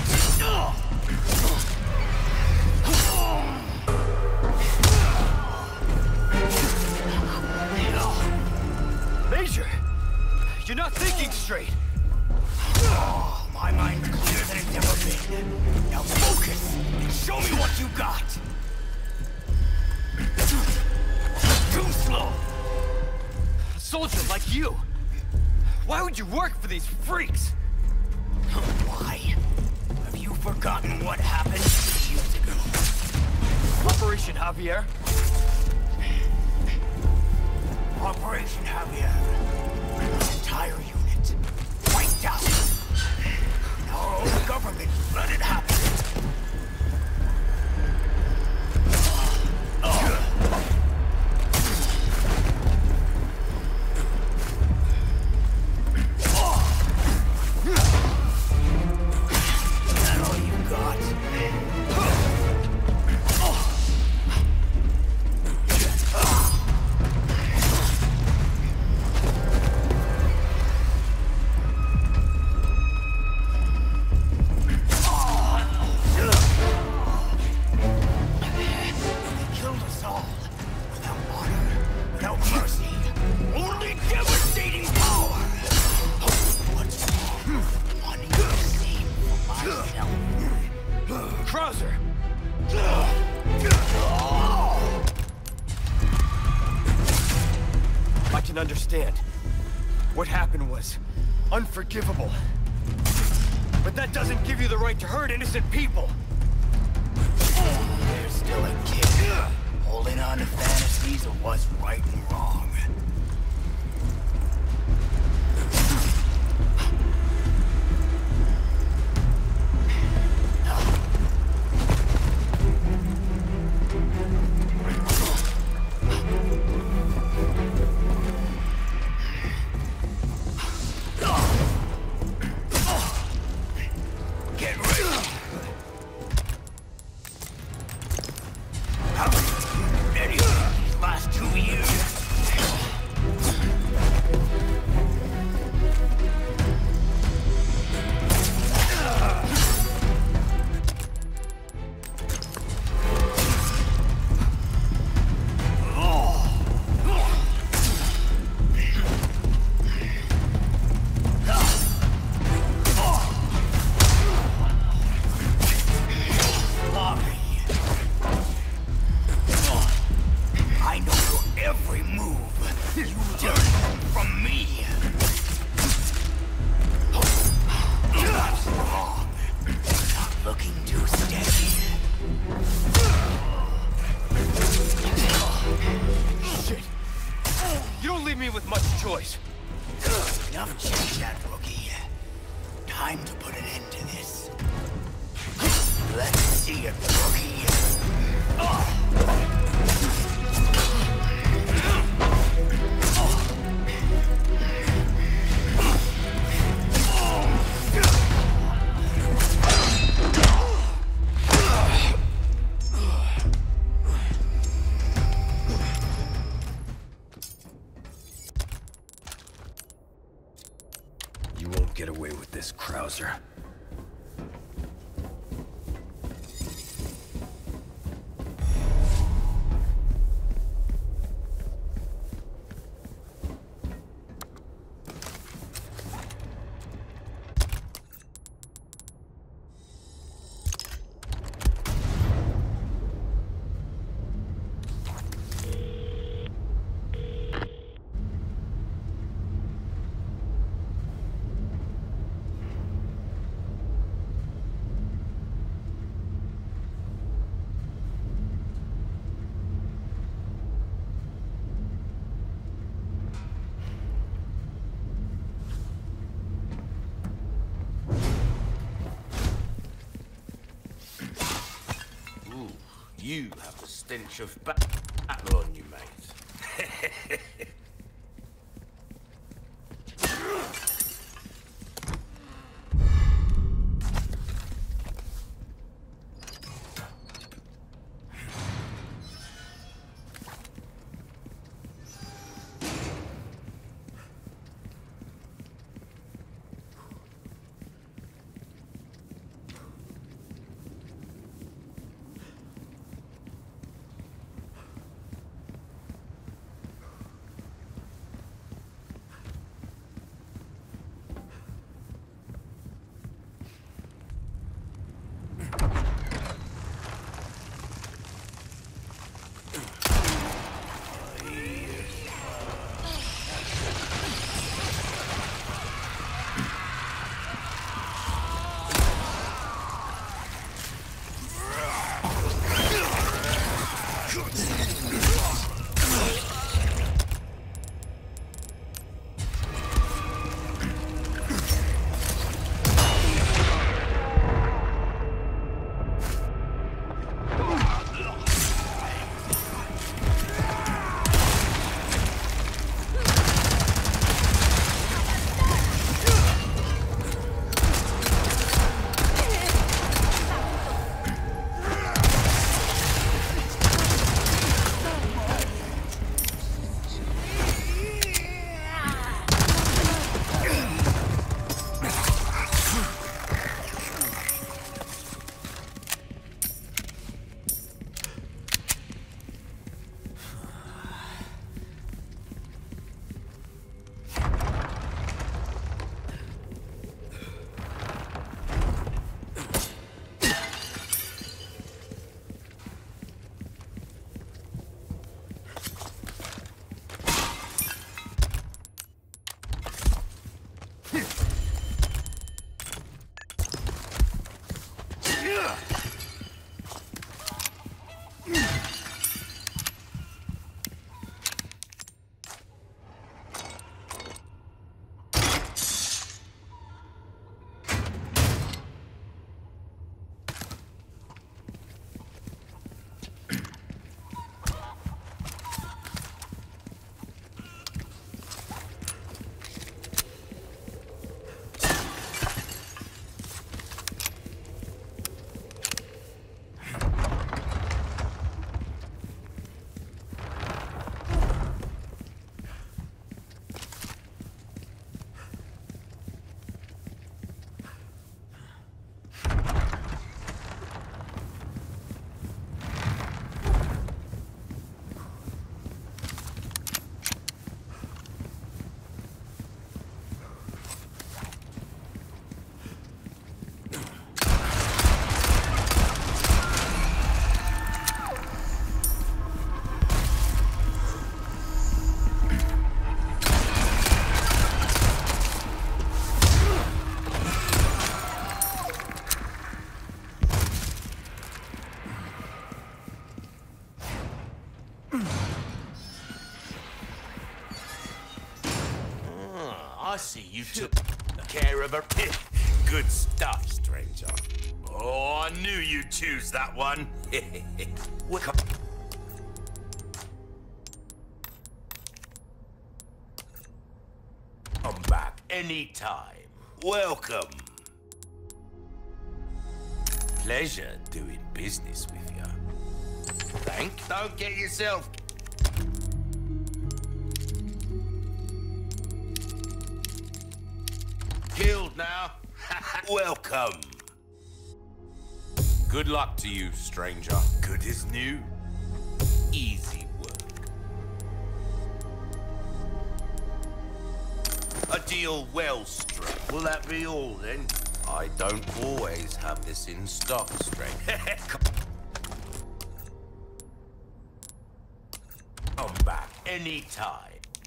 Major! You're not thinking straight! My mind's clearer than it's ever been. Now focus! Show me what you got! Too slow! A soldier like you! Why would you work for these freaks? Why? Have you forgotten what happened years ago? Operation Javier? Operation Javier. The entire unit. Wiped out. And our own government let it happen. Is that all you got? Killed us all. Without honor, without mercy. Only devastating power. What's wrong? Wanting to see for myself. Krauser! I can understand. What happened was unforgivable. But that doesn't give you the right to hurt innocent people. You're still a kid, holding on to fantasies of what's right and wrong. Get ready! How From me! Not looking too steady. Shit! You don't leave me with much choice. Enough chit-chat, rookie. Time to put an end to this. Let's see it, rookie. You won't get away with this, Krauser. You have a stench of battle on you, mate. I see you took care of her. Good stuff, stranger. Oh, I knew you'd choose that one. Come back anytime. Welcome. Pleasure doing business with you. Don't get yourself... killed now. Welcome. Good luck to you, stranger. Good as new. Easy work. A deal well struck. Will that be all then? I don't always have this in stock, stranger. Come back anytime.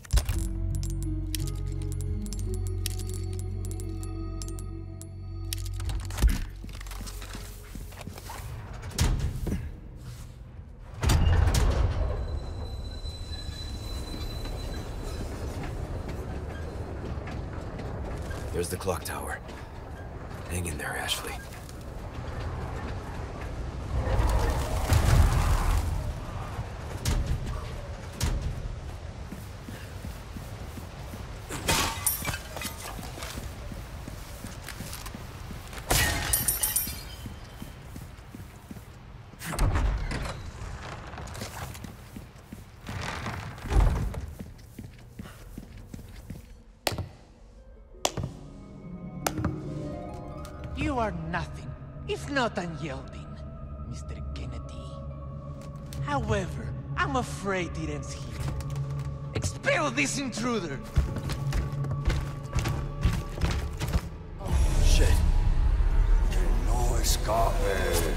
There's the clock tower. Hang in there, Ashley. You are nothing, if not unyielding, Mr. Kennedy. However, I'm afraid it ends here. Expel this intruder! Shit. No escape.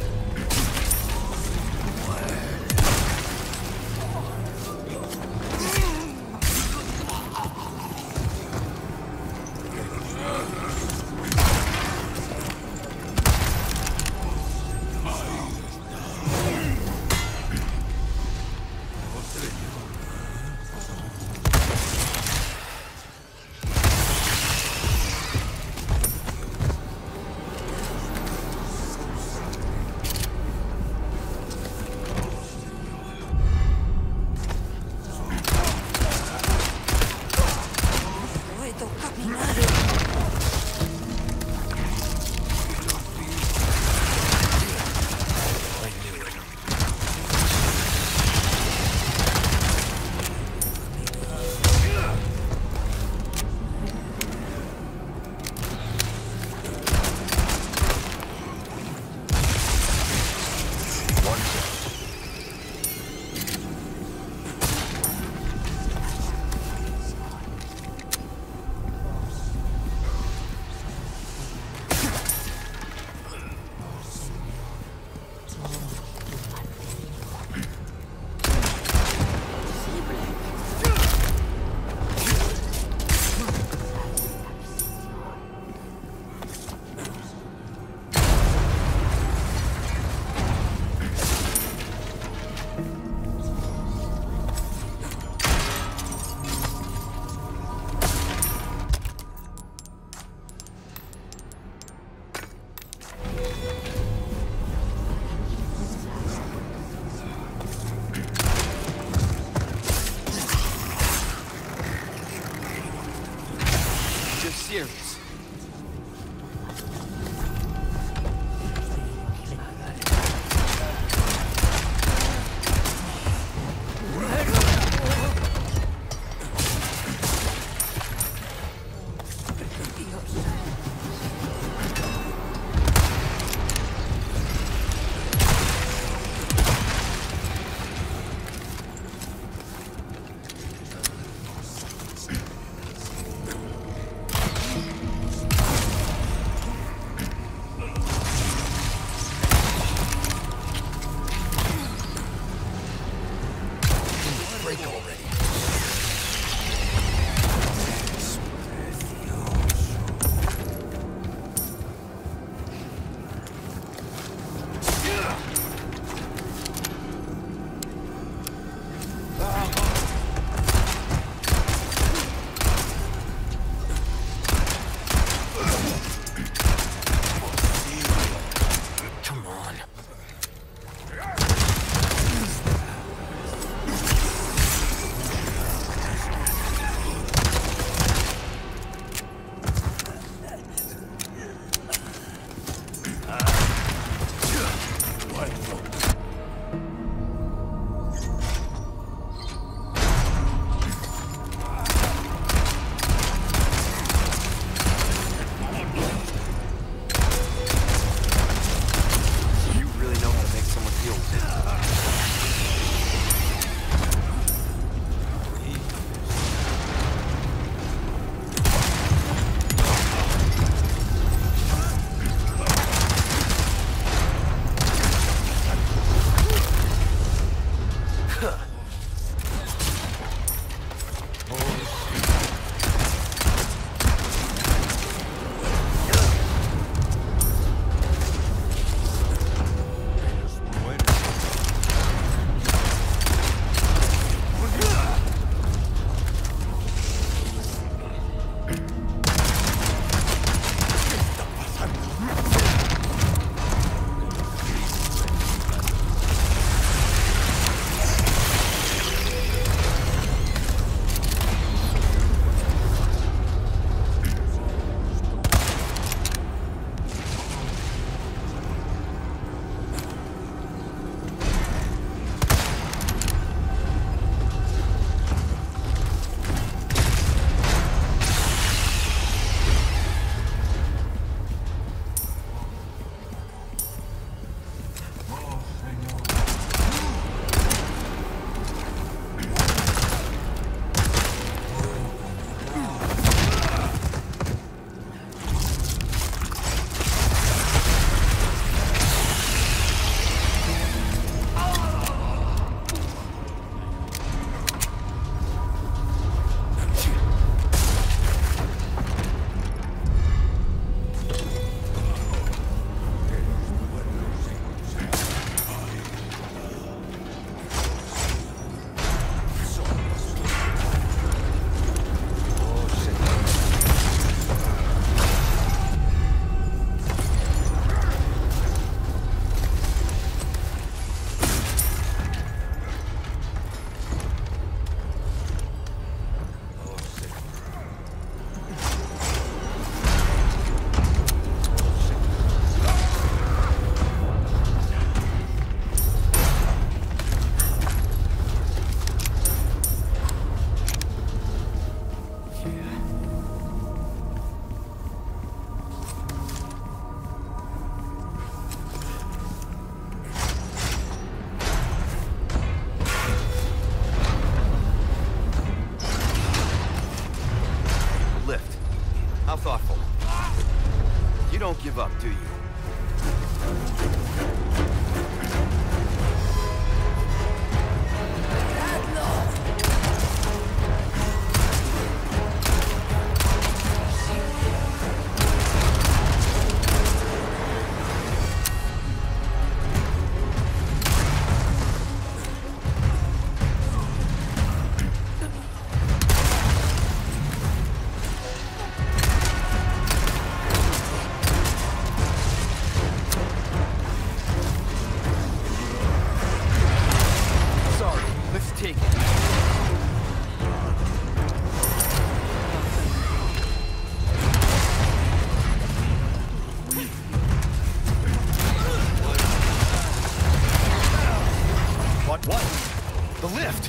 Serious. do you? What? The lift!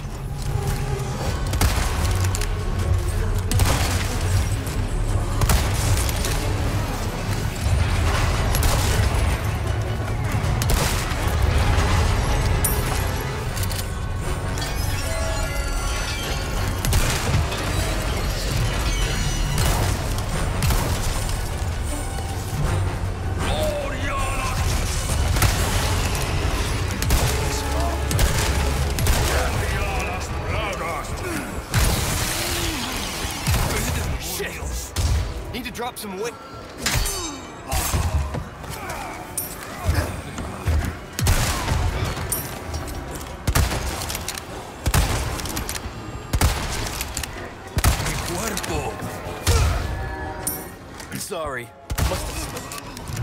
Need to drop some weight. Sorry. Must have slipped.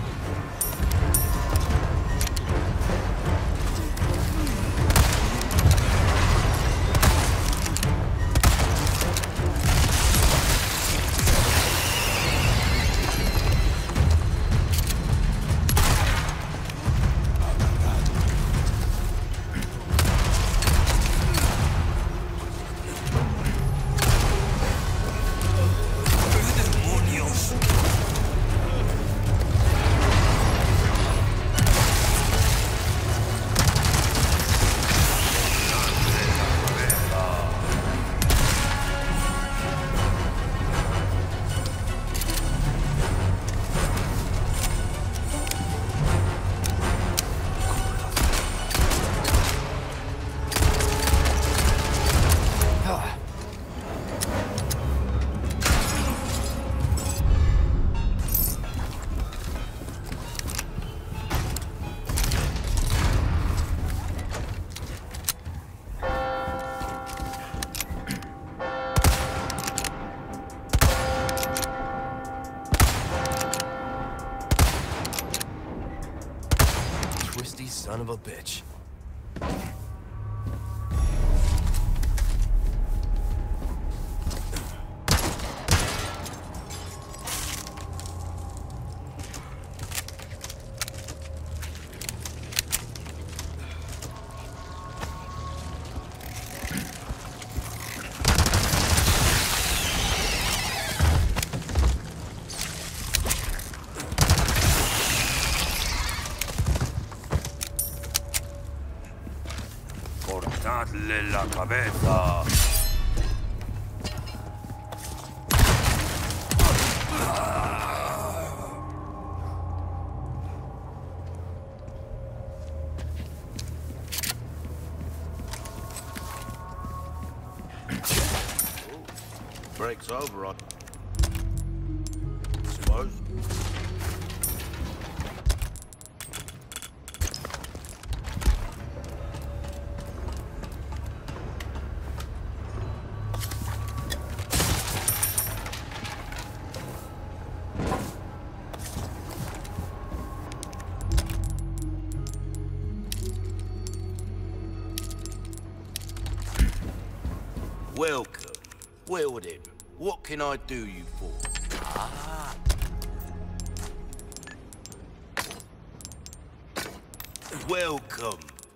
Twisty son of a bitch. Cortadle la cabeza. Break's over, I suppose. Welcome. Well then, what can I do you for? Ah. Welcome.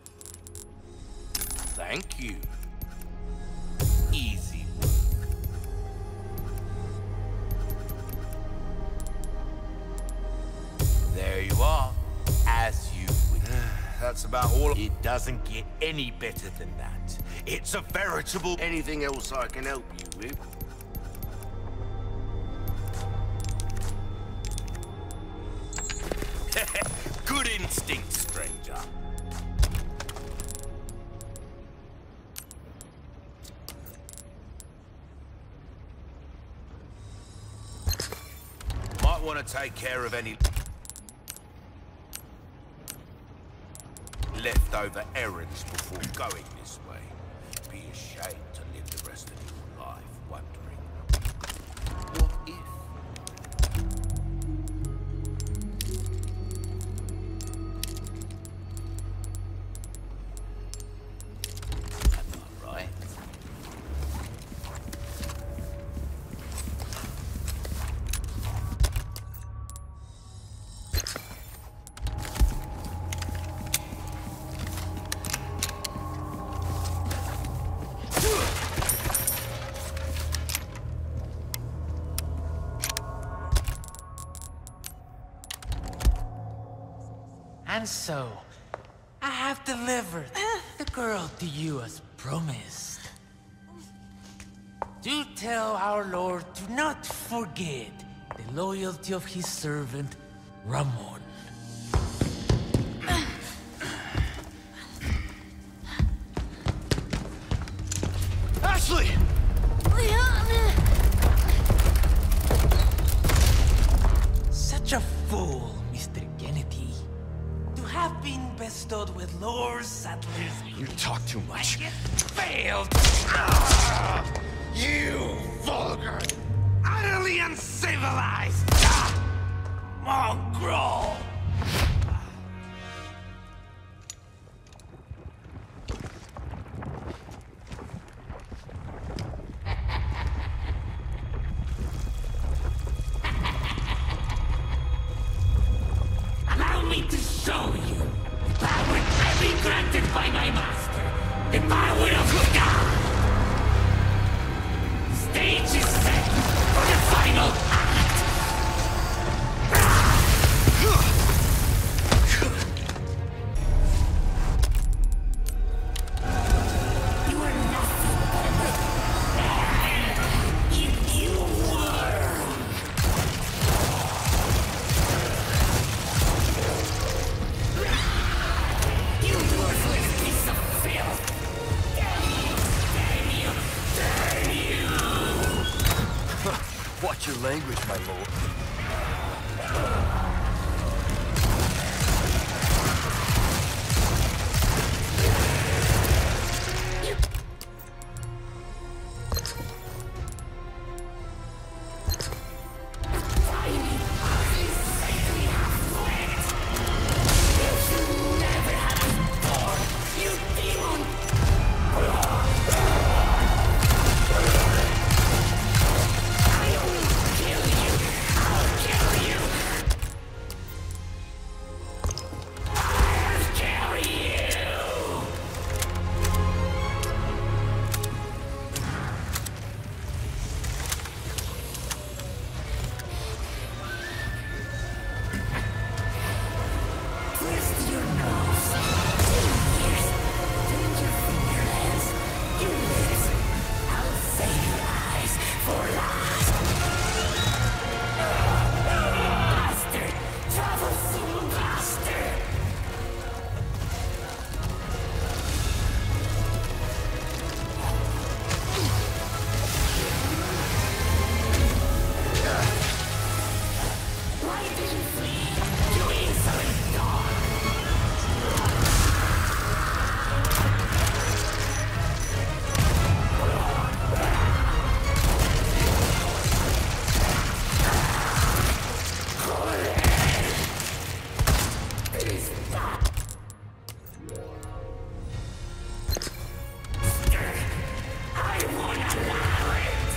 Thank you. Easy work. There you are, as you wish. That's about all. It doesn't get any better than that. It's a veritable... Anything else I can help you with? instinct, stranger. Might want to take care of any leftover errands before going this way. Be ashamed to live the rest of your life wondering, what if? Right. And so, I have delivered the girl to you as promised. Do tell our Lord to not forget the loyalty of his servant, Ramon. Ashley! Such a fool, Mr. Kennedy. To have been bestowed with Lord Saddler's... You talk too much. It failed! You vulgar, Utterly uncivilized! Mongrel! Allow me to show you the power I've been granted by my master. The power of God. The stage is set for the final act. You are nothing in your world. You worthless piece of filth! Damn you! Watch your language, my lord. You demon! Twist your nose. Fingers. Turn your fingernails. Your lips. I'll save your eyes for last. Bastard. Troublesome bastard. Why did you flee? You insolent dog. I won't allow it.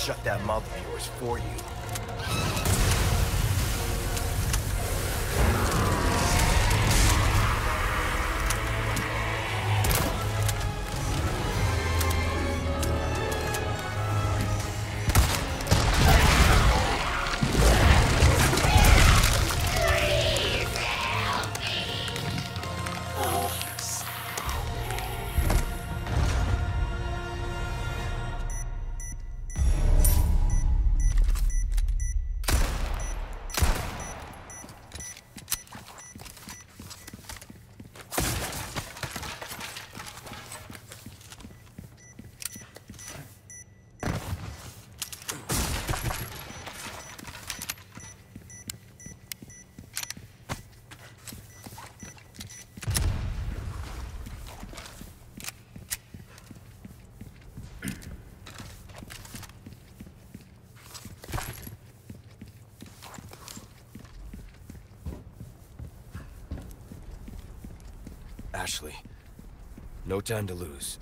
shut that mouth of yours for you. Ashley, no time to lose.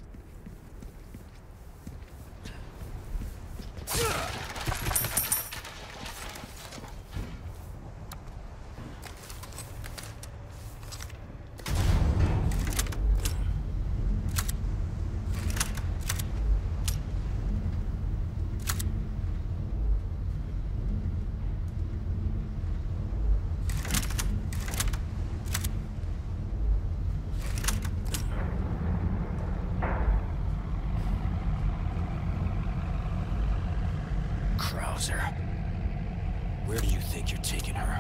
Krauser, where do you think you're taking her?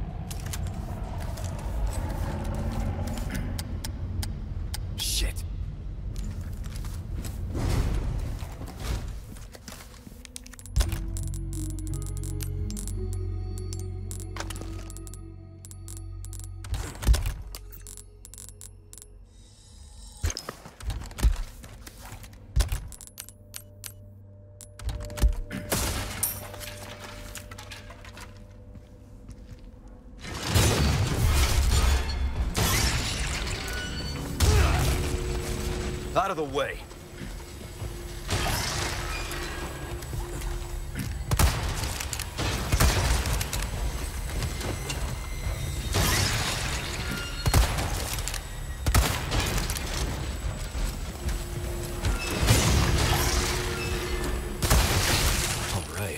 Shit. Out of the way. All right.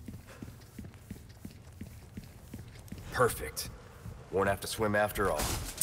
Perfect. Won't have to swim after all.